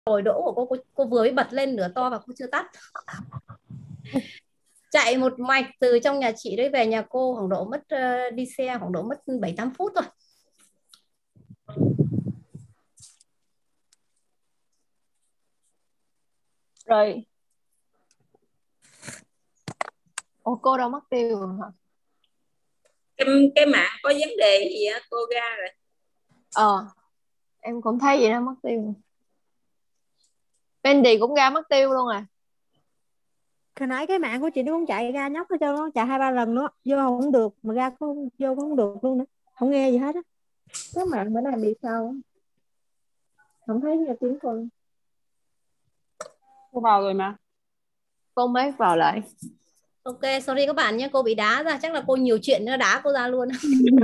nồi đỗ của cô vừa mới bật lên lửa to và cô chưa tắt. Chạy một mạch từ trong nhà chị đấy về nhà cô khoảng độ mất đi xe khoảng độ mất 7-8 phút thôi. Rồi. Ồ, cô đâu mất tiêu rồi hả? Cái mạng có vấn đề gì á cô ra rồi. Em cũng thấy vậy đó, mất tiêu. Bendy cũng ra mất tiêu luôn à. Hồi nãy cái mạng của chị nó cũng chạy ra nhóc hết trơn, nó chạy 2-3 lần nữa, vô không được mà ra cũng vô không được luôn nữa, không nghe gì hết á. Cái mạng bữa nay bị sao? Không thấy nghe tiếng con. Cô vào rồi mà. Cô mới vào lại. Ok, sorry các bạn nhé, cô bị đá ra, chắc là cô nhiều chuyện nó đá cô ra luôn.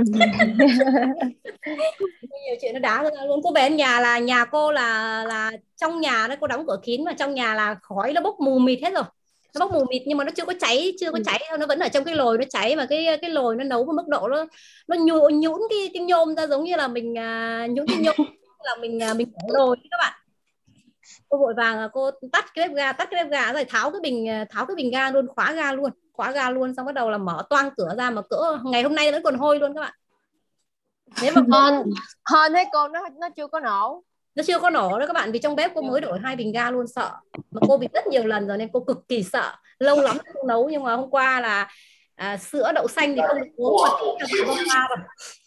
Nhiều chuyện nó đá cô ra luôn. Cô về đến nhà là nhà cô là trong nhà đấy, cô đóng cửa kín mà trong nhà là khói nó bốc mù mịt hết rồi. Nó bốc mù mịt nhưng mà nó chưa có cháy thôi, nó vẫn ở trong cái lồi nó cháy, mà cái lồi nó nấu với mức độ nó nhũn cái nhôm ra, giống như là mình nhũn cái nhôm là mình đổ nồi các bạn. Cô vội vàng cô tắt cái bếp ga rồi tháo cái bình ga luôn, khóa ga luôn, xong bắt đầu là mở toang cửa ra, mà cỡ ngày hôm nay vẫn còn hôi luôn các bạn. Nếu mà hên thấy cô nó chưa có nổ. Nó chưa có nổ đó các bạn, vì trong bếp cô mới đổi 2 bình ga luôn, sợ. Mà cô bị rất nhiều lần rồi nên cô cực kỳ sợ. Lâu lắm không nấu, nhưng mà hôm qua là sữa đậu xanh thì không được uống mà bông hoa rồi.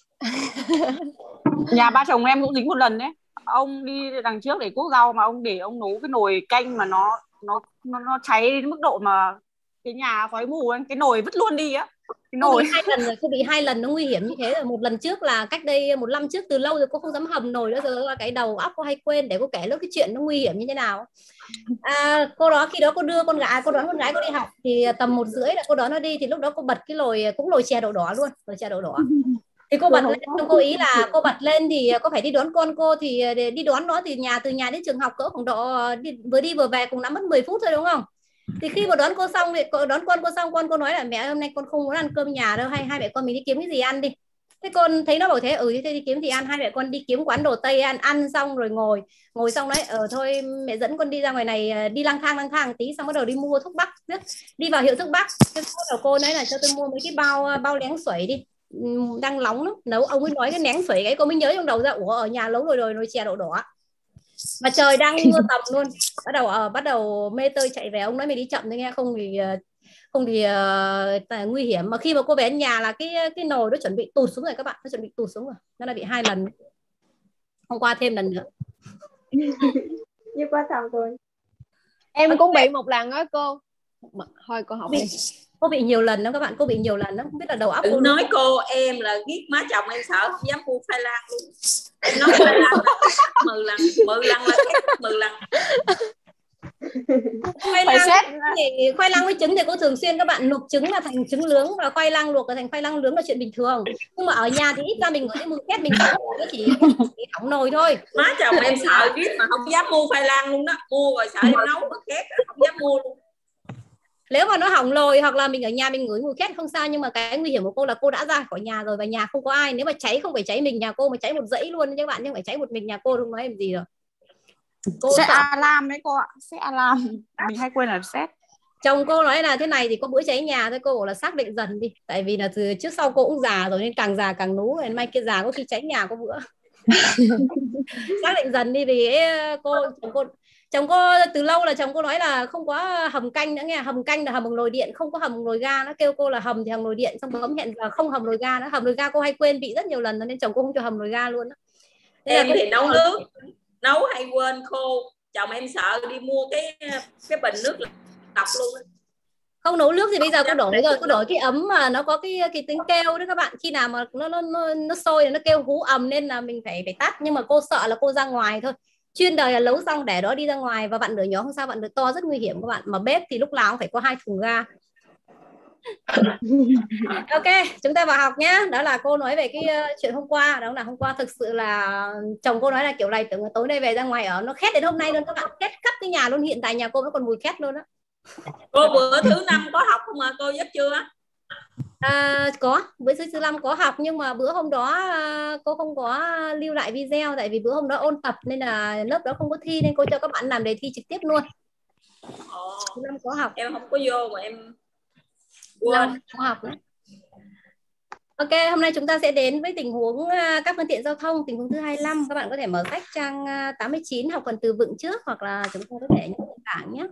Nhà ba chồng em cũng dính một lần đấy. Ông đi đằng trước để cuốc rau mà ông để ông nấu cái nồi canh mà nó cháy đến mức độ mà cái nhà khói mù ấy, cái nồi vứt luôn đi á. Cô bị 2 lần rồi, cô bị 2 lần nó nguy hiểm như thế rồi. Một lần trước là cách đây 1 năm trước, từ lâu rồi cô không dám hầm nồi nữa rồi, là cái đầu óc cô hay quên để cô kể lúc cái chuyện nó nguy hiểm như thế nào. Cô đó khi đó cô đưa con gái cô đi học thì tầm 1:30 là cô đón nó đi, thì lúc đó cô bật cái lồi chè đậu đỏ luôn, lồi chè đậu đỏ. Thì cô bật lên, cô ý là cô bật lên thì cô phải đi đón con cô, thì để đi đón nó thì từ nhà đến trường học cỡ khoảng độ vừa đi vừa về cũng đã mất 10 phút thôi đúng không? Thì khi mà đón con cô xong, con cô nói là mẹ hôm nay con không muốn ăn cơm nhà đâu, hay hai mẹ con mình đi kiếm cái gì ăn đi. Thế con thấy nó bảo thế, thế đi kiếm gì ăn, hai mẹ con đi kiếm quán đồ Tây ăn xong rồi ngồi xong đấy, thôi mẹ dẫn con đi ra ngoài này đi lang thang tí, xong bắt đầu đi mua thuốc bắc, đi vào hiệu thuốc bắc. Cái đầu cô nói là cho tôi mua mấy cái bao lén sủi đi, đang nóng lắm, nấu. Ông ấy nói cái nén sủi cái cô mới nhớ trong đầu ra, ủa ở nhà nấu nồi chè đậu đỏ, mà trời đang mưa tầm luôn. Bắt đầu mê tơi chạy về, ông nói mày đi chậm thôi nghe, không thì nguy hiểm. Mà khi mà cô về đến nhà là cái nồi nó chuẩn bị tụt xuống rồi các bạn, nó chuẩn bị tụt xuống rồi, nó đã bị 2 lần, hôm qua thêm lần nữa. Như quá xong rồi. Em cũng bị một lần đó cô. Thôi cô học đi. Cô bị nhiều lần đó các bạn, cô bị nhiều lần đó, không biết là đầu óc cô nói cô em là ghét má chồng em, sợ không dám mua khoai lang luôn. Em nói khoai lang là 10 lần là khác 10 lần. Khoai lang với trứng thì cô thường xuyên các bạn, luộc trứng là thành trứng nướng, và khoai lang luộc là thành khoai lang nướng là chuyện bình thường. Nhưng mà ở nhà thì ít ra mình ngửi thấy mùi khét, mình sợ nó chỉ hỏng nồi thôi. Má chồng em sợ ghét mà không dám mua khoai lang luôn đó, mua rồi sợ em nấu mà khét không dám mua luôn. Nếu mà nó hỏng nồi hoặc là mình ở nhà mình ngửi mùi khét không sao, nhưng mà cái nguy hiểm của cô là cô đã ra khỏi nhà rồi và nhà không có ai. Nếu mà cháy không phải cháy mình nhà cô, mà cháy một dãy luôn các bạn, nhưng phải cháy một mình nhà cô, không nói làm gì rồi. Cô set alarm đấy cô ạ, set alarm, mình hay quên là set. Chồng cô nói là thế này thì có bữa cháy nhà thôi, cô bảo là xác định dần đi, tại vì là từ trước sau cô cũng già rồi nên càng già càng nú, nên mai kia già có khi cháy nhà có bữa. Xác định dần đi, vì chồng cô từ lâu là chồng cô nói là không có hầm canh nữa nghe, hầm canh là hầm bằng nồi điện, không có hầm bằng nồi ga. Nó kêu cô là hầm thì hầm nồi điện, xong bấm hẹn là không hầm nồi ga nữa. Hầm nồi ga cô hay quên bị rất nhiều lần nên chồng cô không cho hầm nồi ga luôn đó. Em thì nấu nước nấu hay quên khô, chồng em sợ đi mua cái bình nước lọc luôn. Không nấu nước thì bây giờ cô đổi rồi, cô đổi cái ấm mà nó có cái tính kêu đó các bạn, khi nào mà nó sôi nó kêu hú ầm nên là mình phải tắt. Nhưng mà cô sợ là cô ra ngoài thôi, chuyên đời là nấu xong để đó đi ra ngoài, và vặn lửa nhỏ không sao, vặn lửa to rất nguy hiểm các bạn. Mà bếp thì lúc nào cũng phải có 2 thùng ga. Ok, chúng ta vào học nhé. Đó là cô nói về cái chuyện hôm qua. Đó là hôm qua thực sự là chồng cô nói là kiểu này tưởng là tối nay về ra ngoài ở nó khét đến hôm nay luôn các bạn, khét khắp cái nhà luôn. Hiện tại nhà cô nó còn mùi khét luôn đó. Cô bữa thứ 5 có học không mà cô giúp chưa? Có, với sư thứ 5 có học, nhưng mà bữa hôm đó cô không có lưu lại video, tại vì bữa hôm đó ôn tập nên là lớp đó không có thi, nên cô cho các bạn làm đề thi trực tiếp luôn. Thứ 5 có học. Em không có vô mà em quên. Có học đấy. Ok, hôm nay chúng ta sẽ đến với tình huống các phương tiện giao thông, tình huống thứ 25. Các bạn có thể mở sách trang 89 học phần từ vựng trước, hoặc là chúng ta có thể nhấn bảng nhé.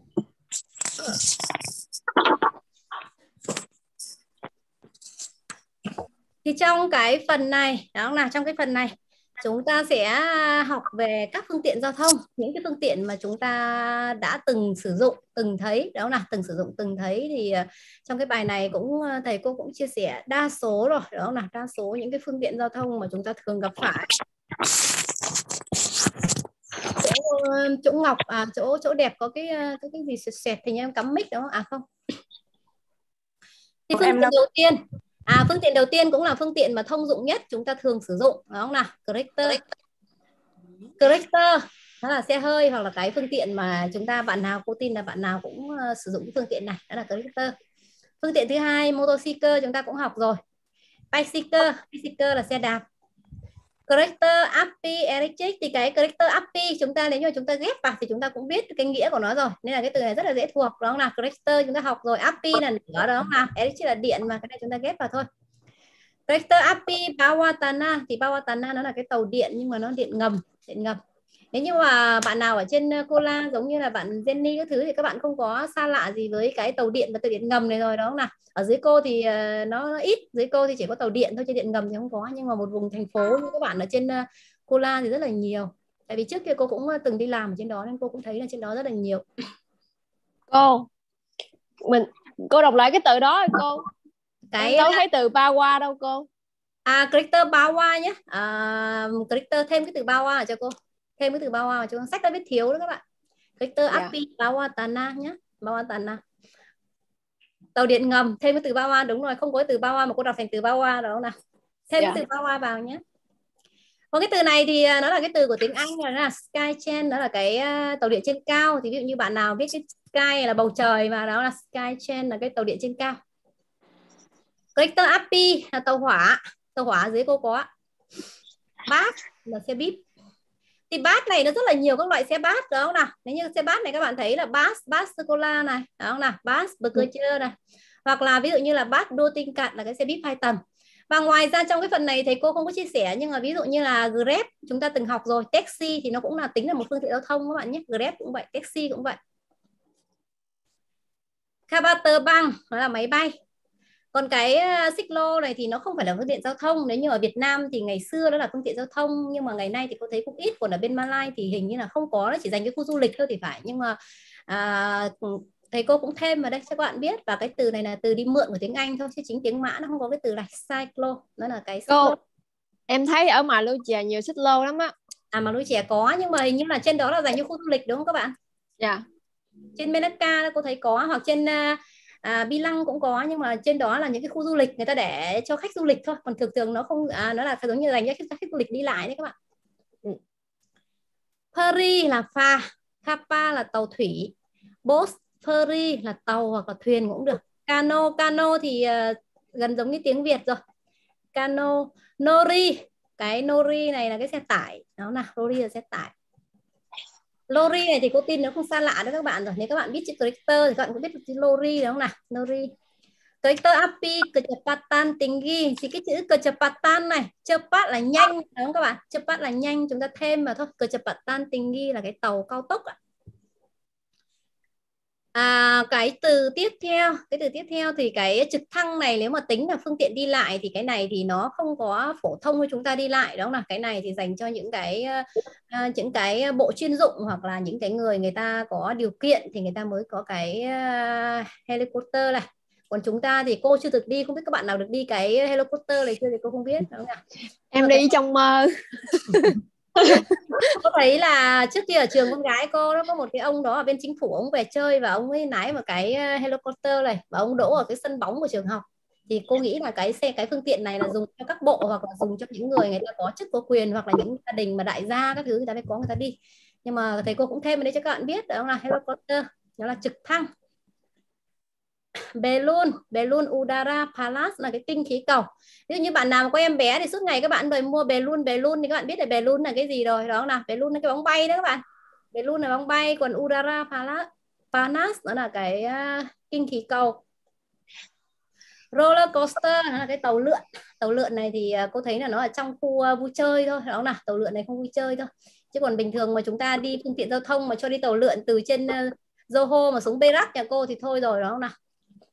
Thì trong cái phần này, đó là trong cái phần này chúng ta sẽ học về các phương tiện giao thông, những cái phương tiện mà chúng ta đã từng sử dụng, từng thấy, đó là từng sử dụng, từng thấy. Thì trong cái bài này cũng thầy cô cũng chia sẻ đa số rồi, đó là đa số những cái phương tiện giao thông mà chúng ta thường gặp phải. Chỗ Ngọc chỗ đẹp có cái gì sẹt thì em cắm mic đúng không? Không. Thì phương tiện đầu tiên, phương tiện đầu tiên cũng là phương tiện mà thông dụng nhất chúng ta thường sử dụng, đó không nào? Character đó là xe hơi, hoặc là cái phương tiện mà chúng ta, bạn nào, cô tin là bạn nào cũng sử dụng cái phương tiện này, đó là character. Phương tiện thứ hai, motorcycle, chúng ta cũng học rồi. Bicycle là xe đạp. Character appy electric, thì cái character appy chúng ta, nếu như chúng ta ghép vào thì chúng ta cũng biết cái nghĩa của nó rồi, nên là cái từ này rất là dễ thuộc, đó là character chúng ta học rồi, appy là lửa, đó là electric là điện, mà cái này chúng ta ghép vào thôi. Character appy Bawatana, thì Bawatana nó là cái tàu điện, nhưng mà nó điện ngầm. Nếu như mà bạn nào ở trên Cô La giống như là bạn Jenny các thứ thì các bạn không có xa lạ gì với cái tàu điện và tàu điện ngầm này rồi, đó là ở dưới cô thì nó ít, dưới cô thì chỉ có tàu điện thôi, trên điện ngầm thì không có, nhưng mà một vùng thành phố như các bạn ở trên Cô La thì rất là nhiều, tại vì trước kia cô cũng từng đi làm ở trên đó nên cô cũng thấy là trên đó rất là nhiều. Cô đọc lại cái từ đó rồi cô. Em đâu thấy từ Bawa đâu cô. Character Bawa nhé. Character thêm cái từ Bawa cho cô, thêm cái từ Bawa cho sách đã viết thiếu đó các bạn. Character appy Bawatana nhé, Bawatana. Tàu điện ngầm, thêm cái từ Bawa, đúng rồi, không có cái từ Bawa mà cô đọc thành từ Bawa đó nào. Thêm cái từ Bawa vào nhé. Còn cái từ này thì nó là cái từ của tiếng Anh, là sky chain, đó là cái tàu điện trên cao. Thì ví dụ như bạn nào biết cái sky là bầu trời, mà đó là sky chain là cái tàu điện trên cao. Character appy là tàu hỏa ở dưới cô có. Bus là xe buýt. Thì bus này nó rất là nhiều các loại xe bus, đúng không nào? Nếu như xe bus này các bạn thấy là bus sô cô la này, đúng không nào? Bus burger này. Hoặc là ví dụ như là bus đô tinh cạn là cái xe buýt 2 tầng. Và ngoài ra trong cái phần này thầy cô không có chia sẻ, nhưng mà ví dụ như là Grab chúng ta từng học rồi, taxi thì nó cũng là tính là một phương tiện giao thông các bạn nhé. Grab cũng vậy, taxi cũng vậy. Charter băng nó là máy bay. Còn cái xích lô này thì nó không phải là phương tiện giao thông. Nếu như ở Việt Nam thì ngày xưa đó là phương tiện giao thông, nhưng mà ngày nay thì cô thấy cũng ít. Còn ở bên Malai thì hình như là không có, nó chỉ dành cái khu du lịch thôi thì phải. Nhưng mà thầy cô cũng thêm vào đây cho các bạn biết. Và cái từ này là từ đi mượn của tiếng Anh thôi, chứ chính tiếng Mã nó không có cái từ này. Cyclo, nó là cái xích lô. Em thấy ở Malaysia nhiều xích lô lắm á. Malaysia có, nhưng mà hình như là trên đó là dành cho khu du lịch đúng không các bạn? Dạ. Trên Melaka cô thấy có, hoặc trên Bilang cũng có, nhưng mà trên đó là những cái khu du lịch người ta để cho khách du lịch thôi, còn thường nó không, nó là giống như dành cho khách du lịch đi lại đấy các bạn. Ferry là phà, Kappa là tàu thủy, boat ferry là tàu hoặc là thuyền cũng được. Cano thì gần giống như tiếng Việt rồi. Cano, nori, cái nori này là cái xe tải, đó là nori là xe tải. Lorry này thì cô tin nó không xa lạ với các bạn rồi. Nếu các bạn biết chữ character thì các bạn cũng biết chữ lorry đúng không nào? Lorry. Character api, kecepatan tinggi. Thì cái chữ kecepatan này, cepat là nhanh đúng không các bạn? Cepat là nhanh, chúng ta thêm vào thôi. Kecepatan tinggi là cái tàu cao tốc ạ. Cái từ tiếp theo thì cái trực thăng này nếu mà tính là phương tiện đi lại thì cái này thì nó không có phổ thông cho chúng ta đi lại, đó là cái này thì dành cho những cái bộ chuyên dụng, hoặc là những cái người ta có điều kiện thì người ta mới có cái helicopter này. Còn chúng ta thì cô chưa được đi, không biết các bạn nào được đi cái helicopter này chưa thì cô không biết, đúng không ạ? Em đi trong mơ. Cô thấy là trước kia ở trường con gái cô nó có một cái ông đó ở bên chính phủ, ông về chơi và ông ấy lái một cái helicopter này và ông đỗ ở cái sân bóng của trường học. Thì cô nghĩ là cái phương tiện này là dùng cho các bộ, hoặc là dùng cho những người ta có chức có quyền, hoặc là những gia đình mà đại gia các thứ người ta mới có, người ta đi. Nhưng mà thầy cô cũng thêm ở đây cho các bạn biết, đó là helicopter, nó là trực thăng. Belun Udara Palace là cái kinh khí cầu. Ví dụ như bạn nào mà có em bé thì suốt ngày các bạn đòi mua Belun thì các bạn biết là Belun là cái gì rồi, đó là Belun là cái bóng bay đó các bạn. Belun là bóng bay, còn Udara Palace đó là cái kinh khí cầu. Roller coaster là cái tàu lượn. Tàu lượn này thì cô thấy là nó ở trong khu vui chơi thôi, đó là tàu lượn này không vui chơi thôi. Chứ còn bình thường mà chúng ta đi phương tiện giao thông mà cho đi tàu lượn từ trên Zoho mà xuống Perak nhà cô thì thôi rồi, đó nào.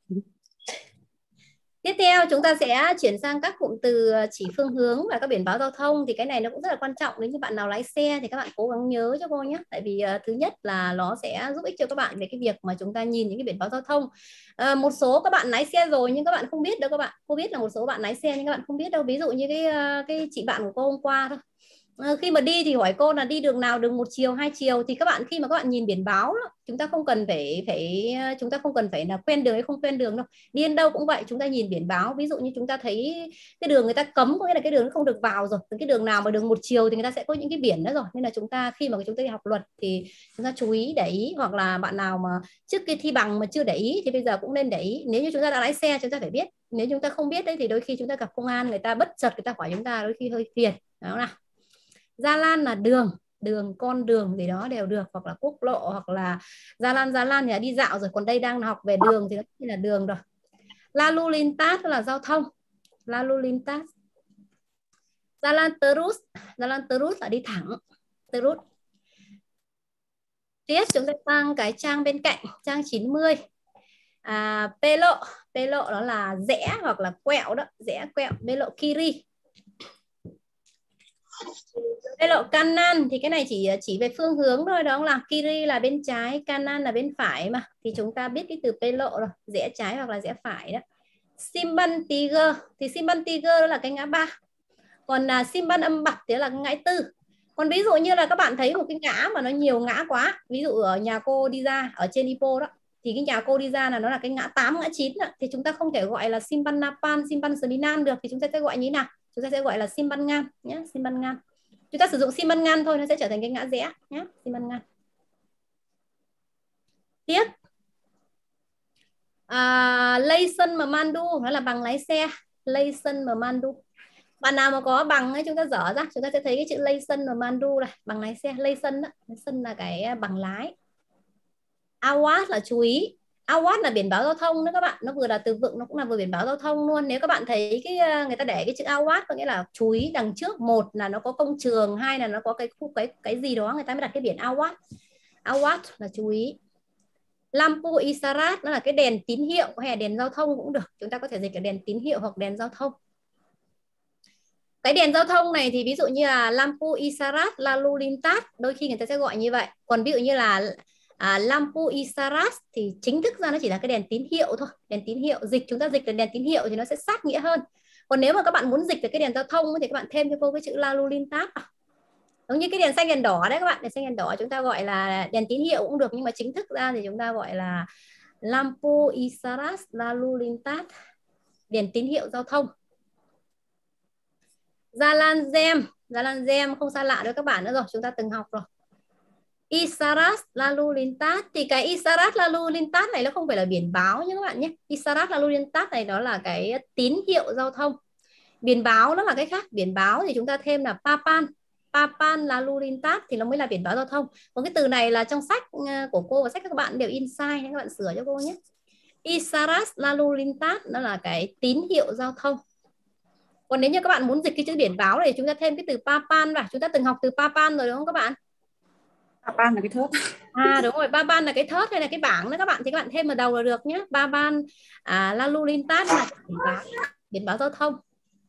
Tiếp theo chúng ta sẽ chuyển sang các cụm từ chỉ phương hướng và các biển báo giao thông. Thì cái này nó cũng rất là quan trọng, nếu như bạn nào lái xe thì các bạn cố gắng nhớ cho cô nhé. Tại vì thứ nhất là nó sẽ giúp ích cho các bạn về cái việc mà chúng ta nhìn những cái biển báo giao thông. Một số các bạn lái xe rồi nhưng các bạn không biết đâu các bạn. Cô biết là một số bạn lái xe nhưng các bạn không biết đâu. Ví dụ như cái chị bạn của cô hôm qua thôi. Khi mà đi thì hỏi cô là đi đường nào, đường một chiều, hai chiều, thì các bạn khi mà các bạn nhìn biển báo đó, chúng ta không cần phải là quen đường hay không quen đường đâu. Đi đến đâu cũng vậy, chúng ta nhìn biển báo. Ví dụ như chúng ta thấy cái đường người ta cấm, có nghĩa là cái đường nó không được vào rồi. Cái đường nào mà đường một chiều thì người ta sẽ có những cái biển đó rồi. Nên là chúng ta khi mà chúng ta đi học luật thì chúng ta chú ý để ý, hoặc là bạn nào mà trước cái thi bằng mà chưa để ý thì bây giờ cũng nên để ý. Nếu như chúng ta đã lái xe chúng ta phải biết. Nếu chúng ta không biết đấy thì đôi khi chúng ta gặp công an, người ta bất chợt người ta hỏi chúng ta, đôi khi hơi phiền. Đó nào. Gia lan là đường, con đường gì đó đều được, hoặc là quốc lộ, hoặc là gia lan thì là đi dạo rồi, còn đây đang học về đường thì nó là đường rồi. Lalu lintas là giao thông, lalu lintas. Jalan terus là đi thẳng, terus. Tiếp chúng ta sang cái trang bên cạnh, trang 90. Belok đó là rẽ hoặc là quẹo đó, rẽ quẹo, belok kiri. Belok kanan thì cái này chỉ về phương hướng thôi, đó là kiri là bên trái, kanan là bên phải mà. Thì chúng ta biết cái từ belok rồi, rẽ trái hoặc là rẽ phải đó. Simpang tiga thì simpang tiga đó là cái ngã ba. Còn simpang empat thì là cái ngã tư. Còn ví dụ như là các bạn thấy một cái ngã mà nó nhiều ngã quá, ví dụ ở nhà cô đi ra ở trên Ipoh đó, thì cái nhà cô đi ra là nó là cái ngã 8, ngã 9 đó. Thì chúng ta không thể gọi là simpang napan, simpang sembilan được, thì chúng ta sẽ gọi như thế nào? Chúng ta sẽ gọi là simpang ngan nhé, simpang ngan. Chúng ta sử dụng simpang ngan thôi, nó sẽ trở thành cái ngã rẽ nhé, simpang ngan. Tiếp license memandu, nó là bằng lái xe, license memandu. Bạn nào mà có bằng ấy chúng ta dở ra, chúng ta sẽ thấy cái chữ license memandu này, bằng lái xe, license đó, license là cái bằng lái. Awat là chú ý. Awat là biển báo giao thông đó các bạn, nó vừa là từ vựng, nó cũng là vừa biển báo giao thông luôn. Nếu các bạn thấy người ta để cái chữ awat có nghĩa là chú ý đằng trước, một là nó có công trường, hai là nó có cái gì đó, người ta mới đặt cái biển awat. Awat là chú ý. Lampu isyarat nó là cái đèn tín hiệu hay là đèn giao thông cũng được, chúng ta có thể dịch là đèn tín hiệu hoặc đèn giao thông. Cái đèn giao thông này thì ví dụ như là lampu isyarat, lalu lintas, đôi khi người ta sẽ gọi như vậy. Còn ví dụ như là lampu isyarat thì chính thức ra nó chỉ là cái đèn tín hiệu thôi. Đèn tín hiệu, chúng ta dịch là đèn tín hiệu thì nó sẽ sát nghĩa hơn. Còn nếu mà các bạn muốn dịch được cái đèn giao thông thì các bạn thêm cho cô cái chữ lalu lintas. Giống như cái đèn xanh đèn đỏ đấy các bạn, đèn xanh đèn đỏ chúng ta gọi là đèn tín hiệu cũng được, nhưng mà chính thức ra thì chúng ta gọi là lampu isyarat lalu lintas, đèn tín hiệu giao thông. Jalan Gem không xa lạ với các bạn nữa rồi, chúng ta từng học rồi. Isyarat lalu lintas thì cái isyarat lalu lintas này nó không phải là biển báo nhé các bạn nhé. Isyarat lalu lintas này đó là cái tín hiệu giao thông. Biển báo nó là cái khác, biển báo thì chúng ta thêm là papan lalu lintas thì nó mới là biển báo giao thông. Còn cái từ này là trong sách của cô và sách các bạn đều in sai nên các bạn sửa cho cô nhé. Isyarat lalu lintas nó là cái tín hiệu giao thông. Còn nếu như các bạn muốn dịch cái chữ biển báo này chúng ta thêm cái từ papan vào. Chúng ta từng học từ papan rồi đúng không các bạn? Papan là cái thớt. Đúng rồi, papan là cái thớt hay là cái bảng đó các bạn, thì các bạn thêm vào đầu là được nhé. Papan lalu lintas là biển báo giao thông.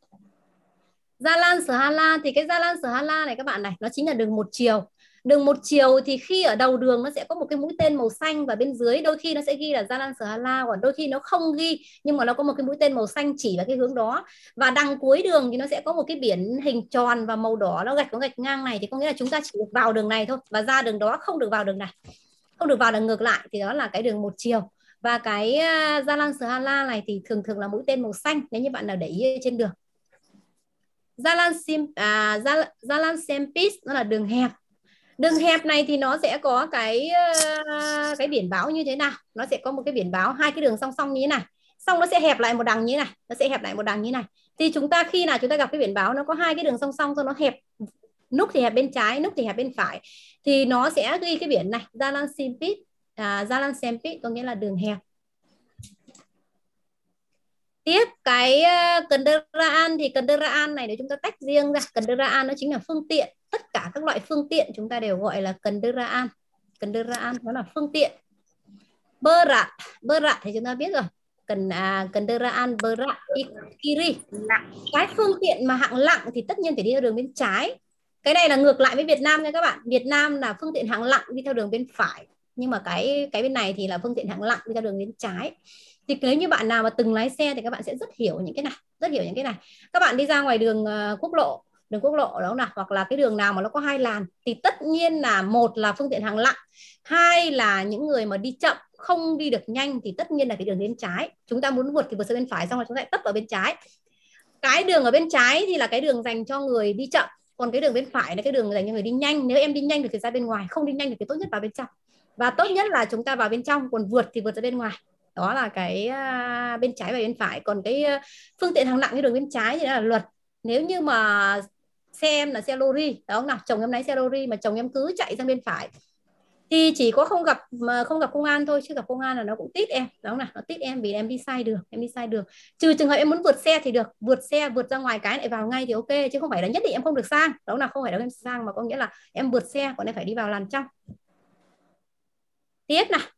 Jalan sehala thì cái Jalan sehala này các bạn này, nó chính là đường một chiều. Đường một chiều thì khi ở đầu đường nó sẽ có một cái mũi tên màu xanh và bên dưới đôi khi nó sẽ ghi là Jalan sehala, còn đôi khi nó không ghi nhưng mà nó có một cái mũi tên màu xanh chỉ vào cái hướng đó. Và đằng cuối đường thì nó sẽ có một cái biển hình tròn và màu đỏ, nó gạch ngang này, thì có nghĩa là chúng ta chỉ được vào đường này thôi và ra đường đó, không được vào đường này, không được vào đường ngược lại, thì đó là cái đường một chiều. Và cái Jalan sehala này thì thường là mũi tên màu xanh nếu như bạn nào để ý trên đường. Jalan sempit nó là đường hẹp. Đường hẹp này thì nó sẽ có cái biển báo như thế nào? Nó sẽ có một cái biển báo hai cái đường song song như thế này. Xong nó sẽ hẹp lại một đằng như thế này, nó sẽ hẹp lại một đằng như thế này. Thì chúng ta khi nào chúng ta gặp cái biển báo nó có hai cái đường song song, xong nó hẹp, nút thì hẹp bên trái, nút thì hẹp bên phải, thì nó sẽ ghi cái biển này Jalan Sempit, Jalan Sempit có nghĩa là đường hẹp. Tiếp cái kendaraan thì kendaraan này nếu chúng ta tách riêng ra, kendaraan nó chính là phương tiện, tất cả các loại phương tiện chúng ta đều gọi là kendaraan. Kendaraan nó là phương tiện. Berat thì chúng ta biết rồi, kendaraan berat kiri, cái phương tiện mà hạng nặng thì tất nhiên phải đi theo đường bên trái. Cái này là ngược lại với Việt Nam nha các bạn. Việt Nam là phương tiện hạng nặng đi theo đường bên phải, nhưng mà cái bên này thì là phương tiện hạng nặng đi theo đường bên trái. Thì nếu như bạn nào mà từng lái xe thì các bạn sẽ rất hiểu những cái này, rất hiểu những cái này. Các bạn đi ra ngoài đường quốc lộ đó nào, hoặc là cái đường nào mà nó có hai làn thì tất nhiên là một là phương tiện hạng nặng, hai là những người mà đi chậm không đi được nhanh thì tất nhiên là cái đường bên trái. Chúng ta muốn vượt thì vượt sang bên phải, xong rồi chúng ta lại tấp vào bên trái. Cái đường ở bên trái thì là cái đường dành cho người đi chậm, còn cái đường bên phải là cái đường dành cho người đi nhanh. Nếu em đi nhanh được thì ra bên ngoài, không đi nhanh được thì tốt nhất vào bên trong, và tốt nhất là chúng ta vào bên trong, còn vượt thì vượt ra bên ngoài. Đó là cái bên trái và bên phải. Còn cái phương tiện hạng nặng cái đường bên trái thì đó là luật. Nếu như mà xe em là xe lorry, đó nào, chồng em lái xe lorry mà chồng em cứ chạy sang bên phải thì chỉ có không gặp công an thôi, chứ gặp công an là nó cũng tít em, đó nào, nó tít em vì em đi sai đường, trừ trường hợp em muốn vượt xe thì được, vượt ra ngoài cái lại vào ngay thì ok, chứ không phải là nhất định em không được sang, đó nào, không phải là em sang mà có nghĩa là em vượt xe, còn em phải đi vào làn trong. Tiếp nào,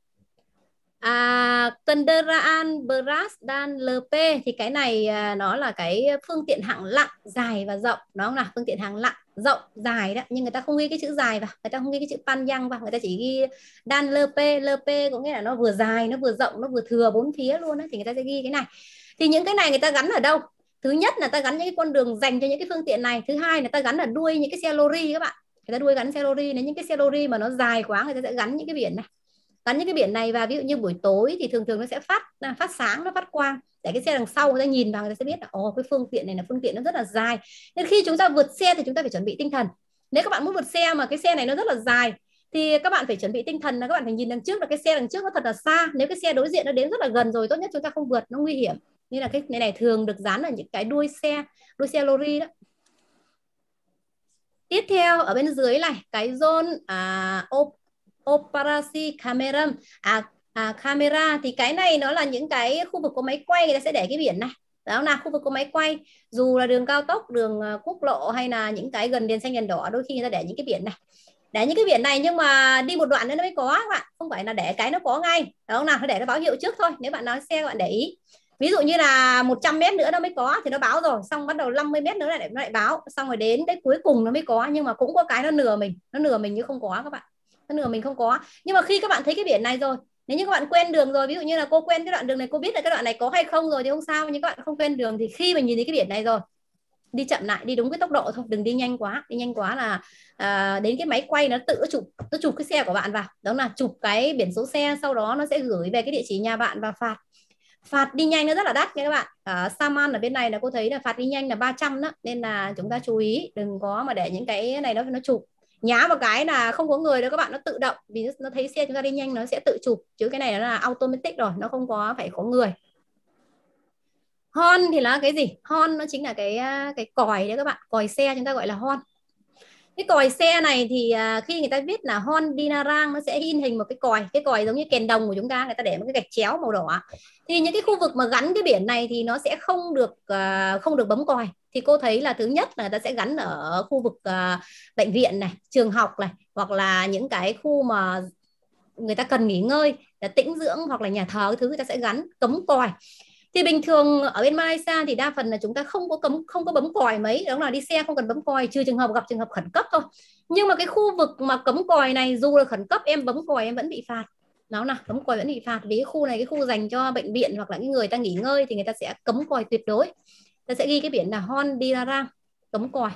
kendaraan berat dan LP thì cái này nó là cái phương tiện hạng nặng dài và rộng, đó không nào, phương tiện hạng nặng rộng dài đó, nhưng người ta không ghi cái chữ dài vào, người ta không ghi cái chữ panjang vào, người ta chỉ ghi dan LP có nghĩa là nó vừa dài, nó vừa rộng, nó vừa thừa bốn phía luôn đó, thì người ta sẽ ghi cái này. Thì những cái này người ta gắn ở đâu? Thứ nhất là ta gắn những cái con đường dành cho những cái phương tiện này, thứ hai là ta gắn ở đuôi những cái xe lorry các bạn, người ta đuôi gắn xe lorry. Nếu những cái xe lorry mà nó dài quá người ta sẽ gắn những cái biển này, và ví dụ như buổi tối thì thường nó sẽ phát sáng, nó phát quang để cái xe đằng sau người ta nhìn vào, người ta sẽ biết là cái phương tiện này là phương tiện nó rất là dài. Nên khi chúng ta vượt xe thì chúng ta phải chuẩn bị tinh thần. Nếu các bạn muốn vượt xe mà cái xe này nó rất là dài thì các bạn phải chuẩn bị tinh thần là các bạn phải nhìn đằng trước là cái xe đằng trước nó thật là xa. Nếu cái xe đối diện nó đến rất là gần rồi, tốt nhất chúng ta không vượt, nó nguy hiểm. Nên là cái này thường được dán ở những cái đuôi xe lorry đó. Tiếp theo ở bên dưới này, cái zone operasi camera thì cái này nó là những cái khu vực có máy quay, người ta sẽ để cái biển này, đó là khu vực có máy quay, dù là đường cao tốc, đường quốc lộ hay là những cái gần đèn xanh đèn đỏ, đôi khi người ta để những cái biển này, nhưng mà đi một đoạn nữa nó mới có các bạn, không phải là để cái nó có ngay, đó là nó để nó báo hiệu trước thôi. Nếu bạn nói xe các bạn để ý, ví dụ như là 100 mét nữa nó mới có thì nó báo rồi, xong bắt đầu 50 mét nữa nó lại báo, xong rồi đến cái cuối cùng nó mới có. Nhưng mà cũng có cái nó nửa mình như không có các bạn, nó nửa mình không có. Nhưng mà khi các bạn thấy cái biển này rồi, nếu như các bạn quen đường rồi, ví dụ như là cô quen cái đoạn đường này, cô biết là cái đoạn này có hay không rồi thì không sao. Nhưng các bạn không quen đường thì khi mà nhìn thấy cái biển này rồi, đi chậm lại, đi đúng cái tốc độ thôi, đừng đi nhanh quá. Đi nhanh quá là đến cái máy quay nó tự chụp cái xe của bạn vào, đó là chụp cái biển số xe, sau đó nó sẽ gửi về cái địa chỉ nhà bạn và phạt đi nhanh nó rất là đắt nha các bạn. Saman ở bên này là cô thấy là phạt đi nhanh là 300 đó, nên là chúng ta chú ý đừng có mà để những cái này nó chụp. Nhá một cái là không có người đâu các bạn, nó tự động, vì nó thấy xe chúng ta đi nhanh nó sẽ tự chụp, chứ cái này nó là automatic rồi, nó không có phải có người. Horn thì là cái gì? Horn nó chính là cái còi đấy các bạn, còi xe chúng ta gọi là horn. Cái còi xe này thì khi người ta viết là Horn Dinarang, nó sẽ in hình một cái còi giống như kèn đồng của chúng ta, người ta để một cái gạch chéo màu đỏ. Thì những cái khu vực mà gắn cái biển này thì nó sẽ không được bấm còi. Thì cô thấy là thứ nhất là người ta sẽ gắn ở khu vực bệnh viện này, trường học này, hoặc là những cái khu mà người ta cần nghỉ ngơi, tĩnh dưỡng, hoặc là nhà thờ thứ, người ta sẽ gắn cấm còi. Thì bình thường ở bên Malaysia thì đa phần là chúng ta không có bấm còi mấy, đó là đi xe không cần bấm còi, trừ gặp trường hợp khẩn cấp thôi. Nhưng mà cái khu vực mà cấm còi này, dù là khẩn cấp em bấm còi em vẫn bị phạt. Đó là bấm còi vẫn bị phạt, vì cái khu này cái khu dành cho bệnh viện hoặc là những người ta nghỉ ngơi thì người ta sẽ cấm còi tuyệt đối. Ta sẽ ghi cái biển là Horn Dilarang, cấm còi.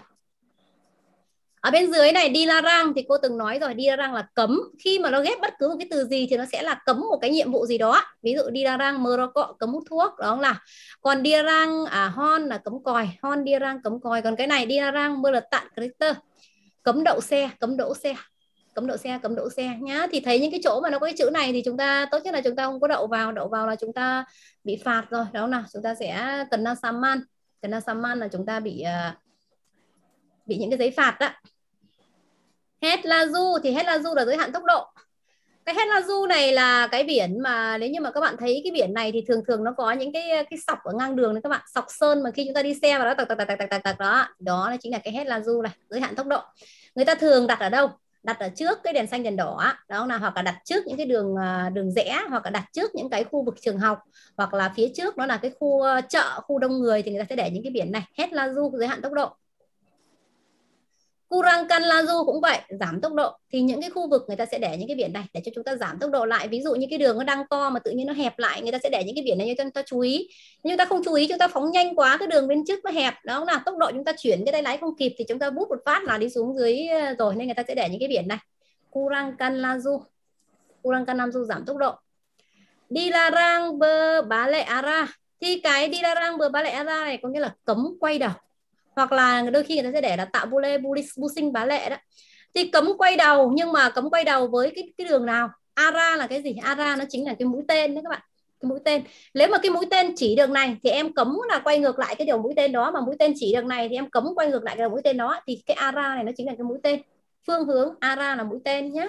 Ở bên dưới này dilarang thì cô từng nói rồi, dilarang là cấm. Khi mà nó ghép bất cứ một cái từ gì thì nó sẽ là cấm một cái nhiệm vụ gì đó. Ví dụ dilarang merokok, cấm hút thuốc, đó là. Còn dilarang hon là cấm còi, hon dilarang cấm còi. Còn cái này dilarang meletak kereta, cấm đậu xe, cấm đỗ xe. cấm đỗ xe nhá. Thì thấy những cái chỗ mà nó có cái chữ này thì chúng ta tốt nhất là chúng ta không có đậu vào là chúng ta bị phạt rồi, đó nào, chúng ta sẽ kena saman là chúng ta bị những cái giấy phạt đó. Het Laju thì Het Laju là giới hạn tốc độ. Cái Het Laju này là cái biển mà nếu như mà các bạn thấy cái biển này thì thường nó có những cái sọc ở ngang đường này các bạn, sọc sơn mà khi chúng ta đi xe vào đó tặc đó chính là cái Het Laju này, giới hạn tốc độ. Người ta thường đặt ở đâu? Đặt ở trước cái đèn xanh đèn đỏ đó, là hoặc là đặt trước những cái đường rẽ, hoặc là đặt trước những cái khu vực trường học, hoặc là phía trước đó là cái khu chợ, khu đông người thì người ta sẽ để những cái biển này, Het Laju giới hạn tốc độ. Kurangkan laju cũng vậy, giảm tốc độ. Thì những cái khu vực người ta sẽ để những cái biển này để cho chúng ta giảm tốc độ lại. Ví dụ như cái đường nó đang to mà tự nhiên nó hẹp lại, người ta sẽ để những cái biển này cho chúng ta chú ý. Nếu chúng ta không chú ý, chúng ta phóng nhanh quá, cái đường bên trước nó hẹp, đó là tốc độ chúng ta chuyển cái tay lái không kịp thì chúng ta bút một phát là đi xuống dưới rồi, nên người ta sẽ để những cái biển này. Kurangkan laju giảm tốc độ. Dilarang berbalik arah. Thì cái dilarang berbalik arah này có nghĩa là cấm quay đầu. Hoặc là đôi khi người ta sẽ để là tạo busing bá lệ đó. Thì cấm quay đầu, nhưng mà cấm quay đầu với cái đường nào? Ara là cái gì? Ara nó chính là cái mũi tên đấy các bạn. Cái mũi tên. Nếu mà cái mũi tên chỉ đường này thì em cấm là quay ngược lại cái đường mũi tên đó, mà mũi tên chỉ đường này thì em cấm quay ngược lại cái đường mũi tên đó. Thì cái Ara này nó chính là cái mũi tên. Phương hướng Ara là mũi tên nhé.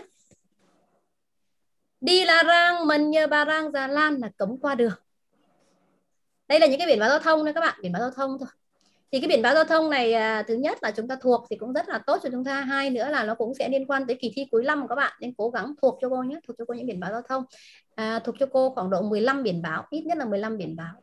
Dilarang menyeberang jalan là cấm qua đường. Đây là những cái biển báo giao thông đấy các bạn, biển báo giao thông thôi. Thì cái biển báo giao thông này thứ nhất là chúng ta thuộc thì cũng rất là tốt cho chúng ta, hai nữa là nó cũng sẽ liên quan tới kỳ thi cuối năm của các bạn, nên cố gắng thuộc cho cô nhé, thuộc cho cô những biển báo giao thông. Thuộc cho cô khoảng độ 15 biển báo, ít nhất là 15 biển báo.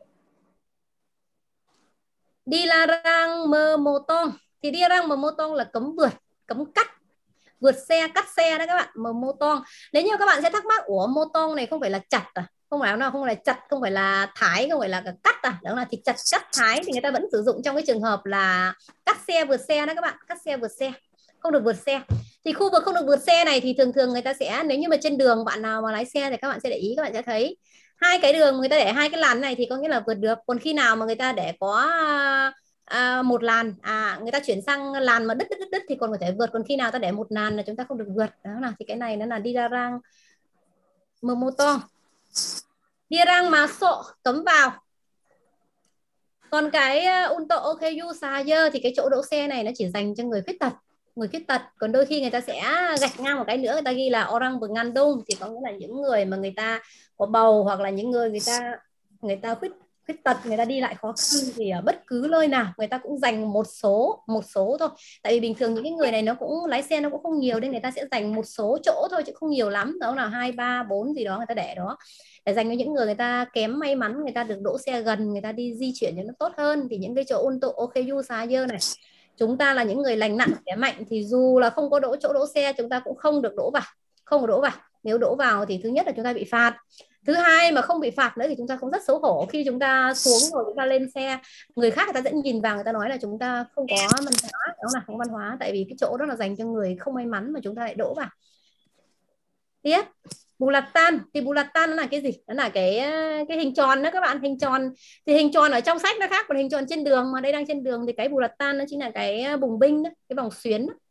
Dilarang memotong thì dilarang memotong là cấm vượt, cấm vượt xe, cắt xe đó các bạn. Memotong, nếu như các bạn sẽ thắc mắc, ủa motong này không phải là chặt à? Không phải nào, không phải là chặt, không phải là thái, không phải là cắt à? Đó là thì chặt, cắt, thái thì người ta vẫn sử dụng trong cái trường hợp là cắt xe, vượt xe đó các bạn, cắt xe, vượt xe, không được vượt xe. Thì khu vực không được vượt xe này thì thường người ta sẽ, nếu như mà trên đường bạn nào mà lái xe thì các bạn sẽ để ý, các bạn sẽ thấy hai cái đường người ta để hai cái làn này thì có nghĩa là vượt được. Còn khi nào mà người ta để có một làn, người ta chuyển sang làn mà đứt thì còn có thể vượt. Còn khi nào ta để một làn là chúng ta không được vượt. Đó là thì cái này nó là dilarang memotong. Dilarang masuk cấm vào. Còn cái untuk OKU saja thì cái chỗ đỗ xe này nó chỉ dành cho người khuyết tật. Còn đôi khi người ta sẽ gạch ngang một cái nữa, người ta ghi là orang mengandung thì có nghĩa là những người mà người ta có bầu, hoặc là những người người ta khuyết tật, người ta đi lại khó khăn thì ở bất cứ nơi nào người ta cũng dành một số thôi. Tại vì bình thường những cái người này nó cũng lái xe nó cũng không nhiều, nên người ta sẽ dành một số chỗ thôi chứ không nhiều lắm. Đó là 2, 3, 4 gì đó người ta để đó để dành cho những người ta kém may mắn, người ta được đỗ xe gần, người ta đi di chuyển cho nó tốt hơn. Thì những cái chỗ untuk OKU saja này, chúng ta là những người lành nặng khỏe mạnh thì dù là không có chỗ đỗ xe chúng ta cũng không được đỗ vào. Nếu đỗ vào thì thứ nhất là chúng ta bị phạt, thứ hai mà không bị phạt nữa thì chúng ta cũng rất xấu hổ khi chúng ta xuống rồi chúng ta lên xe, người khác người ta dẫn nhìn vào, người ta nói là chúng ta không có văn hóa, đó là không văn hóa, tại vì cái chỗ đó là dành cho người không may mắn mà chúng ta lại đỗ vào. Tiếp bulatan thì bulatan nó là cái gì? Nó là cái hình tròn đó các bạn, hình tròn thì hình tròn ở trong sách nó khác, còn hình tròn trên đường mà đây đang trên đường thì cái bulatan nó chính là cái bùng binh đó, cái vòng xuyến đó.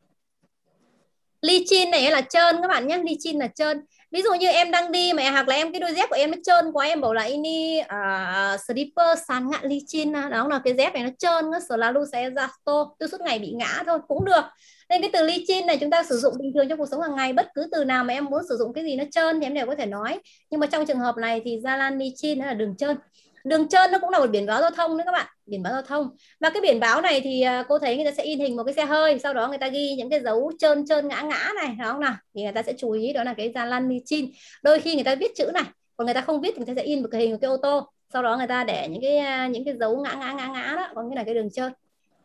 Licin này là trơn các bạn nhé, licin là trơn. Ví dụ như em đang đi mà hoặc là em cái đôi dép của em nó trơn quá, em bảo là ini slipper sàn ngạn licin, đó là cái dép này nó trơn, nó selalu saya jatuh, tôi suốt ngày bị ngã thôi cũng được. Nên cái từ licin này chúng ta sử dụng bình thường trong cuộc sống hàng ngày, bất cứ từ nào mà em muốn sử dụng cái gì nó trơn thì em đều có thể nói. Nhưng mà trong trường hợp này thì jalan licin nó là đường trơn. Đường trơn nó cũng là một biển báo giao thông đấy các bạn, biển báo giao thông. Và cái biển báo này thì cô thấy người ta sẽ in hình một cái xe hơi, sau đó người ta ghi những cái dấu trơn ngã này, đúng không nào? Thì người ta sẽ chú ý đó là cái jalan licin. Đôi khi người ta viết chữ này, còn người ta không viết thì người ta sẽ in một cái hình một cái ô tô, sau đó người ta để những cái dấu ngã đó, còn cái là cái đường trơn.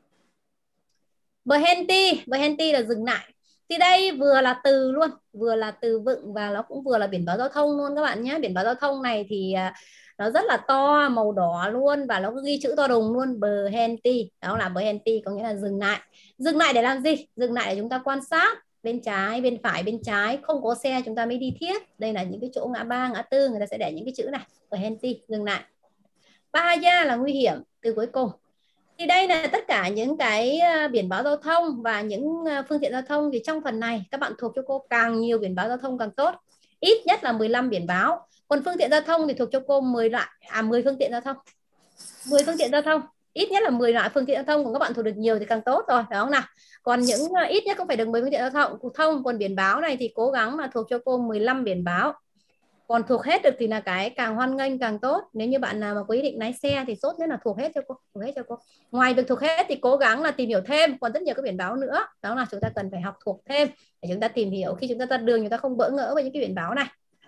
Berhenti là dừng lại. Thì đây vừa là từ luôn, vừa là từ vựng và nó cũng vừa là biển báo giao thông luôn các bạn nhé. Biển báo giao thông này thì nó rất là to, màu đỏ luôn, và nó ghi chữ to đùng luôn, berhenti. Đó là berhenti có nghĩa là dừng lại. Dừng lại để làm gì? Dừng lại để chúng ta quan sát bên trái, bên phải, bên trái, không có xe chúng ta mới đi thiết. Đây là những cái chỗ ngã ba, ngã tư, người ta sẽ để những cái chữ này, berhenti, dừng lại. Bahaya là nguy hiểm, từ cuối cùng. Thì đây là tất cả những cái biển báo giao thông và những phương tiện giao thông. Thì trong phần này các bạn thuộc cho cô càng nhiều biển báo giao thông càng tốt, ít nhất là 15 biển báo. Còn phương tiện giao thông thì thuộc cho cô 10 phương tiện giao thông. 10 phương tiện giao thông, ít nhất là 10 loại phương tiện giao thông. Còn các bạn thuộc được nhiều thì càng tốt rồi, phải không nào? Còn những ít nhất cũng phải được 10 phương tiện giao thông. Còn biển báo này thì cố gắng là thuộc cho cô 15 biển báo. Còn thuộc hết được thì là cái càng hoan nghênh càng tốt. Nếu như bạn nào mà có ý định lái xe thì tốt nhất là thuộc hết cho cô, thuộc hết cho cô. Ngoài việc thuộc hết thì cố gắng là tìm hiểu thêm, còn rất nhiều các biển báo nữa. Đó là chúng ta cần phải học thuộc thêm để chúng ta tìm hiểu, khi chúng ta ra đường chúng ta không bỡ ngỡ với những cái biển báo này.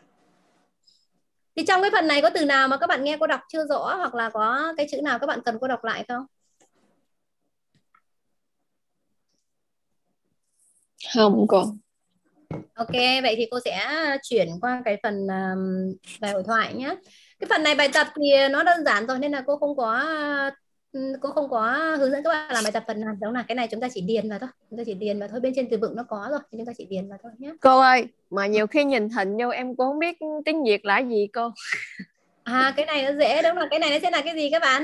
Thì trong cái phần này có từ nào mà các bạn nghe cô đọc chưa rõ, hoặc là có cái chữ nào các bạn cần cô đọc lại không? Không cô. Ok, vậy thì cô sẽ chuyển qua cái phần bài hội thoại nhé. Cái phần này bài tập thì nó đơn giản rồi nên là cô không có hướng dẫn các bạn làm bài tập phần nào. Đúng là cái này chúng ta chỉ điền vào thôi, bên trên từ vựng nó có rồi, chúng ta chỉ điền vào thôi nhé. Cô ơi, mà nhiều khi nhìn hình vô em cũng không biết tiếng Việt là gì cô. Cái này nó dễ, đúng là cái này nó sẽ là cái gì các bạn?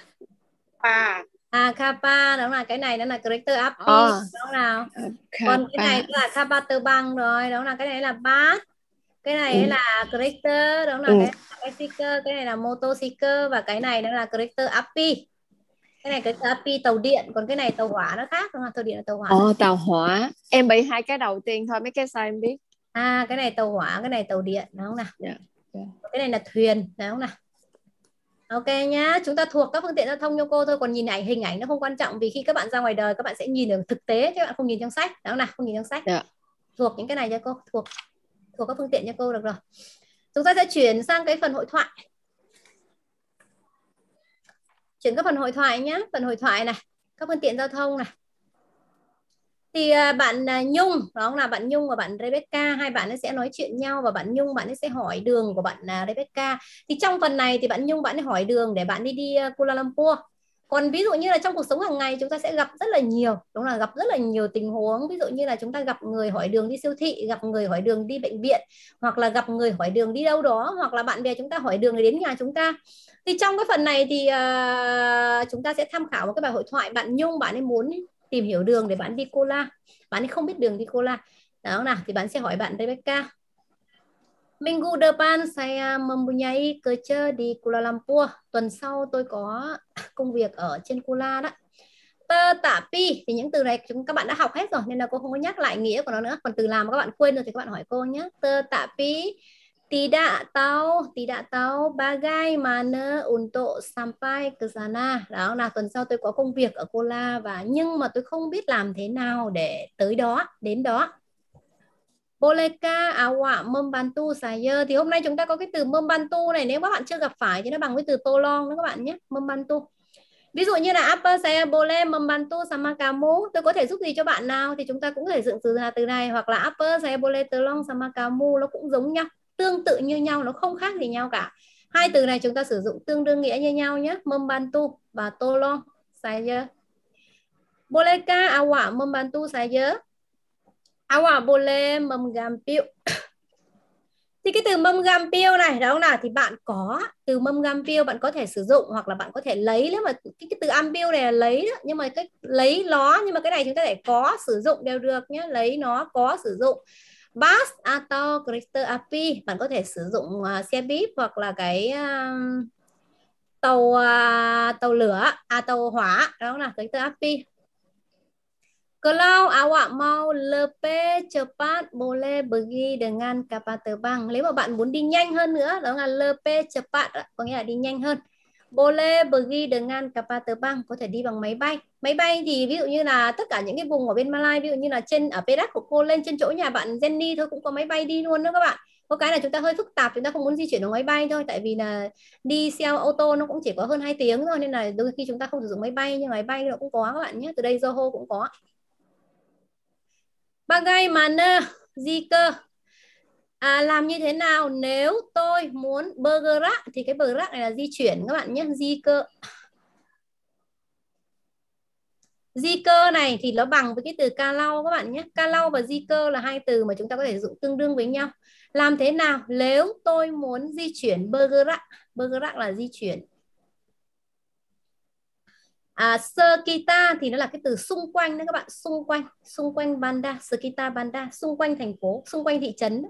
Kappa, đúng là cái này nó là character API, đúng nào? Còn cái này là kappa tơ băng rồi, đúng là cái này là bus. Cái này là character, đúng là cái này là bicycle, cái này là motorcycle, và cái này nó là character API. Cái này character API tàu điện, còn cái này tàu hỏa nó khác, đúng không? Tàu điện là tàu hỏa. Tàu hỏa. Em bị hai cái đầu tiên thôi, mấy cái sau em biết. Cái này tàu hỏa, cái này tàu điện, đúng không nào? Yeah. Cái này là thuyền, đúng không nào? Ok nhá, chúng ta thuộc các phương tiện giao thông cho cô thôi, còn nhìn hình ảnh nó không quan trọng, vì khi các bạn ra ngoài đời các bạn sẽ nhìn được thực tế chứ các bạn không nhìn trong sách, đúng không nào? Không nhìn trong sách. Thuộc những cái này cho cô, thuộc các phương tiện cho cô được rồi. Chúng ta sẽ chuyển sang cái phần hội thoại. Chuyển các phần hội thoại nhé. Phần hội thoại này, các phương tiện giao thông này. Thì bạn Nhung, đó là bạn Nhung và bạn Rebecca, hai bạn ấy sẽ nói chuyện nhau, và bạn Nhung bạn ấy sẽ hỏi đường của bạn Rebecca. Thì trong phần này thì bạn Nhung bạn ấy hỏi đường để bạn đi Kuala Lumpur. Còn ví dụ như là trong cuộc sống hàng ngày chúng ta sẽ gặp rất là nhiều, đúng là gặp rất là nhiều tình huống. Ví dụ như là chúng ta gặp người hỏi đường đi siêu thị, gặp người hỏi đường đi bệnh viện, hoặc là gặp người hỏi đường đi đâu đó, hoặc là bạn bè chúng ta hỏi đường để đến nhà chúng ta. Thì trong cái phần này thì chúng ta sẽ tham khảo một cái bài hội thoại. Bạn Nhung bạn ấy muốn tìm hiểu đường để bạn đi Kuala, bạn ấy không biết đường đi Kuala, đó nào, thì bạn sẽ hỏi bạn Rebecca. Minggu depan saya mempunyai kerja di Kuala Lumpur. Tuần sau tôi có công việc ở trên Kuala đó. Tetapi thì những từ này các bạn đã học hết rồi nên là cô không có nhắc lại nghĩa của nó nữa. Còn từ làm mà các bạn quên rồi thì các bạn hỏi cô nhé. Tetapi tidak tahu bagaimana untuk sampai ke sana. Đó là tuần sau tôi có công việc ở Kuala, và nhưng mà tôi không biết làm thế nào để tới đó, đến đó. Bolehkah awak membantu saya? Thì hôm nay chúng ta có cái từ membantu này, nếu các bạn chưa gặp phải thì nó bằng với từ tolong đó các bạn nhé, membantu. Ví dụ như là apa saya boleh membantu sama kamu, tôi có thể giúp gì cho bạn nào, thì chúng ta cũng có thể dựng từ này, hoặc là apa saya boleh tolong sama kamu, nó cũng giống nhau, tương tự như nhau, nó không khác gì nhau cả. Hai từ này chúng ta sử dụng tương đương nghĩa như nhau nhé, membantu và tolong saya. Bolehkah awak membantu saya? Awak boleh menggambil. Thì cái từ menggambil này, đúng không nào? Thì bạn có từ menggambil bạn có thể sử dụng, hoặc là bạn có thể lấy. Nếu mà cái từ ambil này là lấy đó, nhưng mà cái lấy nó, nhưng mà cái này chúng ta để có sử dụng đều được nhé. Lấy nó có sử dụng. Bus atau kereta api, bạn có thể sử dụng xe bíp, hoặc là cái tàu lửa, tàu hỏa, đó là kereta api. Kalau awak mau lebih cepat boleh pergi dengan kapal terbang. Nếu mà bạn muốn đi nhanh hơn nữa, đó là lebih cepat, có nghĩa là đi nhanh hơn. Boleh pergi dengan kapal terbang, có thể đi bằng máy bay. Máy bay thì ví dụ như là tất cả những cái vùng ở bên Malai, ví dụ như là ở Perak của cô lên trên chỗ nhà bạn Jenny thôi cũng có máy bay đi luôn đó các bạn. Có cái là chúng ta hơi phức tạp, chúng ta không muốn di chuyển bằng máy bay thôi, tại vì là đi xe ô tô nó cũng chỉ có hơn 2 tiếng thôi, nên là đôi khi chúng ta không sử dụng máy bay, nhưng máy bay nó cũng có các bạn nhé. Từ đây Zoho cũng có. Bagaimana jika, làm như thế nào nếu tôi muốn bergerak, thì cái bergerak này là di chuyển các bạn nhé. Jika này thì nó bằng với cái từ kalau các bạn nhé. Kalau và jika là hai từ mà chúng ta có thể dùng tương đương với nhau. Làm thế nào nếu tôi muốn di chuyển bergerak? Bergerak là di chuyển. Sekitar thì nó là cái từ xung quanh đó các bạn, xung quanh bandar, sekitar bandar, xung quanh thành phố, xung quanh thị trấn.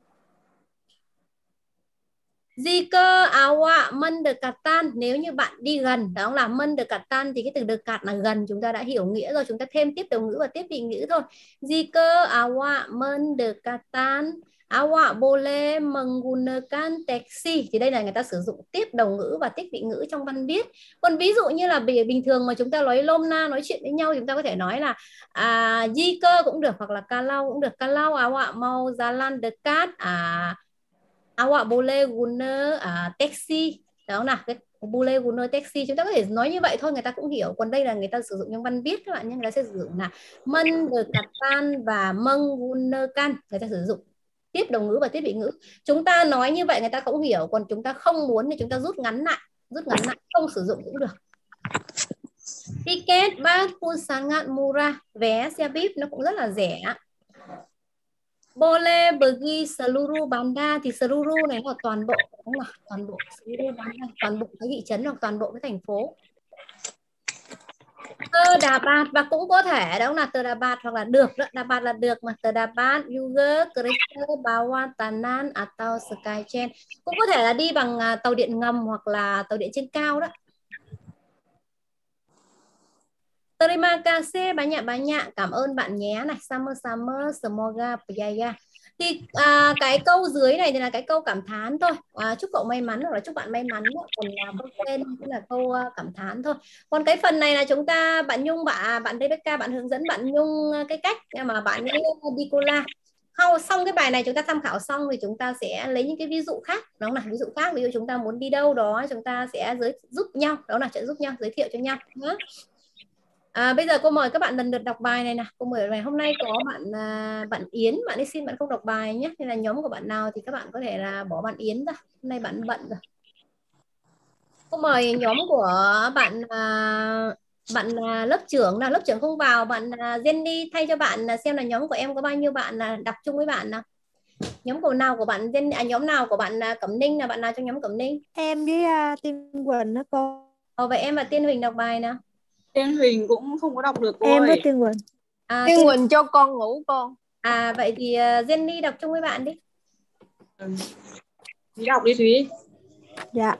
Jika awak mendekatan, nếu như bạn đi gần, đó là mendekatan thì cái từ dekat là gần, chúng ta đã hiểu nghĩa rồi, chúng ta thêm tiếp đầu ngữ và tiếp vị ngữ thôi. Jika awak mendekatan, awak boleh menggunakan taxi, thì đây là người ta sử dụng tiếp đầu ngữ và tiếp vị ngữ trong văn viết. Còn ví dụ như là bình thường mà chúng ta nói lôm na, nói chuyện với nhau, chúng ta có thể nói là jika cũng được, hoặc là kalau cũng được. Kalau awak mau jalan dekat, awak boleh guna taxi, đó là cái boleh guna taxi, chúng ta có thể nói như vậy thôi, người ta cũng hiểu. Còn đây là người ta sử dụng trong văn viết các bạn nhé, người ta sẽ sử dụng là mendekatan và menggunakan, người ta sử dụng tiếp đầu ngữ và tiếp vị ngữ. Chúng ta nói như vậy người ta cũng hiểu, còn chúng ta không muốn thì chúng ta rút ngắn lại, không sử dụng cũng được. Tiket bus pun sangat murah, vé xe buýt nó cũng rất là rẻ. Boleh pergi seluruh bandar, thì seluruh này là toàn bộ, đúng không? Toàn bộ seluruh bandar, toàn bộ cái thị trấn hoặc toàn bộ cái thành phố. Terdapat và cũng có thể đó là terdapat hoặc là được đó, dapat là được mà, terdapat juga kereta bawah tanah atau Skytrain, cũng có thể là đi bằng tàu điện ngầm hoặc là tàu điện trên cao đó. Terima kasih banyak-banyak, cảm ơn bạn nhé này, sama-sama, semoga berjaya. Thì cái câu dưới này thì là cái câu cảm thán thôi, chúc cậu may mắn hoặc là chúc bạn may mắn, còn bên cũng là câu cảm thán thôi. Còn cái phần này là chúng ta, bạn Nhung, bạn Rebecca, bạn hướng dẫn bạn Nhung cái cách mà bạn ấy đi cola. Xong cái bài này chúng ta tham khảo xong thì chúng ta sẽ lấy những cái ví dụ khác, đó là ví dụ khác, ví dụ chúng ta muốn đi đâu đó chúng ta sẽ giúp nhau, đó là sẽ giúp nhau, giới thiệu cho nhau nhé. Bây giờ cô mời các bạn lần lượt đọc bài này nè. Cô mời bài hôm nay có bạn Yến, bạn ấy xin bạn không đọc bài nhé. Nên là nhóm của bạn nào thì các bạn có thể là bỏ bạn Yến ra. Hôm nay bạn bận rồi. Cô mời nhóm của bạn lớp trưởng nào, lớp trưởng không vào, bạn Jenny thay cho bạn xem là nhóm của em có bao nhiêu bạn đọc chung với bạn nào. Nhóm của nào của bạn nhóm nào của bạn Cẩm Ninh là bạn nào trong nhóm Cẩm Ninh? Em với Tiên Quỳnh đó cô. Vậy em và Tiên Huỳnh đọc bài nào. Tiên Huỳnh cũng không có đọc được cô em ơi. với Tiên Quỳnh. Tiên Quỳnh cho con ngủ con. Vậy thì Jenny đọc chung với bạn đi. Thúy đọc đi Thúy. Dạ.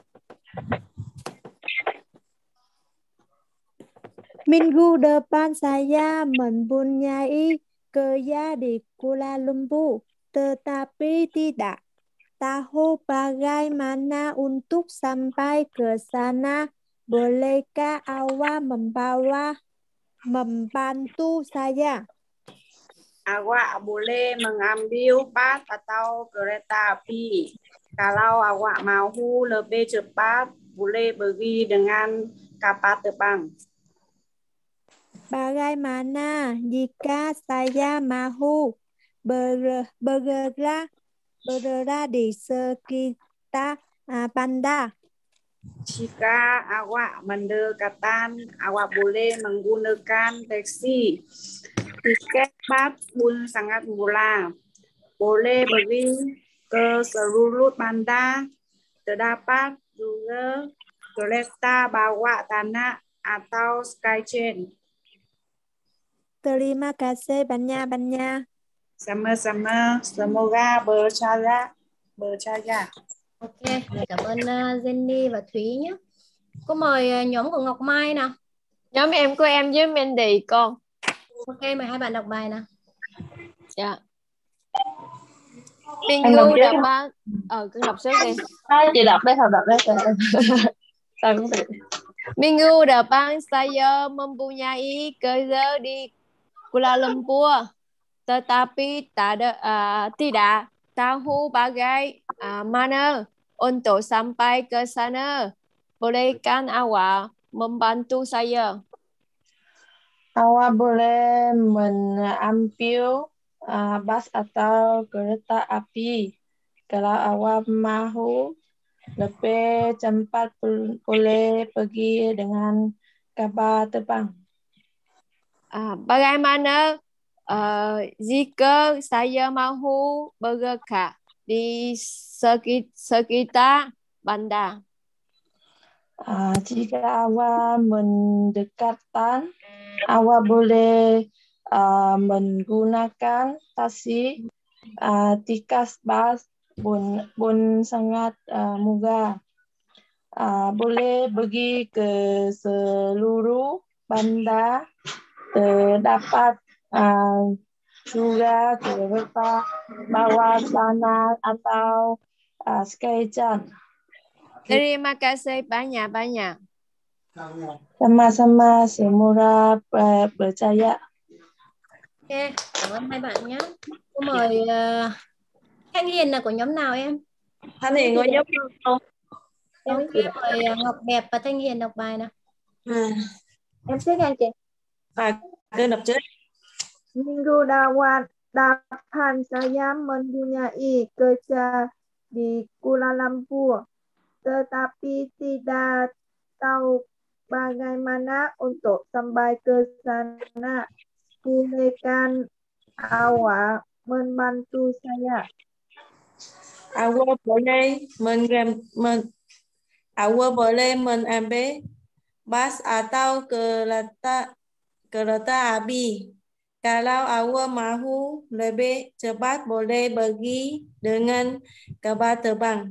Minggu depan saya mempunyai kerja di Kuala Lumpur, tetapi tidak tahu bagaimana untuk sampai ke sana. Bolehkah awak membantu saya? Awak boleh mengambil bas atau kereta api. Kalau awak mahu lebih cepat, boleh pergi dengan kapal terbang. Bagaimana jika saya mahu bergerak di sekitar bandar? Jika awak mendekatan, awak boleh menggunakan taksi. Tiket bus pun sangat murah. Boleh pergi ke seluruh bandar. Terdapat juga kereta bawah tanah atau Skytrain. Terima kasih banyak-banyak. Sama-sama, semoga berjaya. Ok, cảm ơn Jenny và Thúy nhé. Cô mời nhóm của Ngọc Mai nào. Nhóm em của em với Mandy con. Ok, mời hai bạn đọc bài nào. Dạ. Minggu depan. Cứ đọc trước đi. Chị đọc đấy, đọc đấy. Minggu depan saya mempunyai kerja di Kuala Lumpur, tetapi tidak tahu bagaimana untuk sampai ke sana. Bolehkah awak membantu saya? Awak boleh mengambil bas atau kereta api. Kalau awak mahu lebih cepat, boleh pergi dengan kapal terbang. Bagaimana jika saya mahu bergerak di sekitar bandar? Jika awak mendekatkan, awak boleh menggunakan taksi. Tiket bas pun sangat murah. Boleh pergi ke seluruh bandar. Terdapat juga kereta bawah tanah atau Skytrain. Terima kasih banyak-banyak. Sama-sama, semua percaya. Ok, cảm ơn hai bạn nhé. Cô mời Thanh Hiền là của nhóm nào em? Thanh Hiền ngồi nhóm không? Ok, mời Ngọc Đẹp và Thanh Hiền đọc bài nào. Em trước anh chị. Cứ đọc trước. Minggu depan saya mempunyai kerja di Kuala Lumpur, tetapi tidak tahu bagaimana untuk sampai ke sana. Silakan awak membantu saya. Awak boleh mengambil bas atau kereta api. Kalau awak mahu lebih cepat, boleh pergi dengan kapal terbang.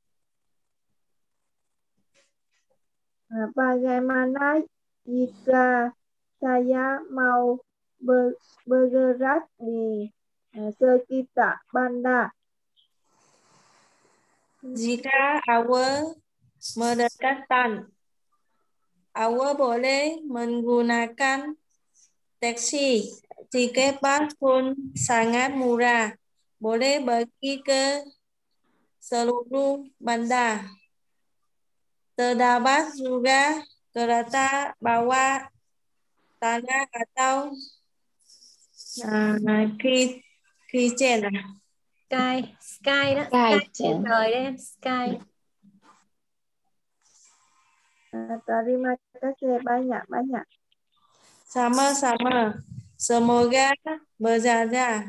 Bagaimana jika saya mau bergerak di sekitar bandar? Jika awak mendekatkan, awak boleh menggunakan taksi. Tiket bas pun sangat murah. Boleh pergi ke seluruh bandar. Terdapat juga kereta bawah tanah atau Skytrain. Sky đó. Sky trời đấy em. Sky. Terima kasih banyak-banyak. Sama-sama. Semoga berjaya.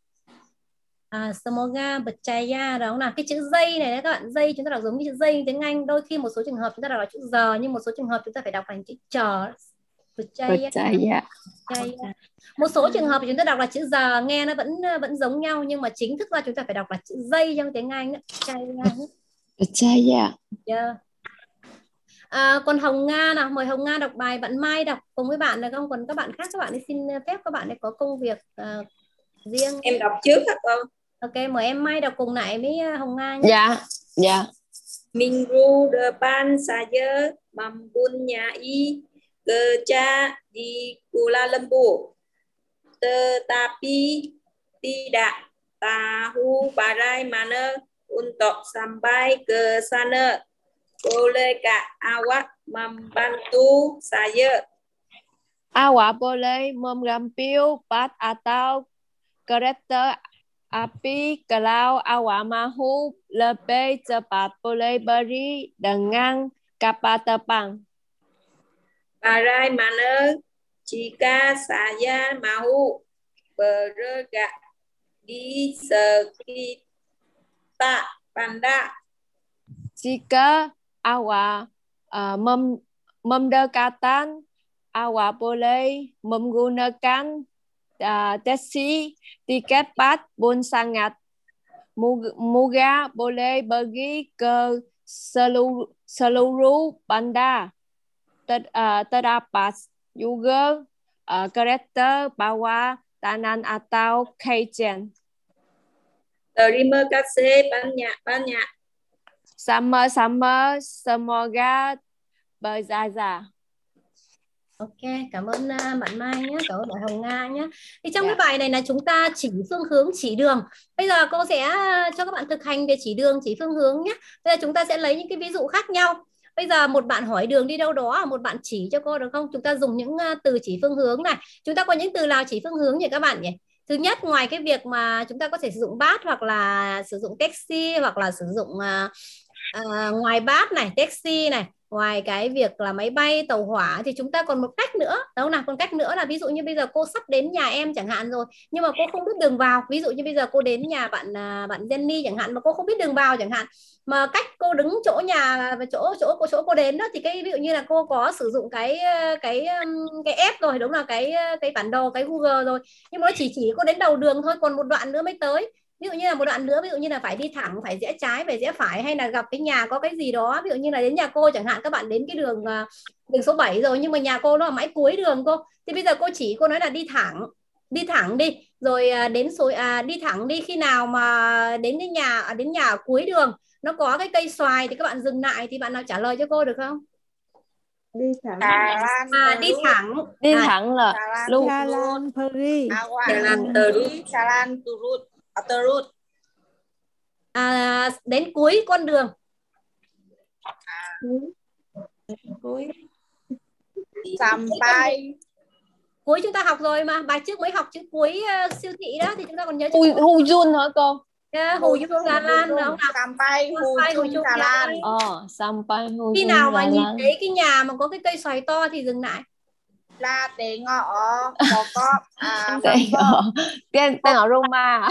Semoga berjaya đó là cái chữ dây này đấy các bạn. Dây chúng ta đọc giống như chữ dây tiếng Anh. Đôi khi một số trường hợp chúng ta đọc là chữ giờ, nhưng một số trường hợp chúng ta phải đọc thành chữ chờ. Berjaya. Một số trường hợp chúng ta đọc là chữ giờ, nghe nó vẫn giống nhau, nhưng mà chính thức ra chúng ta phải đọc là chữ dây trong tiếng Anh đó. Berjaya. Yeah. Còn Hồng Nga nào, mời Hồng Nga đọc bài. Bạn Mai đọc cùng với bạn được không? Còn các bạn khác, các bạn ấy xin phép, các bạn ấy có công việc riêng. Em đọc trước hả con? Ok, mời em Mai đọc cùng lại với Hồng Nga nhé. Dạ. Minggu depan saya mempunyai kerja di Kuala Lumpur, tetapi tidak tahu bagaimana untuk sampai ke sana. Bolehkah awak membantu saya? Awak boleh mengambil bas atau kereta api. Kalau awak mahu lebih cepat, boleh pergi dengan kapal terbang. Bagaimana jika saya mau bergerak di sekitar bandar? Jika awak mendekatkan, awak boleh menggunakan taksi. Tiket bas pun sangat murah. Boleh pergi ke seluruh bandar. Terdapat juga kereta bawah tanah atau Skytrain. Terima kasih banyak-banyak. Sama-sama, semoga berjaya. Ok, cảm ơn bạn Mai nhé, cảm ơn bạn Hồng Nga nhé. Thì trong cái bài này là chúng ta chỉ phương hướng, chỉ đường. Bây giờ cô sẽ cho các bạn thực hành về chỉ đường, chỉ phương hướng nhé. Bây giờ chúng ta sẽ lấy những cái ví dụ khác nhau. Bây giờ một bạn hỏi đường đi đâu đó, một bạn chỉ cho cô được không? Chúng ta dùng những từ chỉ phương hướng này. Chúng ta có những từ nào chỉ phương hướng nhỉ các bạn nhỉ? Thứ nhất, ngoài cái việc mà chúng ta có thể sử dụng bus, hoặc là sử dụng taxi, hoặc là sử dụng ngoài bus này, taxi này, ngoài cái việc là máy bay, tàu hỏa thì chúng ta còn một cách nữa, đâu nào, còn cách nữa là ví dụ như bây giờ cô sắp đến nhà em chẳng hạn rồi, nhưng mà cô không biết đường vào. Ví dụ như bây giờ cô đến nhà bạn Jenny chẳng hạn, mà cô không biết đường vào chẳng hạn, mà cách cô đứng chỗ nhà và chỗ cô đến đó, thì cái ví dụ như là cô có sử dụng cái app rồi, đúng là cái bản đồ, cái Google rồi, nhưng mà nó chỉ cô đến đầu đường thôi, còn một đoạn nữa mới tới. Ví dụ như là một đoạn nữa, ví dụ như là phải đi thẳng, phải rẽ trái, phải rẽ phải, hay là gặp cái nhà có cái gì đó, ví dụ như là đến nhà cô chẳng hạn, các bạn đến cái đường số 7 rồi, nhưng mà nhà cô nó ở mãi cuối đường cô, thì bây giờ cô nói là đi thẳng đi, rồi đến số đi thẳng đi, khi nào mà đến nhà ở cuối đường nó có cái cây xoài thì các bạn dừng lại, thì bạn nào trả lời cho cô được không? Đi thẳng. Đi thẳng là Jalan pergi. Jalan turut. Đến cuối con đường. Cuối. Sampai. Cuối chúng ta học rồi mà, bài trước mới học chữ cuối siêu thị đó, thì chúng ta còn nhớ chữ Hujun hả cô? Hujun Jalan đúng không? Sampai Hujun Jalan. Sampai Hujun. Khi nào mà nhìn thấy cái nhà mà có cái cây xoài to thì dừng lại. La tengok pokok. Tengok Roma.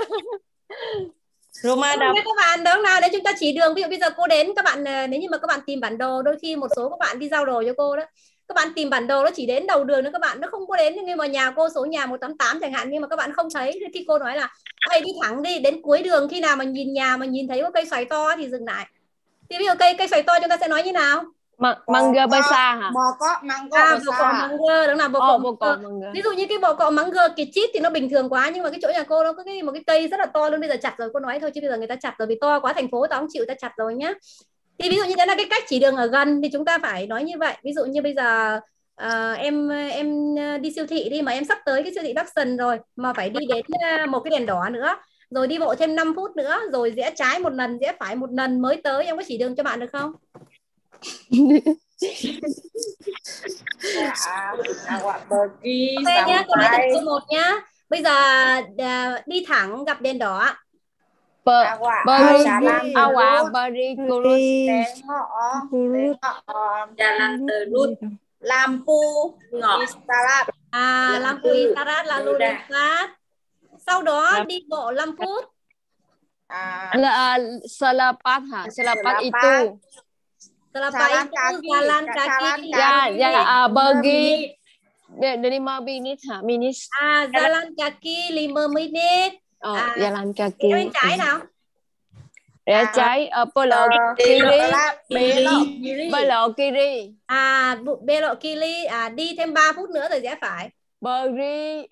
Roma đâu? Các bạn đúng nào, để chúng ta chỉ đường. Ví dụ bây giờ cô đến, các bạn nếu như mà các bạn tìm bản đồ, đôi khi một số các bạn đi giao đồ cho cô đó, các bạn tìm bản đồ nó chỉ đến đầu đường nữa, các bạn nó không có đến, nhưng mà nhà cô số nhà 188 chẳng hạn, nhưng mà các bạn không thấy, khi cô nói là hãy đi thẳng đi đến cuối đường, khi nào mà nhìn nhà mà nhìn thấy có cây xoài to thì dừng lại. Thì ví dụ cây xoài to chúng ta sẽ nói như nào? Mangga besar hả? Bokok mangga besar. Bokok mangga, đúng là bokok mangga. Ví dụ như cái bokok mangga cái chít thì nó bình thường quá, nhưng mà cái chỗ nhà cô nó có một cái cây rất là to luôn, bây giờ chặt rồi, cô nói thôi chứ bây giờ người ta chặt rồi, vì to quá, thành phố tao không chịu, ta chặt rồi nhá. Thì ví dụ như thế là cái cách chỉ đường ở gần thì chúng ta phải nói như vậy. Ví dụ như bây giờ em đi siêu thị đi, mà em sắp tới cái siêu thị Bắc rồi, mà phải đi đến một cái đèn đỏ nữa, rồi đi bộ thêm 5 phút nữa, rồi rẽ trái một lần, rẽ phải một lần mới tới, em có chỉ đường cho bạn được không? Pergi nhá, câu này câu 1 nhá. Bây giờ đi thẳng gặp đèn đỏ. Jalan terus. Lampu isyarat. Lampu isyarat lalu lintas. Sau đó đi bộ 5 phút. Selepas itu. Selepas itu jalan kaki. Pergi 5 menit hả? Jalan kaki 5 menit. Jalan kaki. Bên trái nào? Rẽ trái belok kiri. Belok kiri. Belok kiri. Đi thêm 3 phút nữa rồi rẽ phải. Pergi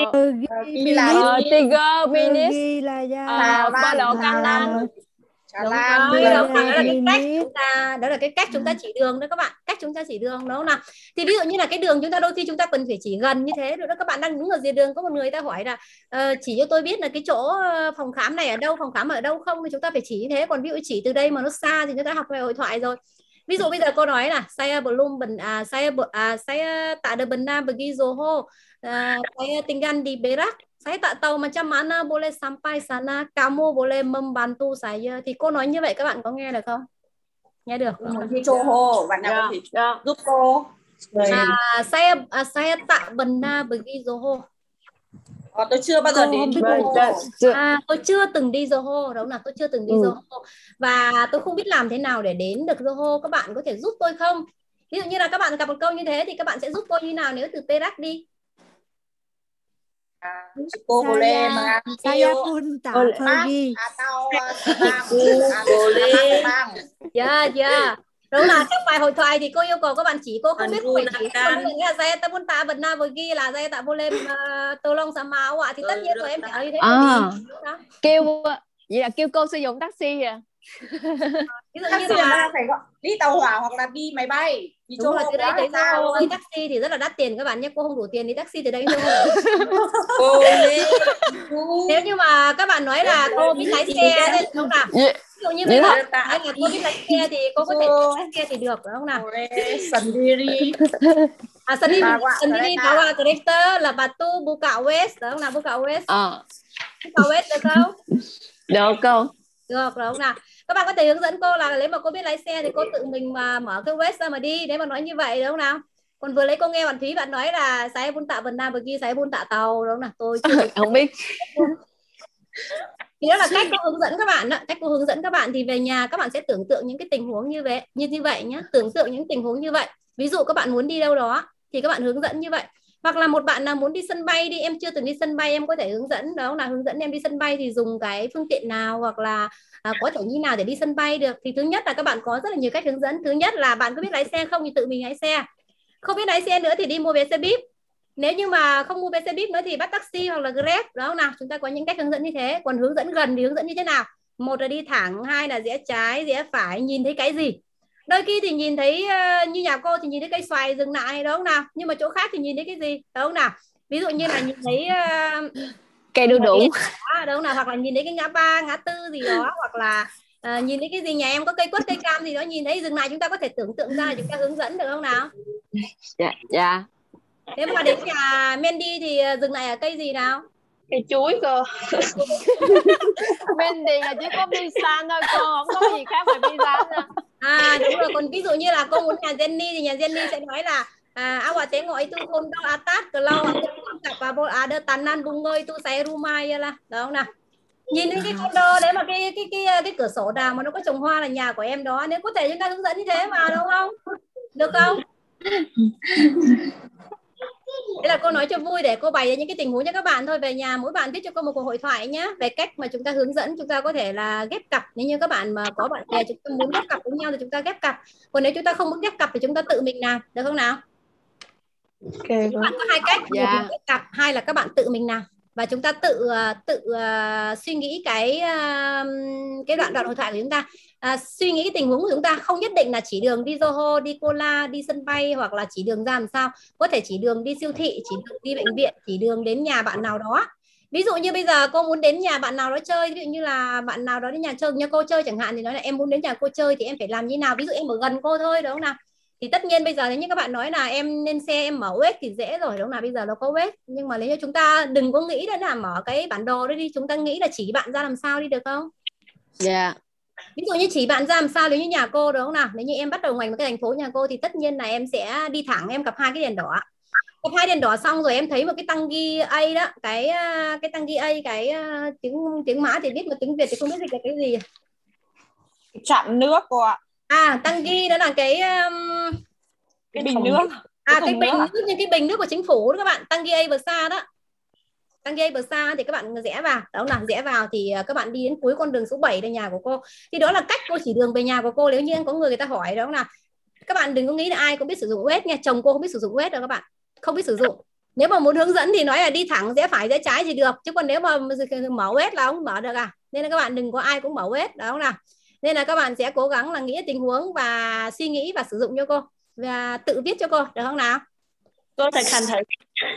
3 menit. Belok kanan. Đúng rồi, đó là cái cách chúng ta chỉ đường đó các bạn, cách chúng ta chỉ đường đúng không nào? Thì ví dụ như là cái đường chúng ta đôi khi chúng ta cần phải chỉ gần như thế rồi đó. Các bạn đang đứng ở dưới đường, có một người ta hỏi là chỉ cho tôi biết là cái chỗ phòng khám này ở đâu, phòng khám ở đâu không, thì chúng ta phải chỉ như thế. Còn ví dụ chỉ từ đây mà nó xa thì chúng ta học về hội thoại rồi. Ví dụ bây giờ cô nói là saya tak ada benar pergi Johor, saya tinggal di Perak, saya tak tahu macam mana boleh sampai sana, kamu boleh membantu saya. Thì cô nói như vậy các bạn có nghe được không? Nghe được không? Đi Johor, bạn nào có thể giúp cô? Saya tak benar pergi Johor. Tôi chưa bao giờ đến Johor. Tôi chưa từng đi Johor, đúng là tôi chưa từng đi Johor, và tôi không biết làm thế nào để đến được Johor. Các bạn có thể giúp tôi không? Ví dụ như là các bạn gặp một câu như thế thì các bạn sẽ giúp tôi như nào nếu từ Perak đi? Cô boleh Saya pun tak pergi. Atau boleh. Yeah. Đúng là trong bài hội thoại thì cô yêu cầu các bạn chỉ, cô không biết phải chỉ. Saya pun tak benar pergi là saya tak boleh tolong sama awak, thì tất nhiên rồi em trả như thế. Kêu vậy là kêu cô sử dụng taxi à? Ví dụ như là phải gọi đi tàu hỏa hoặc là đi máy bay. Đi đúng là từ đây tới Johor đi taxi thì rất là đắt tiền các bạn nhé, cô không đủ tiền đi taxi từ đây đến Johor. Nếu như mà các bạn nói là cô biết lái xe đấy, đúng nào? Ví dụ như bây giờ là cô biết lái xe thì cô có thể lái xe thì được, đúng không nào? Sendiri. Sendiri bawa kereta, lepas tu buka Waze, đúng không nào? Buka Waze. Buka Waze được không? Được cô. Được rồi không nào? Các bạn có thể hướng dẫn cô là nếu mà cô biết lái xe thì cô tự mình mà mở cái Waze ra mà đi, nếu mà nói như vậy đúng không nào? Còn vừa lấy cô nghe bạn Thúy bạn nói là saya pun tak pernah pergi, saya pun tak tahu, đúng không nào? Tôi chưa không biết. Thì đó là cách cô hướng dẫn các bạn đó. Cách cô hướng dẫn các bạn thì về nhà các bạn sẽ tưởng tượng những cái tình huống như vậy nhé, tưởng tượng những tình huống như vậy. Ví dụ các bạn muốn đi đâu đó thì các bạn hướng dẫn như vậy. Hoặc là một bạn nào muốn đi sân bay đi, em chưa từng đi sân bay, em có thể hướng dẫn đó là hướng dẫn em đi sân bay thì dùng cái phương tiện nào, hoặc là có thể như nào để đi sân bay được. Thì thứ nhất là các bạn có rất là nhiều cách hướng dẫn. Thứ nhất là bạn có biết lái xe không thì tự mình lái xe, không biết lái xe nữa thì đi mua vé xe buýt. Nếu như mà không mua vé xe buýt nữa thì bắt taxi hoặc là Grab, đó nào, chúng ta có những cách hướng dẫn như thế. Còn hướng dẫn gần thì hướng dẫn như thế nào? Một là đi thẳng, hai là rẽ trái, rẽ phải, nhìn thấy cái gì. Đôi khi thì nhìn thấy như nhà cô thì nhìn thấy cây xoài dừng lại, đúng không nào? Nhưng mà chỗ khác thì nhìn thấy cái gì, đúng không nào? Ví dụ như là nhìn thấy cây đu đủ, đúng không nào? Hoặc là nhìn thấy cái ngã ba, ngã tư gì đó, hoặc là nhìn thấy cái gì, nhà em có cây quất, cây cam gì đó, nhìn thấy dừng lại, chúng ta có thể tưởng tượng ra là chúng ta hướng dẫn được không nào? Dạ. Nếu mà đến nhà Mandy thì dừng lại ở cây gì nào? Cây chuối cơ. Mandy là chỉ có Bisan thôi cô, không có gì khác ngoài Bisan nữa. Đúng rồi. Còn ví dụ như là cô muốn nhà Jenny thì nhà Jenny sẽ nói là awak tengok itu kondo atas kalau tak apa ada tanan bunga itu saya rumah lah, đúng không nào? Nhìn thấy cái condo đấy mà cái cửa sổ nào mà nó có trồng hoa là nhà của em đó, nếu có thể chúng ta hướng dẫn như thế mà, đúng không? Được không? Thế là cô nói cho vui để cô bày ra những cái tình huống cho các bạn thôi. Về nhà mỗi bạn viết cho cô một cuộc hội thoại nhé, về cách mà chúng ta hướng dẫn. Chúng ta có thể là ghép cặp, nếu như các bạn mà có bạn bè chúng ta muốn ghép cặp với nhau thì chúng ta ghép cặp. Còn nếu chúng ta không muốn ghép cặp thì chúng ta tự mình làm, được không nào? Okay, các bạn có hai cách, một là ghép cặp, hai là các bạn tự mình làm. Và chúng ta tự suy nghĩ cái đoạn hội thoại của chúng ta, suy nghĩ cái tình huống của chúng ta. Không nhất định là chỉ đường đi Zoho, đi Cola, đi sân bay, hoặc là chỉ đường ra làm sao. Có thể chỉ đường đi siêu thị, chỉ đường đi bệnh viện, chỉ đường đến nhà bạn nào đó. Ví dụ như bây giờ cô muốn đến nhà bạn nào đó chơi, ví dụ như là bạn nào đó đến nhà chơi nhà cô chơi chẳng hạn, thì nói là em muốn đến nhà cô chơi thì em phải làm như nào. Ví dụ em ở gần cô thôi, đúng không nào? Thì tất nhiên bây giờ nếu như các bạn nói là em lên xe em mở web thì dễ rồi, đúng không nào? Bây giờ nó có web, nhưng mà nếu như chúng ta đừng có nghĩ là mở cái bản đồ đấy đi, chúng ta nghĩ là chỉ bạn ra làm sao đi, được không? Dạ. Ví dụ như chỉ bạn ra làm sao nếu như nhà cô, đúng không nào? Nếu như em bắt đầu ngành với cái thành phố nhà cô thì tất nhiên là em sẽ đi thẳng, em gặp hai cái đèn đỏ. Gặp hai đèn đỏ xong rồi em thấy một cái tăng ghi A đó, cái tăng ghi A, cái tiếng Mã thì biết, mà tiếng Việt thì không biết là cái gì. Trạm nước cô ạ. Tăng ghi đó là cái bình nước. Cái bình nước, như cái bình nước của chính phủ đó các bạn, tăng ghi A bờ xa đó. Tăng ghi bờ xa thì các bạn rẽ vào, đó là rẽ vào thì các bạn đi đến cuối con đường số 7 là nhà của cô. Thì đó là cách cô chỉ đường về nhà của cô. Nếu như có người ta hỏi đó là các bạn đừng có nghĩ là ai cũng biết sử dụng web nha. Chồng cô không biết sử dụng web đâu các bạn, không biết sử dụng. Nếu mà muốn hướng dẫn thì nói là đi thẳng, rẽ phải, rẽ trái thì được, chứ còn nếu mà mở web là không mở được Nên là các bạn đừng có ai cũng mở web, đó không nào? Nên là các bạn sẽ cố gắng là nghĩ tình huống và suy nghĩ và sử dụng cho cô, và tự viết cho cô, được không nào? Cô thực hành thử.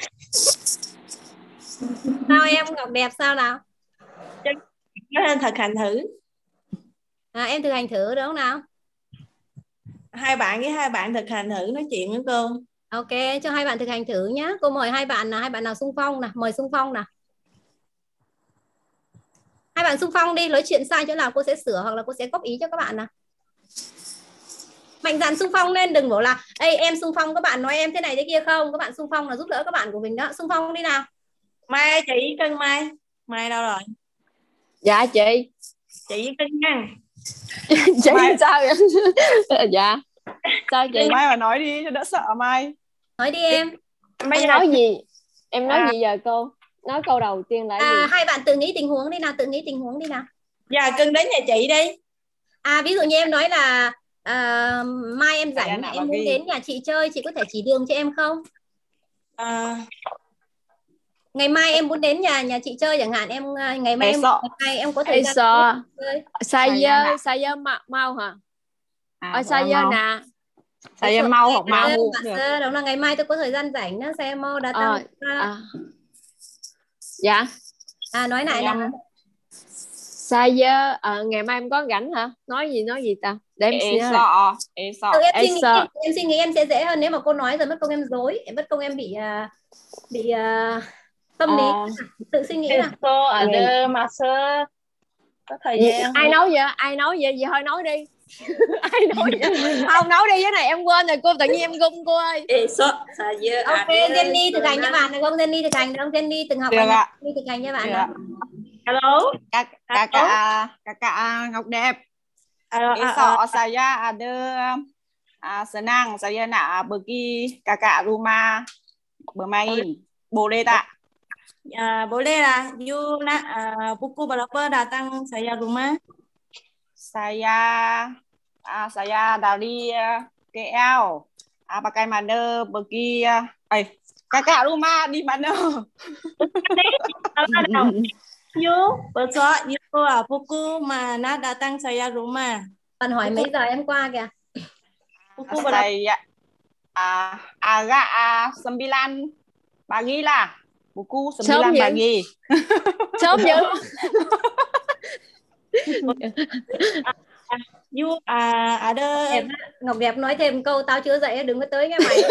Sao em Ngọc Đẹp sao nào? Nên thực hành thử. Em thực hành thử, đúng không nào? Hai bạn với hai bạn thực hành thử nói chuyện với cô. Ok, cho hai bạn thực hành thử nhé. Cô mời hai bạn nào xung phong nè, mời xung phong nè. Hai bạn xung phong đi, nói chuyện sai chỗ nào cô sẽ sửa hoặc là cô sẽ góp ý cho các bạn nè. Mạnh dạn xung phong lên, đừng bảo là ê em xung phong các bạn nói em thế này thế kia không. Các bạn xung phong là giúp đỡ các bạn của mình đó. Xung phong đi nào. Mai, chị Cân Mai. Mai đâu rồi? Dạ chị. Chị Cân nha. Chị Mai. Sao vậy? Dạ. Sao chị? Mai mà nói đi cho đỡ sợ Mai. Nói đi em. Em nói gì? Em nói gì giờ cô? Nói câu đầu tiên là gì? Hai bạn tự nghĩ tình huống đi nào, tự nghĩ tình huống đi nào. Dạ Cân đến nhà chị đi. Ví dụ như em nói là mai em rảnh, em muốn đến nhà chị chơi, chị có thể chỉ đường cho em không? Ngày mai em muốn đến nhà chị chơi chẳng hạn, ngày mai em có thời gian chơi. Sai giờ mau hả? Sai giờ nè. Sai giờ mau hoặc mau. Đúng là ngày mai tôi có thời gian rảnh đó, sai mau đã tăng. Dạ. Nói lại nào. Sai giờ ngày mai em có rảnh hả? Nói gì ta? Để em sợ. Em suy nghĩ em sẽ dễ hơn. Nếu mà cô nói rồi mất công em dối, mất công em bị tâm lý. Tự suy nghĩ nào. Ada masa có thời gian. Ai nói vậy? Ai nói vậy? Vậy thôi nói đi. Ai nói vậy? Không nói đi, cái này em quên rồi cô, tự nhiên em gung cô ơi. Ok, Jenny thực hành cho bạn được không? Jenny thực hành được không? Jenny từng học bài này, Jenny thực hành cho bạn được. Hello. Kakak Ngọc Đẹp. Esok saya ada senang saya nak pergi kakak rumah bermain. Boleh tak? Boleh lah. You nak pukul berapa datang saya rumah? Saya dari KL. Bagaimana pergi? Kakak rumah di mana? You besok you pukul mana datang saya rumah? Bạn hỏi mấy giờ em qua kìa? Pukul berapa? Saya agak 9 pagi lah. Pukul 9 pagi. Sớm dữ. You ada Ngọc Đẹp nói thêm câu tao chưa dậy đừng có tới nghe mày.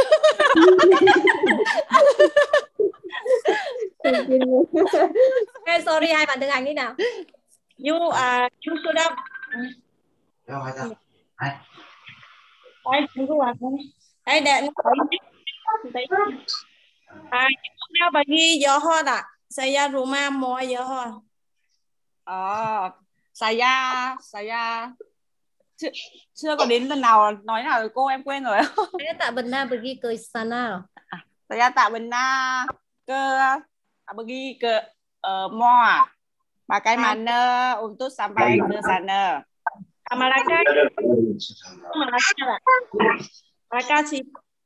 Okay, sorry, hai bạn thực hành đi nào. You sudah sudah bagi Johor tak? Saya rumah mau Johor. Saya chưa có đến lần nào nói nào rồi cô, em quên rồi. Saya tak benar pergi ke sana. Saya tak benar pergi ke mall. Bagaimana untuk sampai ke sana? Malacca sih.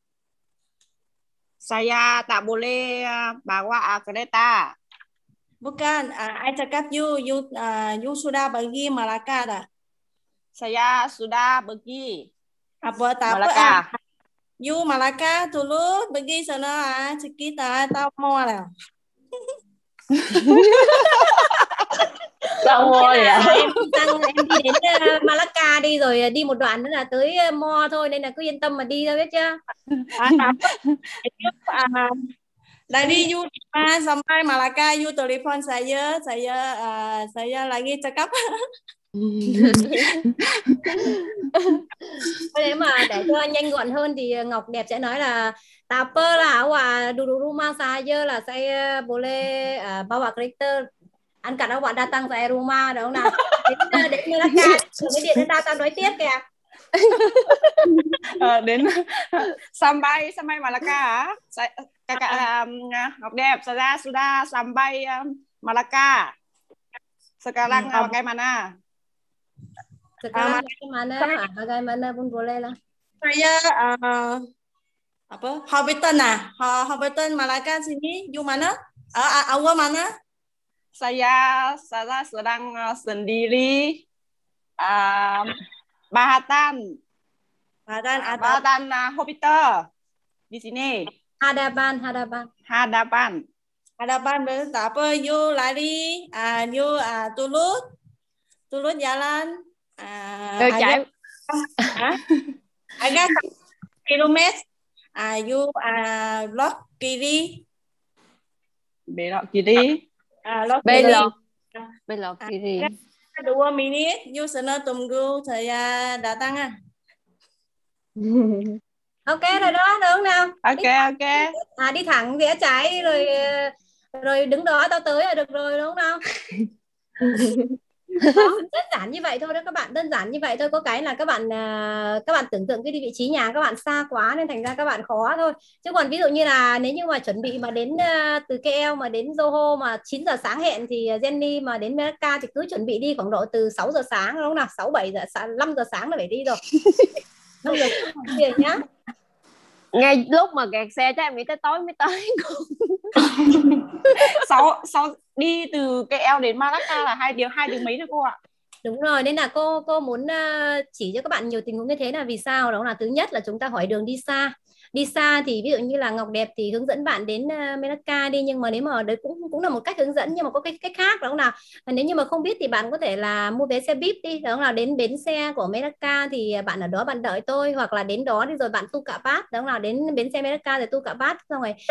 Saya tak boleh bawa kereta. Bukan, I cakap you sudah pergi Malacca dah. Saya sudah pergi. Apa tak Malacca. apa. You Malacca dulu pergi sana sekitar tao mua nào. Sao mua vậy? Em đi đến Malacca đi rồi đi một đoạn nữa là tới Mo thôi, nên là cứ yên tâm mà đi thôi, biết chưa? Dari you sampai Malacca you telepon saya lagi cakap. Nếu mà để cho nhanh gọn hơn thì Ngọc Đẹp sẽ nói là Tapper là dulu rumah saya là saya boleh bawa kereta angkat awak datang saya rumah, đúng không nào? Đến Malacca rồi cái điện đến tao nói tiếp kìa. Đến sampai Malacca hả? Kakak Ngọc Đẹp, saya sudah sampai Malacca. Sekarang bagaimana? Sekarang bagaimana pun boleh lah. Saya Hobbiton Malacca sini. You mana? Awak mana? Saya sedang sendiri. Bahatan Hobbiton di sini. Hadapan. Berarti apa? You lari, you turun jalan. Agak kilometer. You belok kiri. Belok kiri. Belok kiri. 2 menit. You sana tunggu saya datang ah. Ok rồi đó, được không nào? Ok. Đi thẳng rẽ trái rồi đứng đó tao tới là được rồi, đúng không nào? Đó, đơn giản như vậy thôi đó các bạn, đơn giản như vậy thôi. Có cái là các bạn tưởng tượng cái vị trí nhà các bạn xa quá nên thành ra các bạn khó thôi. Chứ còn ví dụ như là nếu như mà chuẩn bị mà đến từ KL mà đến Johor mà 9 giờ sáng hẹn thì Jenny mà đến Malacca thì cứ chuẩn bị đi khoảng độ từ 6 giờ sáng, đúng không nào? 6-7 giờ 5 giờ sáng là phải đi rồi. 5 giờ sáng nhá. Ngay lúc mà kẹt xe chắc em nghĩ tới tối mới tới. Sau đi từ KL đến Malacca là hai tiếng mấy thôi cô ạ. Đúng rồi, nên là cô muốn chỉ cho các bạn nhiều tình huống như thế là vì sao? Đó là thứ nhất là chúng ta hỏi đường đi xa. Đi xa thì ví dụ như là Ngọc Đẹp thì hướng dẫn bạn đến Malacca đi, nhưng mà nếu mà đấy cũng là một cách hướng dẫn, nhưng mà có cách khác, đúng không nào? Nếu như mà không biết thì bạn có thể là mua vé xe buýt đi, đúng không nào? Đến bến xe của Malacca thì bạn ở đó bạn đợi tôi, hoặc là đến đó thì rồi bạn tu cả bát, đúng không nào? Đến bến xe Malacca rồi tu cả bát xong rồi.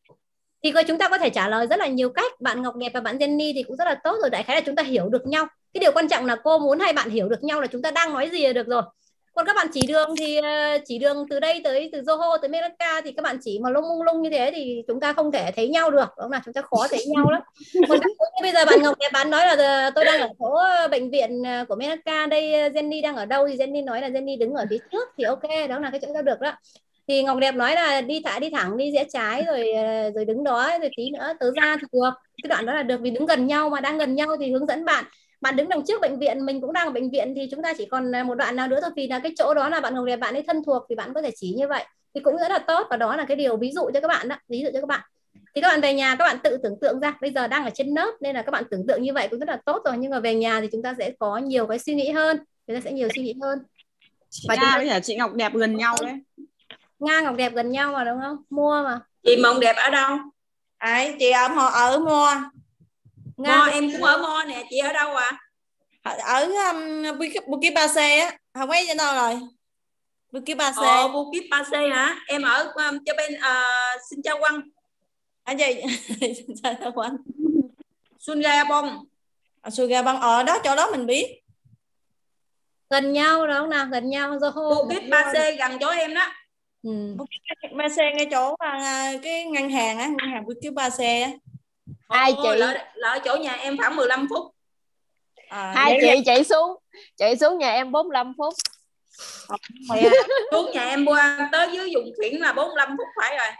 Thì chúng ta có thể trả lời rất là nhiều cách. Bạn Ngọc Đẹp và bạn Jenny thì cũng rất là tốt rồi, đại khái là chúng ta hiểu được nhau. Cái điều quan trọng là cô muốn hai bạn hiểu được nhau là chúng ta đang nói gì là được rồi. Còn các bạn chỉ đường thì chỉ đường từ đây tới từ Zoho tới Melaka thì các bạn chỉ mà lung lung như thế thì chúng ta không thể thấy nhau được, đúng không nào? Chúng ta khó thấy nhau lắm. Còn bây giờ bạn Ngọc Đẹp bạn nói là tôi đang ở chỗ bệnh viện của Melaka đây, Jenny đang ở đâu thì Jenny nói là Jenny đứng ở phía trước thì ok, đó là cái chỗ đó được đó. Thì Ngọc Đẹp nói là đi thẳng đi rẽ trái rồi đứng đó rồi tí nữa tớ ra thì được. Cái đoạn đó là được vì đứng gần nhau mà, đang gần nhau thì hướng dẫn bạn đứng đằng trước bệnh viện, mình cũng đang ở bệnh viện thì chúng ta chỉ còn một đoạn nào nữa thôi, vì là cái chỗ đó là bạn Ngọc Đẹp bạn ấy thân thuộc thì bạn có thể chỉ như vậy thì cũng rất là tốt, và đó là cái điều ví dụ cho các bạn đó, ví dụ cho các bạn. Thì các bạn về nhà các bạn tự tưởng tượng ra, bây giờ đang ở trên lớp nên là các bạn tưởng tượng như vậy cũng rất là tốt rồi, nhưng mà về nhà thì chúng ta sẽ có nhiều cái suy nghĩ hơn, chúng ta sẽ nhiều suy nghĩ hơn. Và Nga với chị Ngọc Đẹp gần nhau đấy. Nga Ngọc Đẹp gần nhau mà đúng không, mua mà. Chị Mộng Đẹp ở đâu? Chị ở Mo. Mo em cũng ở Mo nè, chị ở đâu ạ? Ở Bukit Pasir á, không biết trên đâu rồi. Bukit Pasir. Bukit Pasir hả? Em ở cho bên Xin Chao Quang. Anh gì? Xin chào Quang. Sungarabong. Sungarabong ở đó, chỗ đó mình biết. Gần nhau đó nào, gần nhau Zoho. Bukit Pasir gần chỗ em đó. Bukit Pasir ngay chỗ cái ngân hàng Bukit Pasir á. Hai chị lỡ chỗ nhà em khoảng 15 phút. Hai chị chạy xuống nhà em 45 phút. Xuống nhà em qua tới dưới dùng chuyển là 45 phút phải rồi.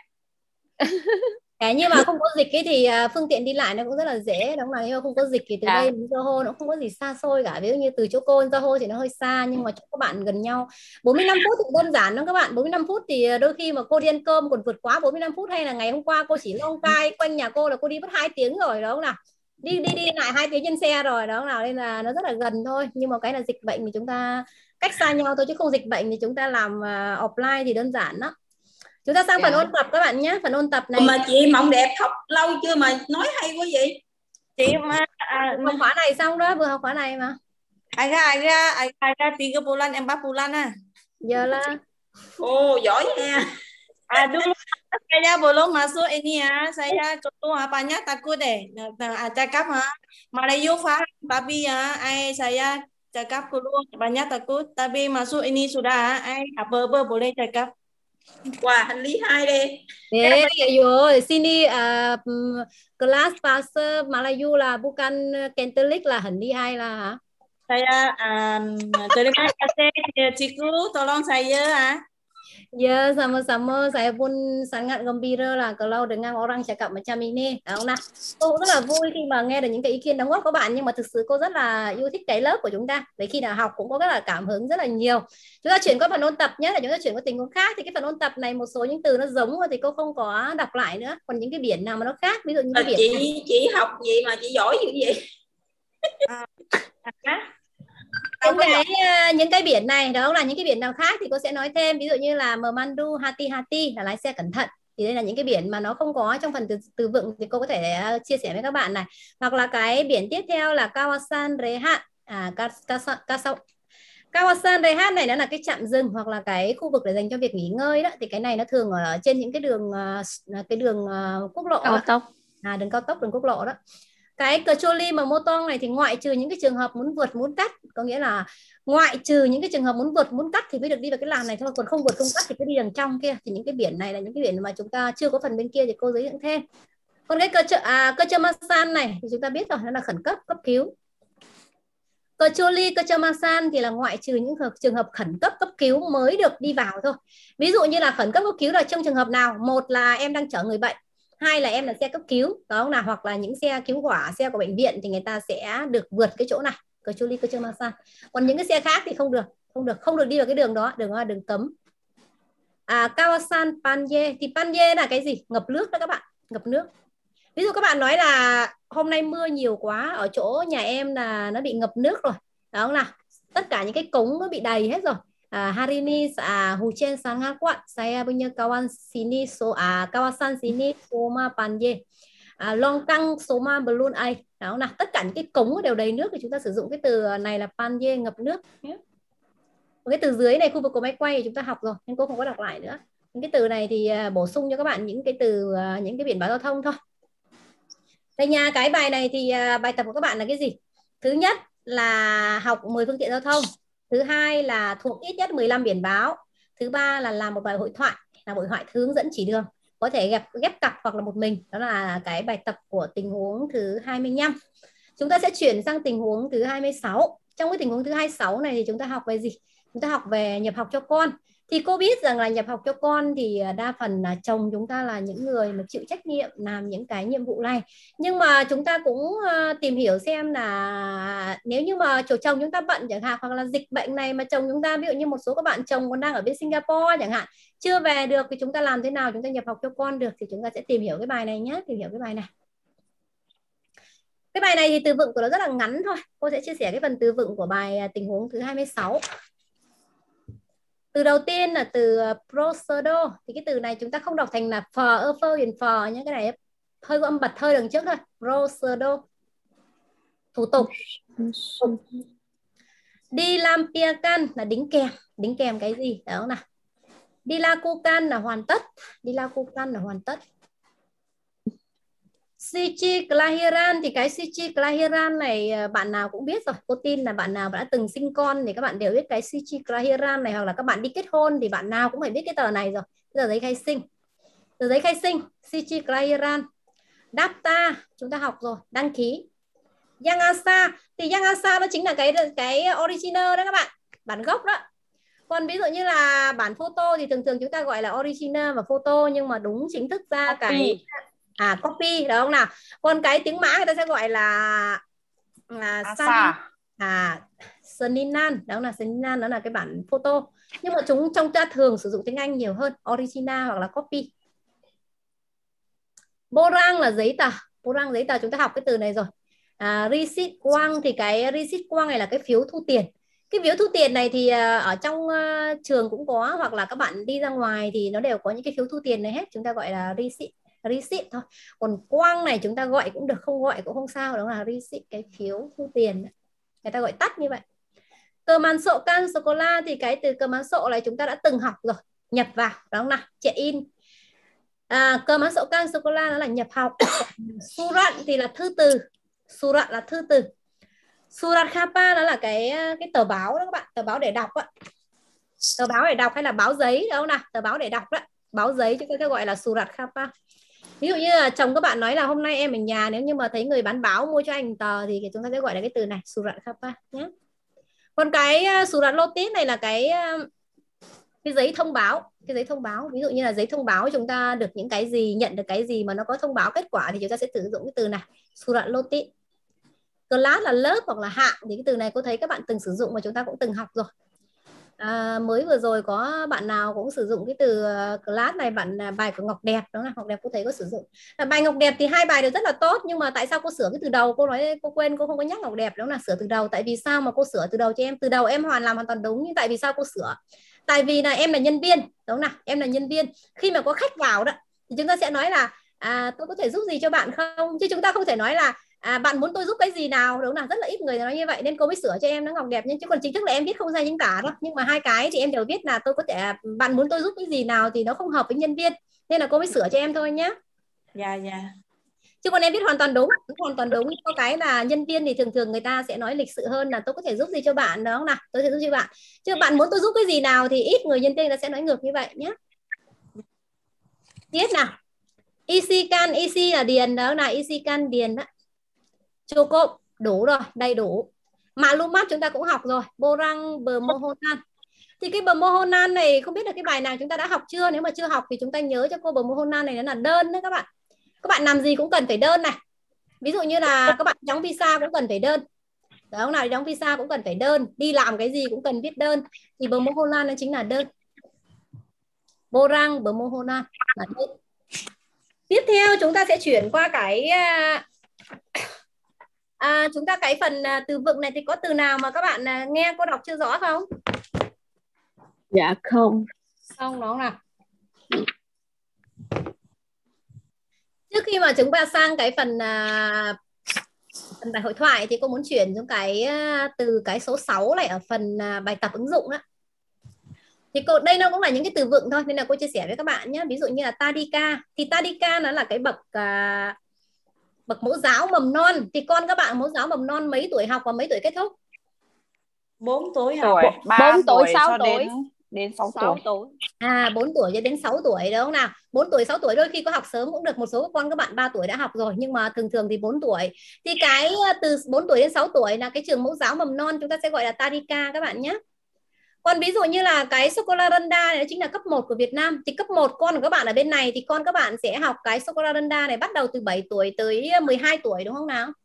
Nhưng mà không có dịch ấy thì phương tiện đi lại nó cũng rất là dễ, đúng là nếu không có dịch thì từ đây đến Zoho nó không có gì xa xôi cả. Ví dụ như từ chỗ cô đến Zoho thì nó hơi xa, nhưng mà chỗ các bạn gần nhau 45 phút thì đơn giản đó các bạn. 45 phút thì đôi khi mà cô đi ăn cơm còn vượt quá 45 phút, hay là ngày hôm qua cô chỉ long cai quanh nhà cô là cô đi mất 2 tiếng rồi đó, không nào, đi lại 2 tiếng trên xe rồi đó, không nào, nên là nó rất là gần thôi. Nhưng mà cái là dịch bệnh thì chúng ta cách xa nhau thôi, chứ không dịch bệnh thì chúng ta làm offline thì đơn giản đó. Chúng ta sang phần ôn tập các bạn nhé. Phần ôn tập này mà chị Mộng Đẹp học lâu chưa mà nói hay quá vậy? Chị mà học khóa này xong đó, vừa học khóa này mà. Agak 3 bulan 4 bulan à. Giờ là giỏi nha. Dulu saya belum masuk ini ya, saya contoh apanya takut deh. Cakap Melayu faham tapi ya saya cakap dulu banyak takut tapi masuk ini sudah apa-apa boleh cakap. Wow, hành lý 2 đi. Đấy, rồi, sini kelas bahasa Melayu là bukan Catholic là hành lý 2 là hả? Saya terima kasih cikgu, tolong saya Ya, sama-sama. Saya pun sangat gembira là kalau dengan orang cakap macam ini. Đúng không nào? Cô cũng rất là vui khi mà nghe được những cái ý kiến đóng góp của bạn, nhưng mà thực sự cô rất là yêu thích cái lớp của chúng ta. Để khi nào học cũng có rất là cảm hứng rất là nhiều. Chúng ta chuyển qua phần ôn tập nhé, là chúng ta chuyển qua tình huống khác. Thì cái phần ôn tập này một số những từ nó giống rồi thì cô không có đọc lại nữa. Còn những cái biển nào mà nó khác, ví dụ như cái biển chị học gì mà chị giỏi như vậy? những cái biển này đó là những cái biển nào khác thì cô sẽ nói thêm, ví dụ như là memandu, hati-hati là lái xe cẩn thận, thì đây là những cái biển mà nó không có trong phần từ vựng thì cô có thể chia sẻ với các bạn này. Hoặc là cái biển tiếp theo là kawasan rehat, kawasan rehat này nó là cái trạm dừng hoặc là cái khu vực để dành cho việc nghỉ ngơi đó, thì cái này nó thường ở trên những cái đường quốc lộ cao tốc, đường cao tốc, đường quốc lộ đó. Cái kecuali mà motong này thì ngoại trừ những cái trường hợp muốn vượt muốn cắt, có nghĩa là ngoại trừ những cái trường hợp muốn vượt muốn cắt thì mới được đi vào cái làn này thôi, còn không vượt không cắt thì cứ đi đằng trong kia. Thì những cái biển này là những cái biển mà chúng ta chưa có phần bên kia thì cô giới thiệu thêm. Còn cái kecemasan này thì chúng ta biết rồi, nó là khẩn cấp, cấp cứu. Kecuali kecemasan thì là ngoại trừ những trường hợp khẩn cấp cấp cứu mới được đi vào thôi. Ví dụ như là khẩn cấp cấp cứu là trong trường hợp nào? Một là em đang chở người bệnh, hai là em là xe cấp cứu đó là, hoặc là những xe cứu hỏa, xe của bệnh viện thì người ta sẽ được vượt cái chỗ này, kecuali kecemasan. Còn những cái xe khác thì không được đi vào cái đường đó, đường cấm. Kawasan Panje thì Panje là cái gì? Ngập nước đó các bạn, ngập nước. Ví dụ các bạn nói là hôm nay mưa nhiều quá, ở chỗ nhà em là nó bị ngập nước rồi, đó không nào? Tất cả những cái cống nó bị đầy hết rồi. Hari ini hujan sangat kuat, saya punya kawan sini kawasan sini semua banjir, longkang semua belum air. Đó không nào? Tất cả những cái cống đều đầy nước thì chúng ta sử dụng cái từ này là banjir, ngập nước nhé. Cái từ dưới này khu vực của máy quay thì chúng ta học rồi nên cô không có đọc lại nữa. Những cái từ này thì bổ sung cho các bạn những cái từ, những cái biển báo giao thông thôi. Đây nha, cái bài này thì bài tập của các bạn là cái gì? Thứ nhất là học 10 phương tiện giao thông. Thứ hai là thuộc ít nhất 15 biển báo. Thứ ba là làm một bài hội thoại, là hội thoại hướng dẫn chỉ đường, có thể ghép cặp hoặc là một mình. Đó là cái bài tập của tình huống thứ 25. Chúng ta sẽ chuyển sang tình huống thứ 26. Trong cái tình huống thứ 26 này thì chúng ta học về gì? Chúng ta học về nhập học cho con. Thì cô biết rằng là nhập học cho con thì đa phần là chồng chúng ta là những người mà chịu trách nhiệm làm những cái nhiệm vụ này. Nhưng mà chúng ta cũng tìm hiểu xem là nếu như mà chỗ chồng chúng ta bận chẳng hạn, hoặc là dịch bệnh này mà chồng chúng ta, ví dụ như một số các bạn chồng còn đang ở bên Singapore chẳng hạn, chưa về được, thì chúng ta làm thế nào chúng ta nhập học cho con được, thì chúng ta sẽ tìm hiểu cái bài này nhé. Tìm hiểu cái bài này. Cái bài này thì từ vựng của nó rất là ngắn thôi. Cô sẽ chia sẻ cái phần từ vựng của bài tình huống thứ 26. Từ đầu tiên là từ procedure. Thì cái từ này chúng ta không đọc thành là phờ, phờ nhé. Cái này hơi có âm bật hơi đằng trước thôi. Procedure. Thủ tục. Dilampirkan là đính kèm. Đính kèm cái gì? Đó nào. Dilakukan là hoàn tất. Dilakukan là hoàn tất. Suci kelahiran thì cái suci kelahiran này bạn nào cũng biết rồi. Cô tin là bạn nào đã từng sinh con thì các bạn đều biết cái suci kelahiran này, hoặc là các bạn đi kết hôn thì bạn nào cũng phải biết cái tờ này rồi. Tờ giấy khai sinh. Tờ giấy khai sinh, suci kelahiran. Daftar chúng ta học rồi, đăng ký. Yang Asa thì Yang Asa nó chính là cái original đó các bạn, bản gốc đó. Còn ví dụ như là bản photo thì thường thường chúng ta gọi là original và photo, nhưng mà đúng chính thức ra cái copy đó không nào. Còn cái tiếng mã người ta sẽ gọi là Saninan, đó là Saninan, đó là cái bản photo. Nhưng mà chúng ta thường sử dụng tiếng Anh nhiều hơn, original hoặc là copy. Borang là giấy tờ. Borang giấy tờ chúng ta học cái từ này rồi. Receipt quang thì cái receipt quang này là cái phiếu thu tiền. Cái phiếu thu tiền này thì ở trong trường cũng có, hoặc là các bạn đi ra ngoài thì nó đều có những cái phiếu thu tiền này hết. Chúng ta gọi là receipt thôi. Còn quang này chúng ta gọi cũng được, không gọi cũng không sao, đó là receipt, cái phiếu thu tiền. Người ta gọi tắt như vậy. Cờ màn sộ can sô cô la thì cái từ cờ màn sộ này chúng ta đã từng học rồi, nhập vào, đó nào, check in. Cờ màn sộ can sô cô la nó là nhập học. Surat thì là thư từ. Surat là thư từ. Surat khapa đó là cái tờ báo đó các bạn, tờ báo để đọc á. Tờ báo để đọc hay là báo giấy đâu nào, tờ báo để đọc đó. Báo giấy chúng ta gọi là surat khapa. Ví dụ như là chồng các bạn nói là hôm nay em ở nhà, nếu như mà thấy người bán báo mua cho anh tờ thì chúng ta sẽ gọi là cái từ này, surat khapa nhé. Còn cái surat notis này là cái giấy thông báo. Cái giấy thông báo, ví dụ như là giấy thông báo chúng ta được những cái gì, nhận được cái gì mà nó có thông báo kết quả thì chúng ta sẽ sử dụng cái từ này, surat notis. Class là lớp hoặc là hạng, thì cái từ này cô thấy các bạn từng sử dụng mà chúng ta cũng từng học rồi. Mới vừa rồi có bạn nào cũng sử dụng cái từ class này, bài của Ngọc Đẹp, đó là Ngọc Đẹp cô thấy có sử dụng. Bài Ngọc Đẹp thì hai bài đều rất là tốt, nhưng mà tại sao cô sửa cái từ đầu? Cô nói cô quên, cô không có nhắc Ngọc Đẹp, đó là sửa từ đầu. Tại vì sao mà cô sửa từ đầu cho em? Từ đầu em làm hoàn toàn đúng, nhưng tại vì sao cô sửa? Tại vì là em là nhân viên, đúng nào? Em là nhân viên. Khi mà có khách vào đó thì chúng ta sẽ nói là tôi có thể giúp gì cho bạn không? Chứ chúng ta không thể nói là bạn muốn tôi giúp cái gì nào, đúng nào? Rất là ít người nói như vậy nên cô mới sửa cho em nó Ngọc Đẹp, nhưng chứ còn chính thức là em viết không ra những cả đó. Nhưng mà hai cái thì em đều viết là tôi có thể bạn muốn tôi giúp cái gì nào thì nó không hợp với nhân viên, nên là cô mới sửa cho em thôi nhé. Dạ. Chứ còn em viết hoàn toàn đúng, hoàn toàn đúng. Có cái là nhân viên thì thường thường người ta sẽ nói lịch sự hơn là tôi có thể giúp gì cho bạn, đó không nào? Tôi sẽ giúp cho bạn. Chứ bạn muốn tôi giúp cái gì nào thì ít người nhân viên ta sẽ nói ngược như vậy nhé. Tiếp nào. Isikan, isi là điền, đó là isikan điền đó. Cukup, đủ rồi, đầy đủ. Malumat chúng ta cũng học rồi. Borang bermohonan. Thì cái bermohonan này không biết là cái bài nào chúng ta đã học chưa. Nếu mà chưa học thì chúng ta nhớ cho cô bermohonan này nó là đơn đấy các bạn. Các bạn làm gì cũng cần phải đơn này. Ví dụ như là các bạn đóng visa cũng cần phải đơn. Đó, ông nào đóng visa cũng cần phải đơn. Đi làm cái gì cũng cần viết đơn. Thì bermohonan nó chính là đơn. Borang bermohonan là đơn. Tiếp theo chúng ta sẽ chuyển qua cái chúng ta cái phần từ vựng này thì có từ nào mà các bạn nghe cô đọc chưa rõ không? Dạ không. Không, đó nào. Trước khi mà chúng ta sang cái phần bài hội thoại thì cô muốn chuyển xuống cái từ cái số 6 này ở phần bài tập ứng dụng đó. Thì đây nó cũng là những cái từ vựng thôi nên là cô chia sẻ với các bạn nhé. Ví dụ như là tadika thì tadika nó là cái bậc bậc mẫu giáo mầm non thì con các bạn mẫu giáo mầm non mấy tuổi học và mấy tuổi kết thúc? 4 tuổi học. 4 tuổi, 6 cho tuổi. Đến 6 6 tuổi. 4 tuổi cho đến 6 tuổi đúng không nào? 4 tuổi 6 tuổi đôi khi có học sớm cũng được, một số con các bạn 3 tuổi đã học rồi, nhưng mà thường thường thì 4 tuổi. Thì cái từ 4 tuổi đến 6 tuổi là cái trường mẫu giáo mầm non chúng ta sẽ gọi là Tadika các bạn nhé. Còn ví dụ như là cái Sokolaranda này chính là cấp 1 của Việt Nam. Thì cấp 1 con của các bạn ở bên này thì con các bạn sẽ học cái Sokolaranda này bắt đầu từ 7 tuổi tới 12 tuổi đúng không nào?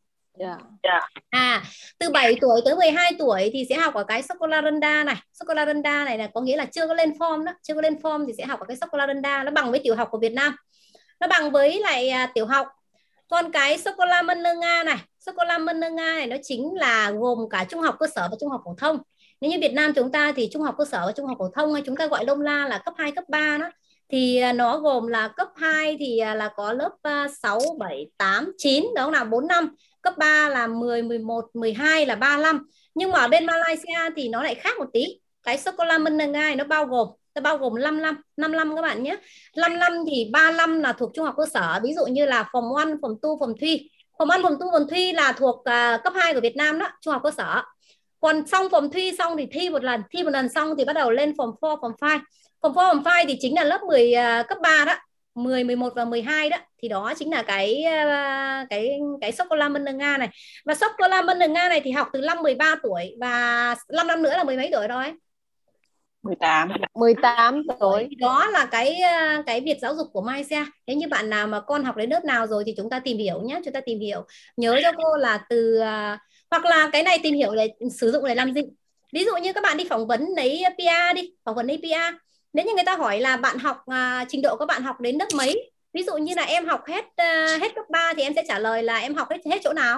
Từ 7 tuổi tới 12 tuổi thì sẽ học ở cái Sokolaranda này. Sokolaranda này là có nghĩa là chưa có lên form đó, chưa có lên form thì sẽ học ở cái Sokolaranda, nó bằng với tiểu học của Việt Nam. Nó bằng với lại tiểu học. Còn cái Sokola-Menengah này, Sokola-Menengah này nó chính là gồm cả trung học cơ sở và trung học phổ thông. Nếu như Việt Nam chúng ta thì trung học cơ sở và trung học phổ thông hay chúng ta gọi nôm na là cấp 2, cấp 3 đó. Thì nó gồm là cấp 2 thì là có lớp 6, 7, 8, 9 đó là 4 năm. Cấp 3 là 10, 11, 12 là 3 năm. Nhưng mà ở bên Malaysia thì nó lại khác một tí. Cái Sokola-Menengah nó bao gồm 5 năm các bạn nhé. 5 năm thì 3 năm là thuộc trung học cơ sở, ví dụ như là Form 1, Form 2, Form 3. Form 1, Form 2, Form 3 là thuộc cấp 2 của Việt Nam đó, trung học cơ sở. Còn xong Form 3 xong thì thi một lần xong thì bắt đầu lên Form 4, Form 5. Form 4, Form 5 thì chính là lớp 10 cấp 3 đó, 10, 11 và 12 đó. Thì đó chính là cái Sokola-Menengah này. Và Sokola-Menengah này thì học từ năm 13 tuổi và 5 năm nữa là mười mấy tuổi rồi? 18 tuổi. Đó là cái việc giáo dục của Malaysia. Nếu như bạn nào mà con học đến lớp nào rồi thì chúng ta tìm hiểu nhé, chúng ta tìm hiểu. Nhớ cho cô là hoặc là cái này tìm hiểu để sử dụng để làm gì. Ví dụ như các bạn đi phỏng vấn lấy PR đi, phỏng vấn lấy PR. Nếu như người ta hỏi là bạn học trình độ các bạn học đến lớp mấy, ví dụ như là em học hết cấp 3 thì em sẽ trả lời là em học hết chỗ nào?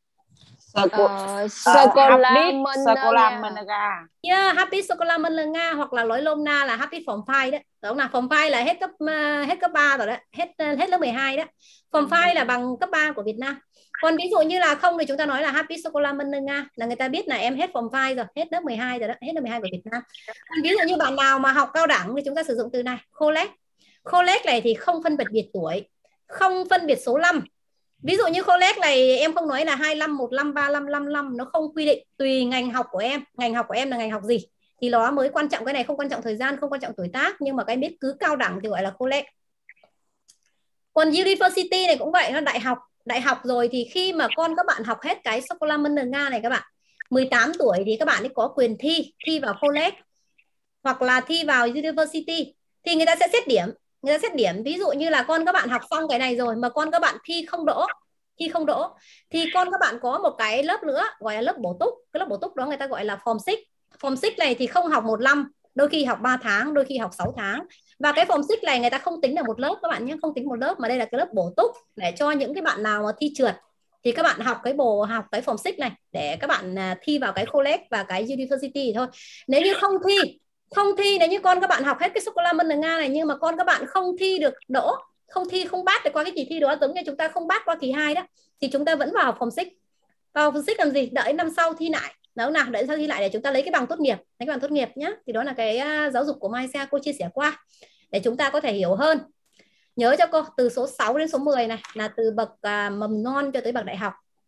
Sokola-Menengah. Happy Sokola-Menengah, hoặc là nói nôm na là Happy Form 5 đấy. Đúng là Form 5 là hết cấp 3 rồi đấy, hết lớp 12 đó. Form 5 là bằng cấp 3 của Việt Nam. Còn ví dụ như là không thì chúng ta nói là Happy Sokola-Menengah, là người ta biết là em hết Form 5 rồi, hết lớp 12 rồi đó, hết lớp 12 của Việt Nam. Còn ví dụ như bạn nào mà học cao đẳng thì chúng ta sử dụng từ này, College. College này thì không phân biệt tuổi, không phân biệt số năm. Ví dụ như college này em không nói là 25, 15, 35, 55, nó không quy định, tùy ngành học của em. Ngành học của em là ngành học gì thì nó mới quan trọng. Cái này không quan trọng thời gian, không quan trọng tuổi tác, nhưng mà cái biết cứ cao đẳng thì gọi là college. Còn university này cũng vậy, nó đại học rồi thì khi mà con các bạn học hết cái Sokola-Menengah này các bạn, 18 tuổi thì các bạn ấy có quyền thi vào college hoặc là thi vào university, thì người ta sẽ xét điểm. Ví dụ như là con các bạn học xong cái này rồi mà con các bạn thi không đỗ thì con các bạn có một cái lớp nữa gọi là lớp bổ túc. Cái lớp bổ túc đó người ta gọi là Form 6. Form 6 này thì không học 1 năm, đôi khi học 3 tháng, đôi khi học 6 tháng. Và cái Form 6 này người ta không tính là một lớp các bạn nhé, không tính một lớp, mà đây là cái lớp bổ túc để cho những cái bạn nào mà thi trượt thì các bạn học cái Form 6 này để các bạn thi vào cái college và cái university thôi. Nếu như không thi, nếu như con các bạn học hết cái Sokola-Menengah này nhưng mà con các bạn không thi được đỗ, không pass được qua cái kỳ thi đó, giống như chúng ta không pass qua kỳ 2 đó, thì chúng ta vẫn vào học Form 6. Vào Form 6 làm gì? Đợi năm sau thi lại. Đợi sau thi lại để chúng ta lấy cái bằng tốt nghiệp, nhé. Thì đó là cái giáo dục của Malaysia cô chia sẻ qua để chúng ta có thể hiểu hơn. Nhớ cho cô, từ số 6 đến số 10 này là từ bậc mầm non cho tới bậc đại học.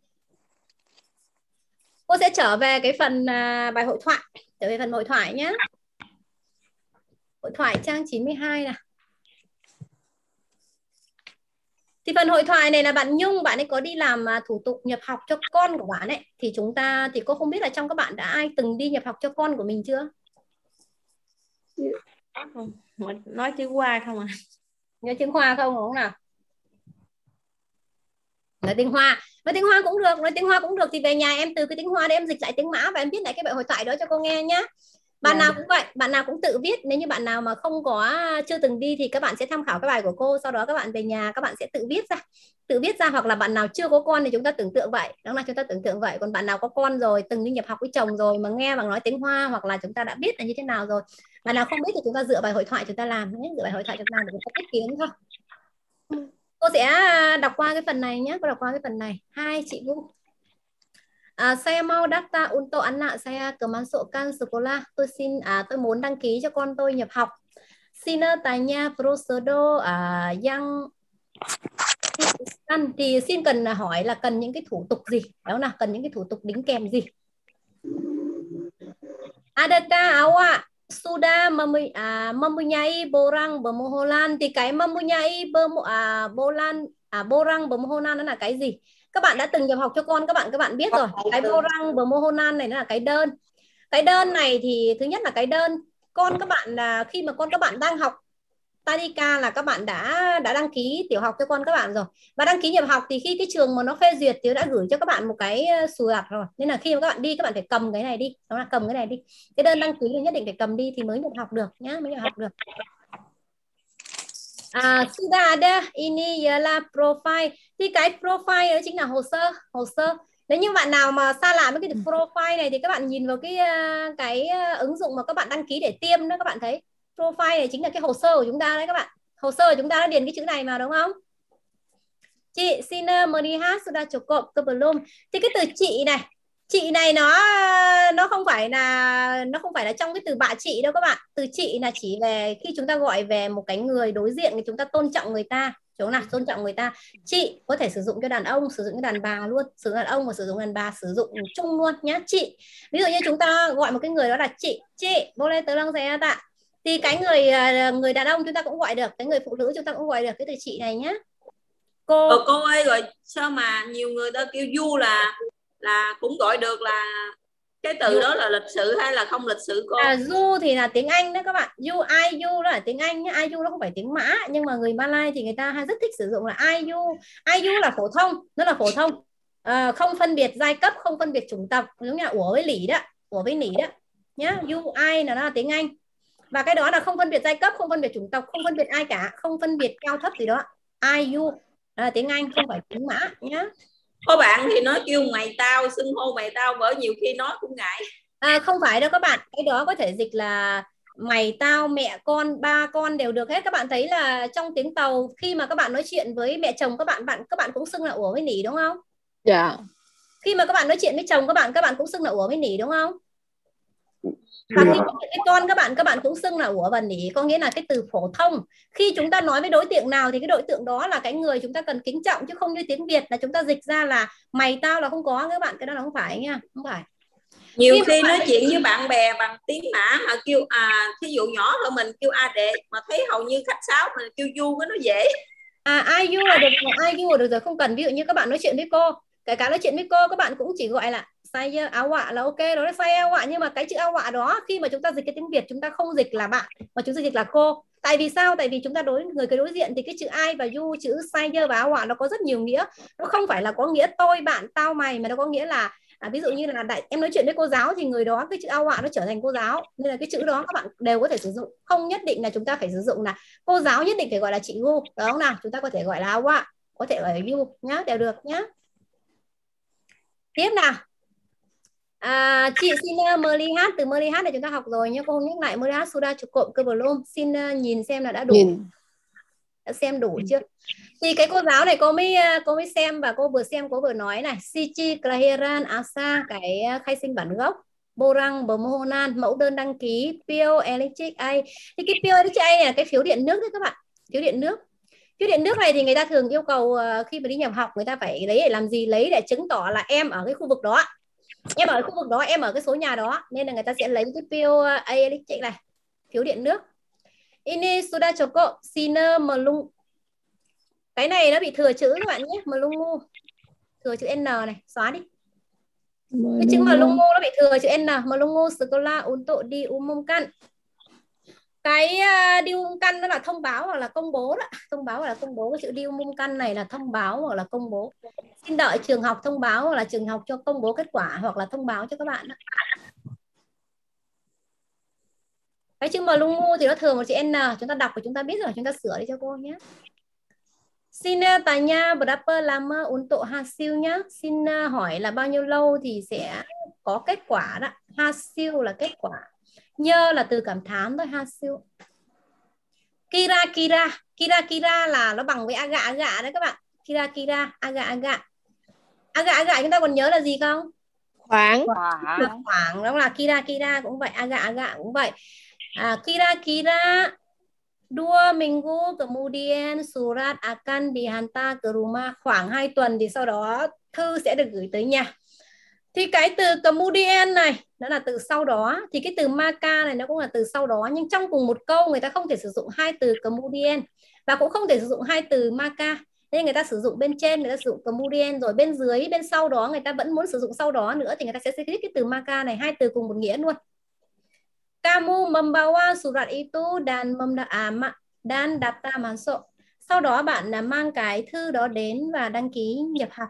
Cô sẽ trở về cái phần bài hội thoại, nhé. Hội thoại trang 92 này. Thì phần hội thoại này là bạn Nhung, bạn ấy có đi làm thủ tục nhập học cho con của bạn ấy. Thì cô không biết là trong các bạn đã ai từng đi nhập học cho con của mình chưa? Nói chữ Hoa không à? Nhớ chữ Hoa không đúng không nào? Nói tiếng Hoa cũng được, thì về nhà em từ cái tiếng Hoa để em dịch lại tiếng Mã và em viết lại cái bài hội thoại đó cho cô nghe nhé. Bạn nào cũng vậy, bạn nào cũng tự viết. Nếu như bạn nào mà chưa từng đi thì các bạn sẽ tham khảo cái bài của cô, sau đó các bạn về nhà các bạn sẽ tự viết ra, hoặc là bạn nào chưa có con thì chúng ta tưởng tượng vậy, còn bạn nào có con rồi, từng đi nhập học với chồng rồi mà nghe bằng nói tiếng Hoa, hoặc là chúng ta đã biết là như thế nào rồi. Bạn nào không biết thì chúng ta dựa bài hội thoại chúng ta làm nhé, để chúng ta tiết kiệm thôi. Cô sẽ đọc qua cái phần này nhé, Hai chị Vu. Saya mau daftar untuk anak saya kemasukkan sekolah. Tôi muốn đăng ký cho con tôi nhập học. Xin tanya prosedur yang Thì xin cần hỏi là cần những cái thủ tục gì? Đó là cần những cái thủ tục đính kèm gì? Adakah awak sudah mempunyai borang permohonan? Thì cái mempunyai borang permohonan nó là cái gì? Các bạn đã từng nhập học cho con các bạn biết rồi. Cái borang permohonan này nó là cái đơn. Cái đơn này thì thứ nhất là cái đơn con các bạn là khi mà con các bạn đang học Tadika là các bạn đã đăng ký tiểu học cho con các bạn rồi, và đăng ký nhập học thì khi cái trường mà nó phê duyệt thì nó đã gửi cho các bạn một cái sùi đặt rồi, nên là khi mà các bạn đi các bạn phải cầm cái này đi, đó là cầm cái này đi, cái đơn đăng ký thì nhất định phải cầm đi thì mới nhập học được nhá, mới nhập học được. Sudah ada, ini ialah profile. Thì cái profile đó chính là hồ sơ. Nếu như bạn nào mà xa lạ với cái profile này thì các bạn nhìn vào cái ứng dụng mà các bạn đăng ký để tiêm đó, các bạn thấy profile này chính là cái hồ sơ của chúng ta đấy các bạn. Hồ sơ của chúng ta đã điền cái chữ này vào đúng không? Chị xin melihat sudah cukup ke belum? Thì cái từ chị này nó không phải là trong cái từ bạ chị đâu các bạn. Từ chị là chỉ về khi chúng ta gọi về một cái người đối diện thì chúng ta tôn trọng người ta. Chúng ta tôn trọng người ta. Chị có thể sử dụng cho đàn ông, sử dụng cho đàn bà luôn, sử dụng đàn ông và sử dụng đàn bà, sử dụng chung luôn nhá. Chị. Ví dụ như chúng ta gọi một cái người đó là chị, boleh tolong saya tak? Thì cái người đàn ông chúng ta cũng gọi được, cái người phụ nữ chúng ta cũng gọi được cái từ chị này nhá. Cô ơi, rồi sao mà nhiều người ta kêu du là cũng gọi được, là cái từ đó là lịch sự hay là không lịch sự cô? Du thì là tiếng Anh đó các bạn. IU đó là tiếng Anh nhá. IU nó không phải tiếng Mã, nhưng mà người Malay thì người ta rất thích sử dụng là IU. IU là phổ thông, nó là phổ thông. Không phân biệt giai cấp, không phân biệt chủng tộc, giống như là ủa với lỉ đó, nhá. UI là tiếng Anh. Và cái đó là không phân biệt giai cấp, không phân biệt chủng tộc, không phân biệt ai cả, không phân biệt cao thấp gì đó. IU là tiếng Anh, không phải tiếng Mã nhá. Có bạn thì nói kêu mày tao, xưng hô mày tao, bởi nhiều khi nói cũng ngại. Không phải đâu các bạn, cái đó có thể dịch là mày tao, mẹ con, ba con đều được hết. Các bạn thấy là trong tiếng Tàu khi mà các bạn nói chuyện với mẹ chồng các bạn cũng xưng là ủa với nỉ đúng không? Dạ. Khi mà các bạn nói chuyện với chồng các bạn cũng xưng là ủa với nỉ đúng không? Và khi cái con các bạn cũng xưng là ủa và nỉ, có nghĩa là cái từ phổ thông. Khi chúng ta nói với đối tượng nào thì cái đối tượng đó là cái người chúng ta cần kính trọng, chứ không như tiếng Việt là chúng ta dịch ra là mày tao là không có các bạn, cái đó là không phải nha, không phải. Nhiều khi nói chuyện với bạn bè bằng tiếng Mã mà kêu thí dụ nhỏ hơn mình kêu đệ, mà thấy hầu như khách sáo mình kêu du cái nó dễ. IU là được rồi, IU là được rồi, không cần. Ví dụ như các bạn nói chuyện với cô, kể cả nói chuyện với cô các bạn cũng chỉ gọi là saya awak là ok, đó là saya awak, nhưng mà cái chữ awak đó khi mà chúng ta dịch cái tiếng Việt chúng ta không dịch là bạn mà chúng ta dịch là cô. Tại vì sao? Tại vì chúng ta người đối diện thì cái chữ I và you, chữ saya và awak nó có rất nhiều nghĩa, nó không phải là có nghĩa tôi bạn tao mày, mà nó có nghĩa là ví dụ như là em nói chuyện với cô giáo thì người đó cái chữ awak nó trở thành cô giáo, nên là cái chữ đó các bạn đều có thể sử dụng, không nhất định là chúng ta phải sử dụng là cô giáo nhất định phải gọi là chị Gu, đúng không nào? Chúng ta có thể gọi là awak, có thể gọi là you nhá, đều được nhá. Tiếp nào. Chị xin melihat, từ melihat này chúng ta học rồi nhé, cô không nhắc lại. Melihat sudah cukup ke belum? Xin nhìn xem là đã đủ. Đã xem đủ chưa? Thì cái cô giáo này cô mới xem, và cô vừa xem cô vừa nói này, Siji kelahiran asa, cái khai sinh bản gốc, borang permohonan, mẫu đơn đăng ký, PO electric A. Thì cái PO electric A này là cái phiếu điện nước đấy các bạn, phiếu điện nước. Phiếu điện nước này thì người ta thường yêu cầu khi mà đi nhập học người ta phải lấy để làm gì? Lấy để chứng tỏ là em ở cái khu vực đó, em ở khu vực đó, em ở cái số nhà đó, nên là người ta sẽ lấy cái PO electric này, phiếu điện nước. Ini sudah cukup, sina melung. Cái này nó bị thừa chữ các bạn nhé, melungu, thừa chữ N này, xóa đi. Cái chữ melungu nó bị thừa chữ N, melungu sekolah untuk diumumkan. Cái diumumkan nó là thông báo hoặc là công bố đó, thông báo hoặc là công bố. Cái chữ diumumkan này là thông báo hoặc là công bố. Xin đợi trường học thông báo hoặc là trường học cho công bố kết quả hoặc là thông báo cho các bạn đó. Cái chữ melungu thì nó thừa một chữ N, chúng ta đọc và chúng ta biết rồi, chúng ta sửa đi cho cô nhé. Xin tanya berapa lama untuk hasil nhá. Xin hỏi là bao nhiêu lâu thì sẽ có kết quả đó. Hasil là kết quả. Nhơ là từ cảm thán thôi, hasil. Kira kira, kira kira là nó bằng với aga aga đấy các bạn. Kira kira, aga aga. Aga aga chúng ta còn nhớ là gì không? Khoảng. Khoảng đó là kira kira cũng vậy, aga aga cũng vậy. Kira kira Dua minggu kemudian surat akan dihantar ke rumah, khoảng 2 tuần thì sau đó thư sẽ được gửi tới nhà. Thì cái từ kemudian này nó là từ sau đó, thì cái từ maka này nó cũng là từ sau đó, nhưng trong cùng một câu người ta không thể sử dụng hai từ kemudian và cũng không thể sử dụng hai từ maka. Nên người ta sử dụng bên trên người ta sử dụng kemudian, rồi bên dưới bên sau đó người ta vẫn muốn sử dụng sau đó nữa thì người ta sẽ viết cái từ maka này, hai từ cùng một nghĩa luôn. Kamu membawa surat itu dan daftar masuk. Sau đó bạn là mang cái thư đó đến và đăng ký nhập học.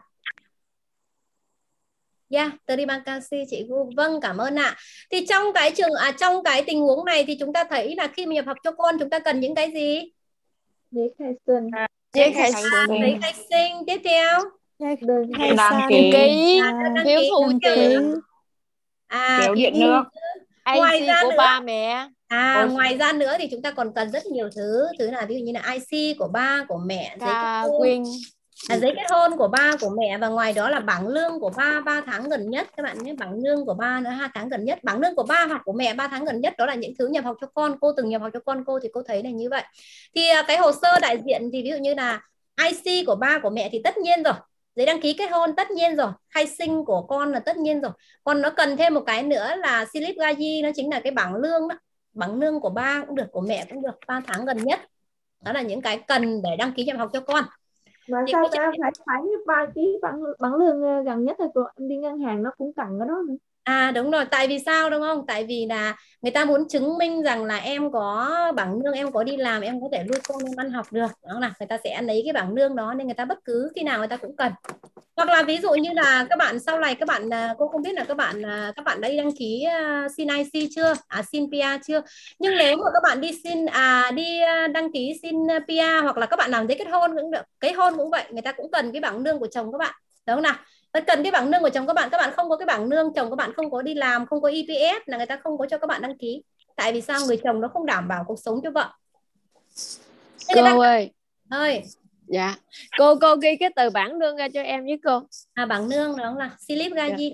Yeah, terima kasih chị Gu. Vâng, cảm ơn ạ. Thì trong cái tình huống này thì chúng ta thấy là khi mà nhập học cho con chúng ta cần những cái gì? Giấy khai sinh. Giấy khai Giấy khai sinh. Tiếp theo Đơn khai đăng sinh. ký, phiếu thu tiền, phiếu điện nước, IC của ba mẹ. Ngoài ra nữa thì chúng ta còn cần rất nhiều thứ là ví dụ như là IC của ba của mẹ, giấy kết hôn của ba của mẹ, và ngoài đó là bảng lương của ba 3 tháng gần nhất các bạn nhé, bảng lương của ba nữa 2 tháng gần nhất, bảng lương của ba hoặc của mẹ 3 tháng gần nhất. Đó là những thứ nhập học cho con, cô từng nhập học cho con cô thì cô thấy là như vậy. Thì cái hồ sơ đại diện thì ví dụ như là IC của ba của mẹ thì tất nhiên rồi, giấy đăng ký kết hôn tất nhiên rồi, khai sinh của con là tất nhiên rồi. Còn nó cần thêm một cái nữa là slip gaji, nó chính là cái bảng lương đó. Bảng lương của ba cũng được, của mẹ cũng được, 3 tháng gần nhất. Đó là những cái cần để đăng ký nhập học cho con. Mà thì sao ta phải ba ký bảng lương gần nhất thôi cô, em đi ngân hàng nó cũng cần cái đó nữa. Đúng rồi, tại vì sao đúng không? Tại vì là người ta muốn chứng minh rằng là em có bảng lương, em có đi làm, em có thể nuôi con em ăn học được. Đó là người ta sẽ lấy cái bảng lương đó, nên người ta bất cứ khi nào người ta cũng cần. Hoặc là ví dụ như là các bạn sau này các bạn, cô không biết là các bạn đã đi đăng ký xin IC chưa, xin PR chưa. Nhưng nếu mà các bạn đi đăng ký xin PR hoặc là các bạn làm giấy kết hôn cũng được, kết hôn cũng vậy, người ta cũng cần cái bảng lương của chồng các bạn, đúng không nào? Cần cái bảng lương của chồng các bạn không có cái bảng lương, chồng các bạn không có đi làm, không có EPS là người ta không có cho các bạn đăng ký. Tại vì sao? Người chồng nó không đảm bảo cuộc sống cho vợ. Cô ơi. Dạ. Cô ghi cái từ bảng lương ra cho em với cô. Bảng lương đó là slip gaji.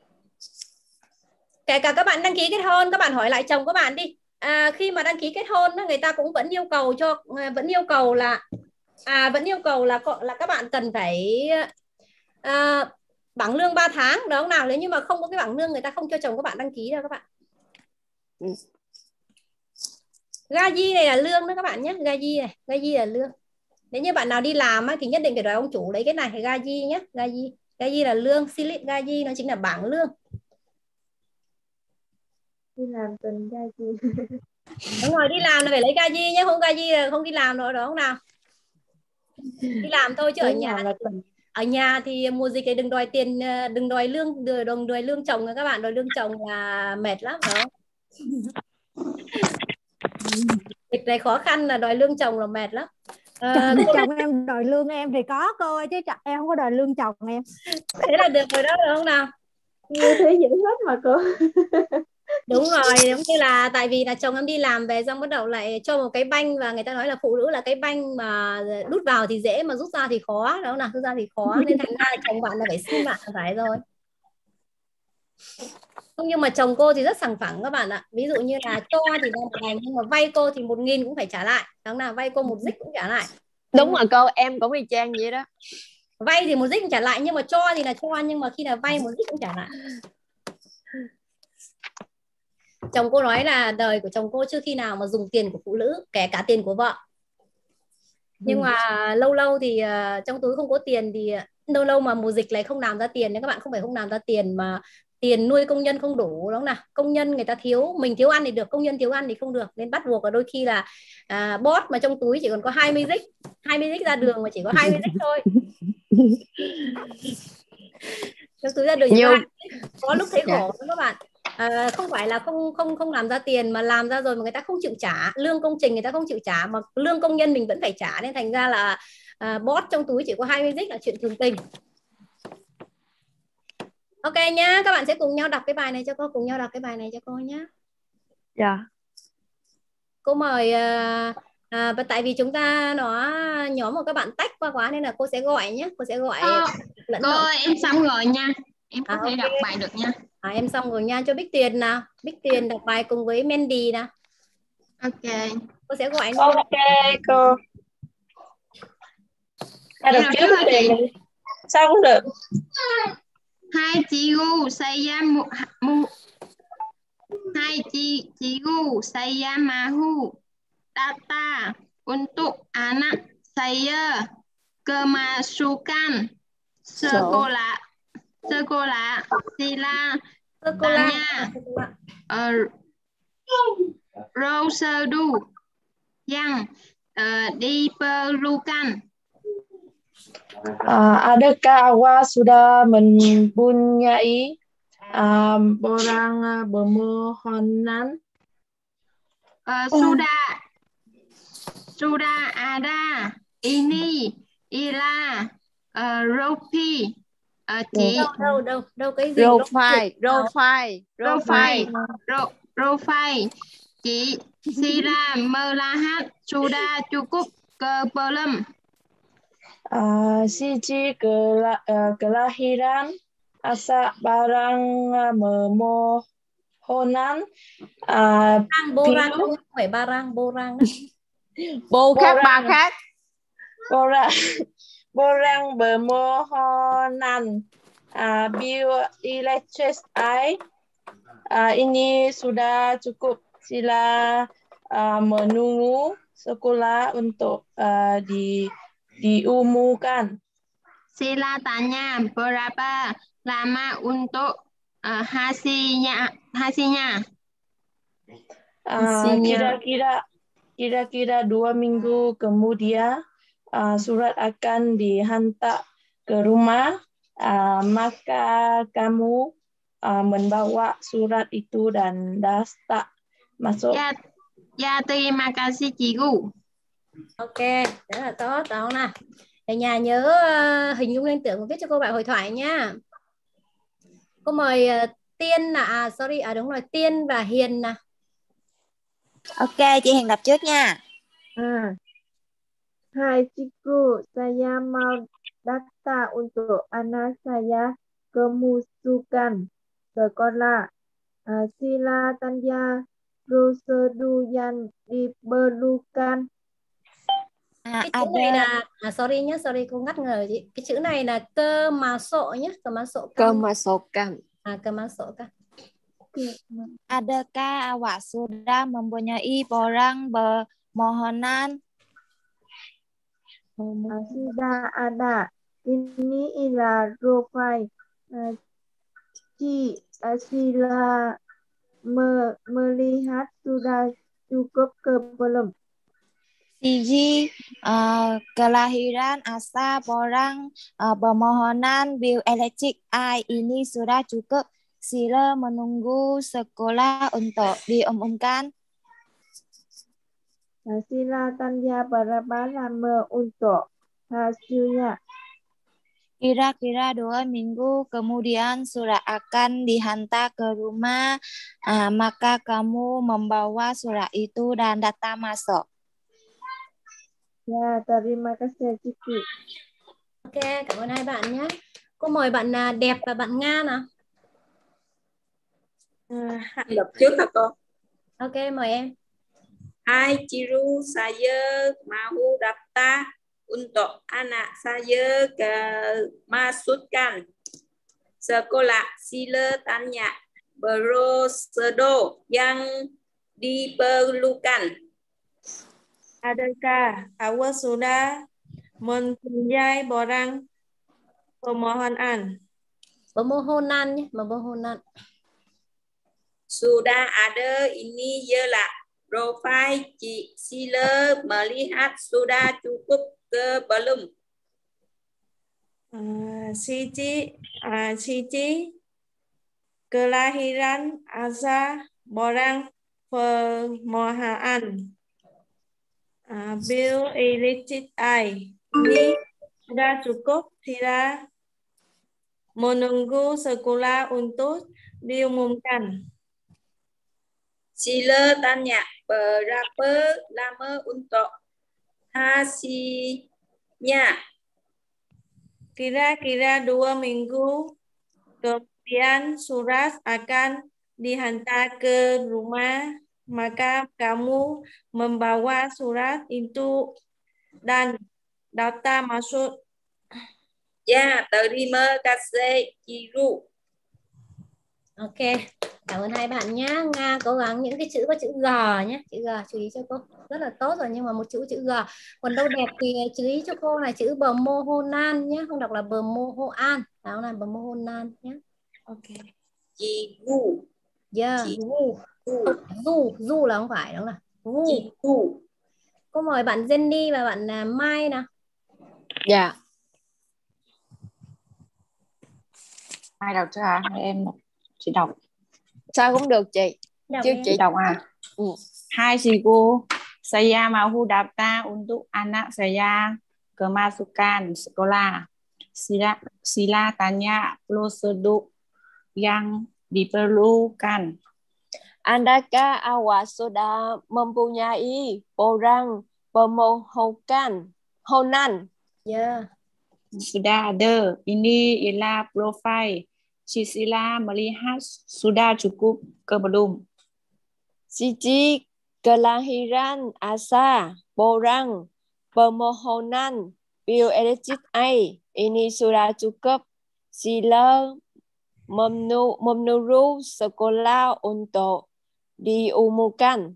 Kể cả các bạn đăng ký kết hôn, các bạn hỏi lại chồng các bạn đi. Khi mà đăng ký kết hôn người ta cũng vẫn yêu cầu là các bạn cần phải bảng lương 3 tháng đó không nào. Nếu như mà không có cái bảng lương người ta không cho chồng các bạn đăng ký đâu các bạn. Gaji này là lương đó các bạn nhé, gaji là lương. Nếu như bạn nào đi làm thì nhất định phải đòi ông chủ lấy cái này, gaji nhé, gaji là lương, slip gaji nó chính là bảng lương. Đi làm cần gaji. Đúng rồi, đi làm là phải lấy gaji nhé, không gaji là không đi làm rồi đó không nào. Đi làm thôi chứ ở nhà thì mùa dịch thì đừng đòi tiền, đừng đòi lương chồng các bạn, đòi lương chồng là mệt lắm đó. Dịch này khó khăn là đòi lương chồng là mệt lắm. Chồng em đòi lương em thì có cô ơi, chứ em không có đòi lương chồng em. Thế là được rồi đó, được không nào? Như thế dễ hết mà cô. Đúng rồi, giống như là tại vì là chồng em đi làm về xong bắt đầu lại cho một cái banh, và người ta nói là phụ nữ là cái banh mà đút vào thì dễ mà rút ra thì khó, đúng không nào? Rút ra thì khó, nên thành ra là chồng bạn là phải xin bạn phải rồi. Không, nhưng mà chồng cô thì rất sòng phẳng các bạn ạ. Ví dụ như là cho thì là 1.000, nhưng mà vay cô thì 1.000 cũng phải trả lại. Đúng nào, vay cô 1 dích cũng trả lại. Đúng rồi cô, em cũng y chang vậy đó. Vay thì 1 dích cũng trả lại, nhưng mà cho thì là cho, nhưng mà khi là vay 1 dích cũng trả lại. Chồng cô nói là đời của chồng cô chưa khi nào mà dùng tiền của phụ nữ, kể cả tiền của vợ. Nhưng mà lâu lâu thì trong túi không có tiền thì lâu mà mùa dịch lại không làm ra tiền. Nên các bạn không phải không làm ra tiền, mà tiền nuôi công nhân không đủ, đúng không nào? Công nhân người ta thiếu, mình thiếu ăn thì được, công nhân thiếu ăn thì không được, nên bắt buộc là đôi khi là boss mà trong túi chỉ còn có 20 dích ra đường mà chỉ có 20 dích thôi. Trong túi ra đường có lúc thấy khổ các bạn. Không phải là không làm ra tiền, mà làm ra rồi mà người ta không chịu trả lương công trình, người ta không chịu trả, mà lương công nhân mình vẫn phải trả, nên thành ra là boss trong túi chỉ có 20 dích là chuyện thường tình. Ok nhá, các bạn sẽ cùng nhau đọc cái bài này cho cô, nhá. Dạ. Cô mời và tại vì chúng ta nhóm của các bạn tách qua quá nên là cô sẽ gọi nhé, cô sẽ gọi cô ơi, em xong rồi nha, em có thể đọc bài được nha. Em xong rồi nha, cho Bích Tuyền nào. Bích Tuyền đọc bài cùng với Mandy nào. Ok. Cô sẽ gọi Ok cô. Em Đọc đọc trước trước hả chị? thì sao cũng được. Hai cigu saya hai cigu saya mahu data untuk anak saya kemasukan sekolah sila sơ cô la. tanya prosedur yang diperlukan. Adakah awak sudah mempunyai borang permohonan? Sudah ada. Ini ialah Ropi chị. Đâu cái gì? Profile. Chị Sila melihat sudah cukup belum? Siji kelahiran asal barang permohonan Borang không phải barang, borang đó. Bồ khác bà khác. borang permohonan bil electric ini sudah cukup. Sila menunggu sekolah untuk diumumkan. Sila tanya berapa lama untuk hasilnya. Kira-kira 2 minggu kemudian surat akan dihantar ke rumah. Maka kamu membawa surat itu dan daftar masuk. Dạ, terima kasih Cigu. Ok, rất là tốt. Đó nào. Ở nhà nhớ hình dung liên tưởng và viết cho cô bạn hội thoại nha. Cô mời Tiên là đúng rồi, Tiên và Hiền nè. Ok, chị Hiền đọc trước nha. Hai cigu saya mau daftar untuk anak saya kemasukan sekolah. Sila tanya prosedur yang diperlukan. Cái chữ này là sorry nhé, sorry cô ngắt ngờ chị. Cái chữ này là cơ mà sộ nhé, cơ mà sộ Kemasukan. cơ mà sộ kan. Adakah awak sudah mempunyai borang permohonan? Sudah ada. Ini ialah profil. Sila melihat sudah cukup ke belum? Siji kelahiran asal borang permohonan bil elektrik ini sudah cukup. Sila menunggu sekolah untuk diumumkan. Sila tanya berapa lama untuk hasilnya. Kira-kira 2 minggu kemudian surat akan dihantar ke rumah. Maka kamu membawa surat itu dan data masuk. Ya, terima kasih Cici. Ok, cảm ơn hai bạn nhé. Cô mời bạn Đẹp và bạn Nga nào. Đọc trước hả cô? Ok, mời em. Hai ciru saya mau daftar untuk anak saya kemasukan sekolah. Sila tanya prosedur yang diperlukan. Adakah awak sudah mempunyai borang permohonan? Permohonan nhé, permohonan. Sudah ada. Ini ialah profil chị. Sila melihat sudah cukup ke belum? Siji kelahiran asal borang permohonan bil electric ini sudah cukup. Sila menunggu sekolah untuk diumumkan. Sila tanya berapa lama untuk hasilnya. Kira-kira 2 minggu kemudian surat akan dihantar ke rumah. maka kamu membawa surat itu dan daftar masuk. Yeah, terima kasih Chiru. Ok, cảm ơn hai bạn nhá. Nga cố gắng những cái chữ có chữ G nhé. Chữ G chú ý cho cô. Rất là tốt rồi nhưng mà một chữ G. Còn đâu đẹp thì chú ý cho cô là chữ bờ mô hô nan nhé. Không đọc là bờ mô hô an. Đó là bờ mô hô nan nhé. Ok. Chiru. Yeah, du là không phải đúng không? Chiru. Cô mời bạn Jenny và bạn Mai nào. Dạ. Ai đọc cho hả? Hay em đọc? Chị đọc. Sao cũng được chị. Đọc Chứ đi. chị Đọc à? Hai siku saya mau daftar untuk anak saya kemasukan sekolah. Sila tanya prosedur yang diperlukan. Andakah awak sudah mempunyai orang permohonan? Yeah. Sudah ada. Ini ialah profil. Sila melihat sudah cukup ke belum? Siji kelahiran asa orang permohonan bioelektrik A. Ini sudah cukup. Sila menuju sekolah untuk diumumkan.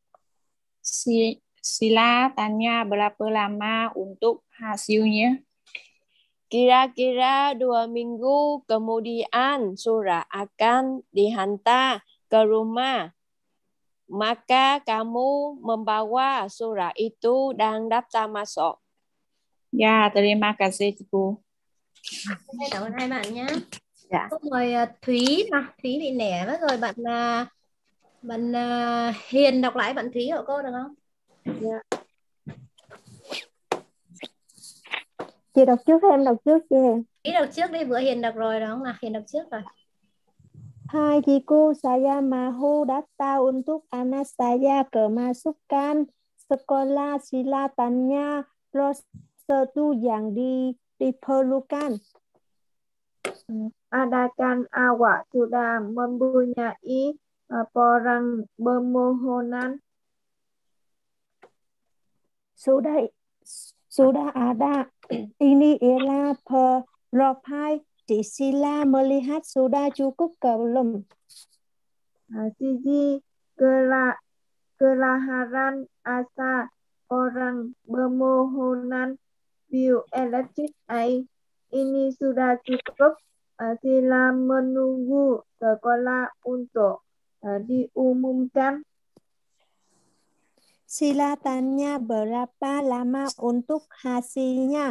Sila tanya berapa lama untuk hasilnya. Kira-kira 2 minggu kemudian surat akan dihantar ke rumah. Maka kamu membawa surat itu dan daftar masuk. Ya, terima kasih cô. Cảm ơn hai bạn nhé. Dạ. Cô mời Thúy nào. Thúy bị nẻ mất rồi. Bạn Hiền đọc lại bạn Thúy của cô được không? Dạ. Chị đọc trước hay em đọc trước chị? Thúy đọc trước đi, bữa Hiền đọc rồi đúng không nào? Hiền đọc trước rồi. Hai Jiku saya mahu daftar untuk anak saya kemasukan sekolah. Sila tanya prosedur yang diperlukan. Adakah awak sudah mempunyai orang permohonan? Sudah ada. Ini ialah profil. Sila melihat sudah cukup ke belum? Siji kelahiran asa orang permohonan bioelektrik A. Ini sudah cukup. Sila menunggu sekolah untuk diumumkan. Sila tanya berapa lama untuk hasilnya.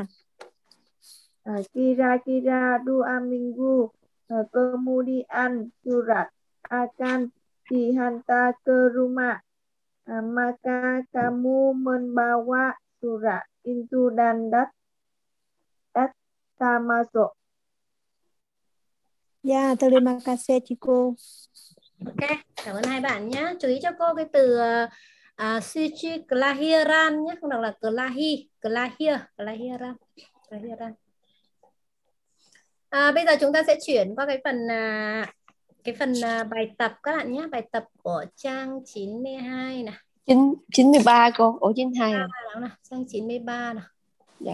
Kira-kira 2 minggu kemudian surat akan dihantar ke rumah. Maka kamu membawa surat itu dan daftar masuk. Dạ, terima kasih chị cô. Ok, cảm ơn hai bạn nhé. Chú ý cho cô cái từ Suchi Kelahiran nhé, không đọc là Kelahiran. Bây giờ chúng ta sẽ chuyển qua cái phần bài tập các bạn nhé. Bài tập của trang 92 này. 93 cô, ổ 92 à? Nào, trang 93 nào. Dạ.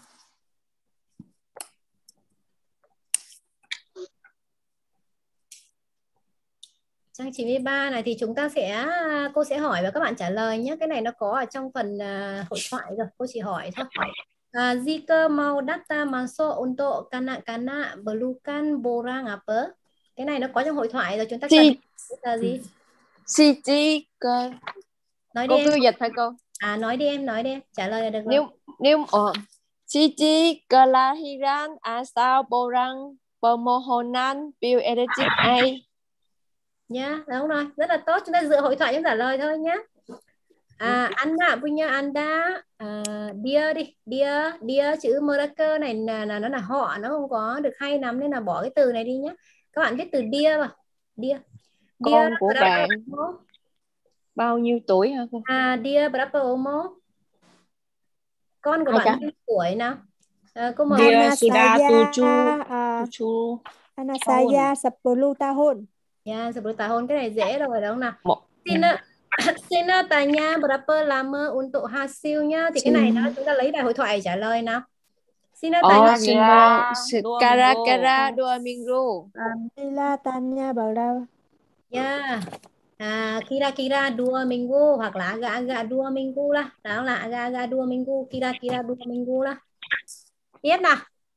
Trang 93 này thì cô sẽ hỏi và các bạn trả lời nhé. Cái này nó có ở trong phần hội thoại rồi, cô chỉ hỏi thôi. Jika mau daftar masuk untuk kanak-kanak perlukan borang apa? Cái này nó có trong hội thoại rồi, chúng ta cần là gì? Siji Nói cô đi cứ em. dịch thôi cô. Nói đi em, trả lời là được rồi. Nếu Siji kelahiran asal orang permohonan bioelektrik A. Nhá, đúng rồi, rất là tốt. Chúng ta dựa hội thoại chúng trả lời thôi nhé. Anda punya Anda, dia đi, dia chữ mereka này là nó là họ, nó không có được hay lắm nên là bỏ cái từ này đi nhé. Các bạn viết từ dia vào. Dia Con của bạn bao nhiêu tuổi hả cô? Dia berapa umur? Con của bạn bao nhiêu tuổi nào? Cô mời. Dia sudah 7 Anak saya 10 tahun. Yeah, 10 tahun, cái này dễ rồi đúng không nào? Sina tanya berapa lama untuk hasilnya. Thì cái này đó chúng ta lấy bài hội thoại để trả lời nào. Sina tanya Kira-kira 2 minggu. Sila tanya berapa? yeah. Kira-kira 2 minggu hoặc là agak-agak 2 minggu lah. Đó là agak-agak 2 minggu, kira-kira 2 minggu lah. Tiếp nào.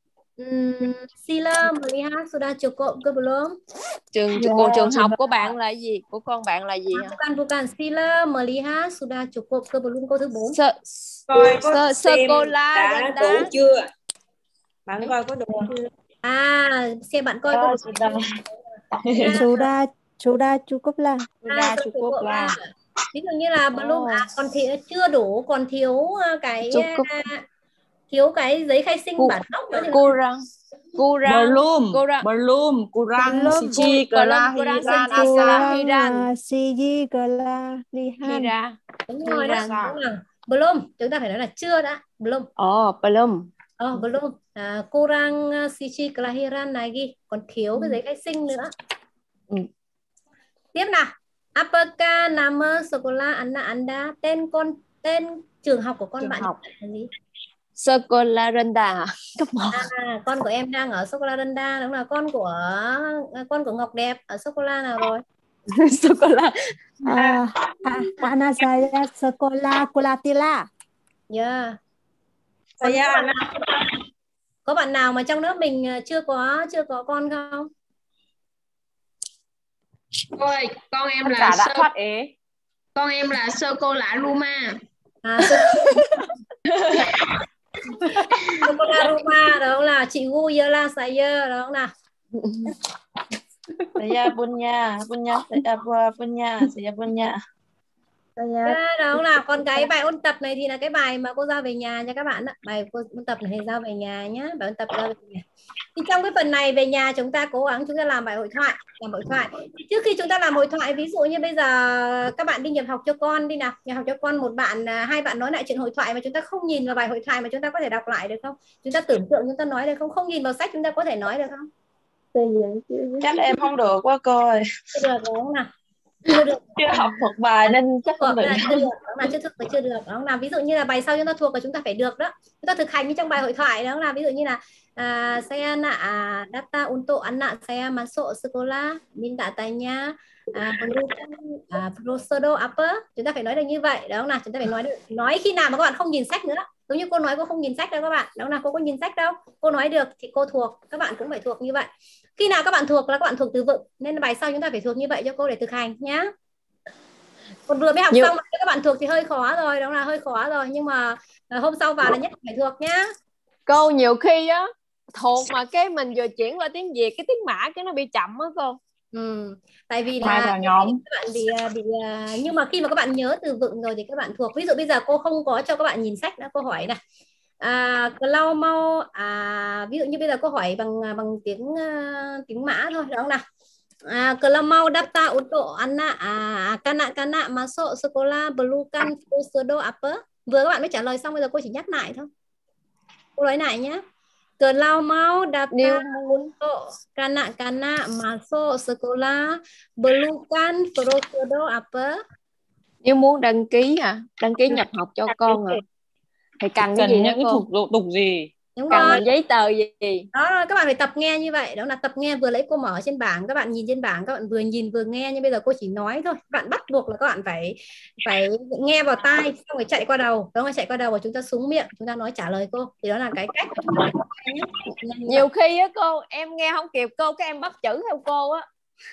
Sila melihat sudah cukup ke belum? Trường học của bạn là gì? Của con bạn là gì? Bukan. Sila melihat sudah cukup ke belum? Câu thứ 4. Coi có xem Sekolah đã rendah. đủ chưa? Bạn coi có đủ chưa? Xem bạn coi có đủ. Sudah cukup lah. Sudah cukup lah. Ví dụ như là belum còn chưa đủ, còn thiếu cái thiếu cái giấy khai sinh bản gốc nữa. Kurang. Kurang siji kelahiran. Siji kelahiran. Đúng rồi đó. Belum, chúng ta phải nói là chưa đã. Belum. Belum. Belum. Kurang siji kelahiran lagi, còn thiếu cái giấy khai sinh nữa. Tiếp nào. Apakah nama sekolah anak Anda? Tên trường học của con bạn là gì? Sekolah rendah. Cấp 1. Con của em đang ở Sekolah rendah, đúng là con của Ngọc Đẹp ở Sekolah nào rồi? Sekolah. Anak saya sekolah Kulatila. Yeah. Có bạn nào mà trong nước mình chưa có con không? Ôi, con em là Sekolah Luma. Sekolah Rumah, đó là chị Gu Yela saya, đó là Saya punya. Đó là còn cái bài ôn tập này thì là cái bài mà cô giao về nhà cho các bạn ạ. Bài cô ôn tập này thì giao về nhà nhé. Bài ôn tập giao về nhà. Thì trong cái phần này về nhà chúng ta cố gắng chúng ta làm bài hội thoại. Trước khi chúng ta làm hội thoại, ví dụ như bây giờ các bạn đi nhập học cho con đi nào. Nhập học cho con, một bạn, hai bạn nói lại chuyện hội thoại mà chúng ta không nhìn vào bài hội thoại mà chúng ta có thể đọc lại được không? Chúng ta tưởng tượng chúng ta nói được không? Không nhìn vào sách chúng ta có thể nói được không? Chắc em không được quá cô ơi. Chưa được đúng không nào? Chưa học một bài nên chắc không được. Chưa được. Đó là ví dụ như là bài sau chúng ta thuộc và chúng ta phải được đó. Chúng ta thực hành như trong bài hội thoại đó, là ví dụ như là saya nak data untuk anak saya masuk sekolah, minta tanya prosedur apa. Chúng ta phải nói được như vậy. Đó là chúng ta phải nói khi nào mà các bạn không nhìn sách nữa. Giống như cô nói cô không nhìn sách đâu các bạn. Đó là cô có nhìn sách đâu. Cô nói được thì cô thuộc, các bạn cũng phải thuộc như vậy. Khi nào các bạn thuộc là các bạn thuộc từ vựng, nên bài sau chúng ta phải thuộc như vậy cho cô để thực hành nhá. Còn vừa mới học xong mà các bạn thuộc thì hơi khó rồi, đó là hơi khó rồi, nhưng mà hôm sau vào là nhất phải thuộc nhá. Cô nhiều khi á thuộc mà cái mình vừa chuyển qua tiếng Việt, cái tiếng Mã cái nó bị chậm á cô. Tại vì là các bạn bị nhưng mà khi mà các bạn nhớ từ vựng rồi thì các bạn thuộc. Ví dụ bây giờ cô không có cho các bạn nhìn sách nữa, cô hỏi này. Kalau mau ví dụ như bây giờ cô hỏi bằng tiếng Mã thôi, đó là kalau mau daftar untuk anak kanak-kanak masuk sekolah perlukan prosedur apa. Vừa các bạn mới trả lời xong, bây giờ cô chỉ nhắc lại thôi. Cô nói lại nhé. Kalau mau daftar untuk kanak-kanak masuk sekolah perlukan prosedur apa. Nếu muốn đăng ký nhập học cho con thì cần cái gì những cái thủ tục gì? Đúng cần rồi. Giấy tờ gì? Đó, các bạn phải tập nghe như vậy. Đó là tập nghe, vừa lấy cô mở trên bảng, các bạn nhìn trên bảng, các bạn vừa nhìn vừa nghe. Nhưng bây giờ cô chỉ nói thôi. Các bạn bắt buộc là các bạn phải nghe vào tai, xong rồi chạy qua đầu. Đó, chạy qua đầu và chúng ta súng miệng, chúng ta nói trả lời cô. Thì đó là cái cách. Nhiều khi á cô, em nghe không kịp cô, cái em bắt chữ theo cô á.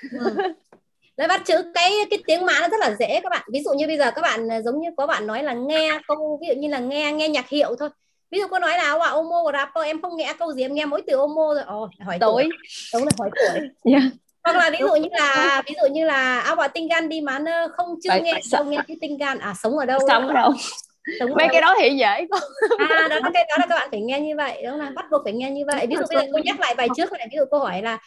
Đấy, bắt chữ cái tiếng Mã nó rất là dễ các bạn. Ví dụ như bây giờ các bạn giống như có bạn nói là nghe câu, ví dụ như là nghe nhạc hiệu thôi. Ví dụ cô nói là Omo và rapper, em không nghe câu gì, em nghe mỗi từ Omo rồi. Hỏi tuổi. Đúng là hỏi tuổi. Hoặc là ví dụ như là awak tinggal di mana, không chưa nghe đâu, nghe cái tinggal sống ở đâu. Sống ở đâu. Mấy cái đó thì dễ cô. Đó là các bạn phải nghe như vậy. Đó là bắt buộc phải nghe như vậy. Ví dụ bây giờ cô nhắc lại bài trước này, ví dụ cô hỏi là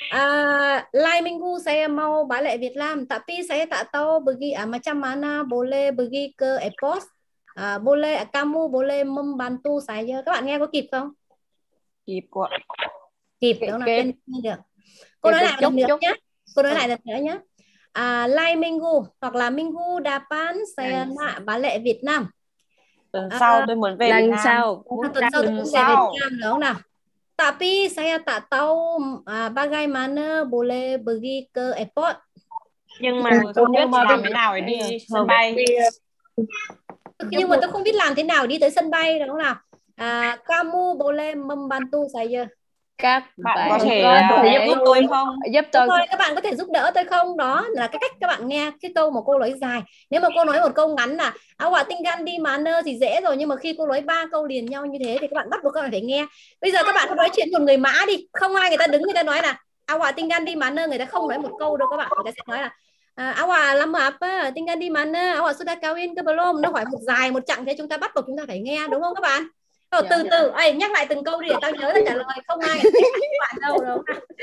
lain minggu saya mau balik Việt Nam, tapi saya tak tahu macam mana boleh pergi ke airport. Boleh kamu boleh membantu saya. Các bạn nghe có kịp không? Kịp cô ạ. Kịp, đó là kịp. Được. Cô nói lại lần nữa nhé. Lai Minggu hoặc là Minggu Dapan saya nak balik Việt Nam. Tuần sau tôi muốn về Việt Lần Nam. sau Tuần sau tôi muốn về Việt Nam, đúng không nào? Tapi saya tak tahu bagaimana boleh pergi ke airport. Nhưng mà Tôi không biết làm thế nào để đi sân bay. Nhưng mà tôi không biết làm thế nào đi tới sân bay, đúng không nào? Kamu boleh membantu saya. Các Bạn có thể giúp tôi không? Giúp tôi. Thôi, các bạn có thể giúp đỡ tôi không? Đó là cái cách các bạn nghe cái câu mà cô nói dài. Nếu mà cô nói một câu ngắn là awak tinggal di mana thì dễ rồi, nhưng mà khi cô nói 3 câu liền nhau như thế thì các bạn bắt buộc các bạn phải nghe. Bây giờ các bạn nói chuyện một người Mã đi, không ai người ta đứng người ta nói là awak tinggal di mana, người ta không nói một câu đâu các bạn, người ta sẽ nói là awak lama apa tinggal di mana, awak sudah kawin ke belum. Nó hỏi một dài một chặng thế, chúng ta bắt buộc chúng ta phải nghe, đúng không các bạn? Từ từ, nhắc lại từng câu đi để tao nhớ là trả lời, không ai các bạn đâu đâu.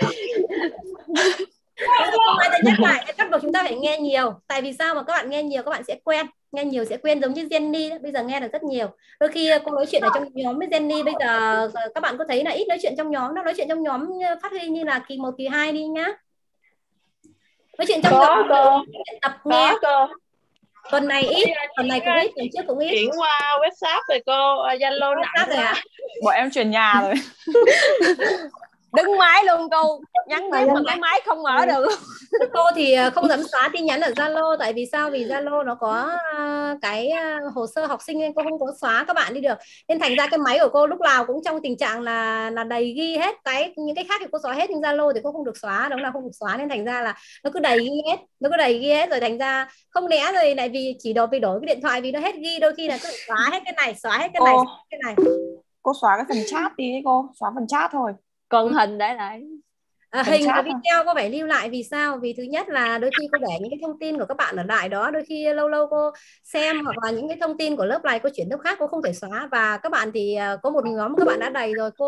Không ai nhắc lại, bắt buộc chúng ta phải nghe nhiều. Tại vì sao mà các bạn nghe nhiều các bạn sẽ quen, nghe nhiều sẽ quen, giống như Jenny đó. Bây giờ nghe được rất nhiều. Đôi khi cô nói chuyện ở trong nhóm với Jenny, bây giờ các bạn có thấy là ít nói chuyện trong nhóm, nó nói chuyện trong nhóm phát huy như là kỳ 1, kỳ 2 đi nhá. Nói chuyện trong nhóm tập nghe. Tuần này ít, tuần này cũng ít, tuần trước cũng ít. Chuyển qua WhatsApp rồi cô, Zalo nặng rồi ạ. Bọn em chuyển nhà rồi. Đứng máy luôn cô, nhắn tiếp mà cái máy không mở được. Cô thì không dám xóa tin nhắn ở Zalo, tại vì sao? Vì Zalo nó có cái hồ sơ học sinh nên cô không có xóa các bạn đi được. Nên thành ra cái máy của cô lúc nào cũng trong tình trạng là đầy ghi hết. Những cái khác thì cô xóa hết, nhưng Zalo thì cô không được xóa, đúng là không được xóa, nên thành ra là nó cứ đầy ghi hết, rồi thành ra không lẽ rồi lại vì chỉ đổi cái điện thoại vì nó hết ghi, đôi khi là cứ xóa hết cái này, xóa hết cái này, xóa hết cái này. Cô xóa cái phần chat đi ấy cô, xóa phần chat thôi. Còn hình để lại. Hình và video cô phải lưu lại, vì sao? Vì thứ nhất là đôi khi cô để những cái thông tin của các bạn ở lại đó, đôi khi lâu lâu cô xem, hoặc là những cái thông tin của lớp này cô chuyển lớp khác cô không thể xóa. Và các bạn thì có một nhóm các bạn đã đầy rồi, cô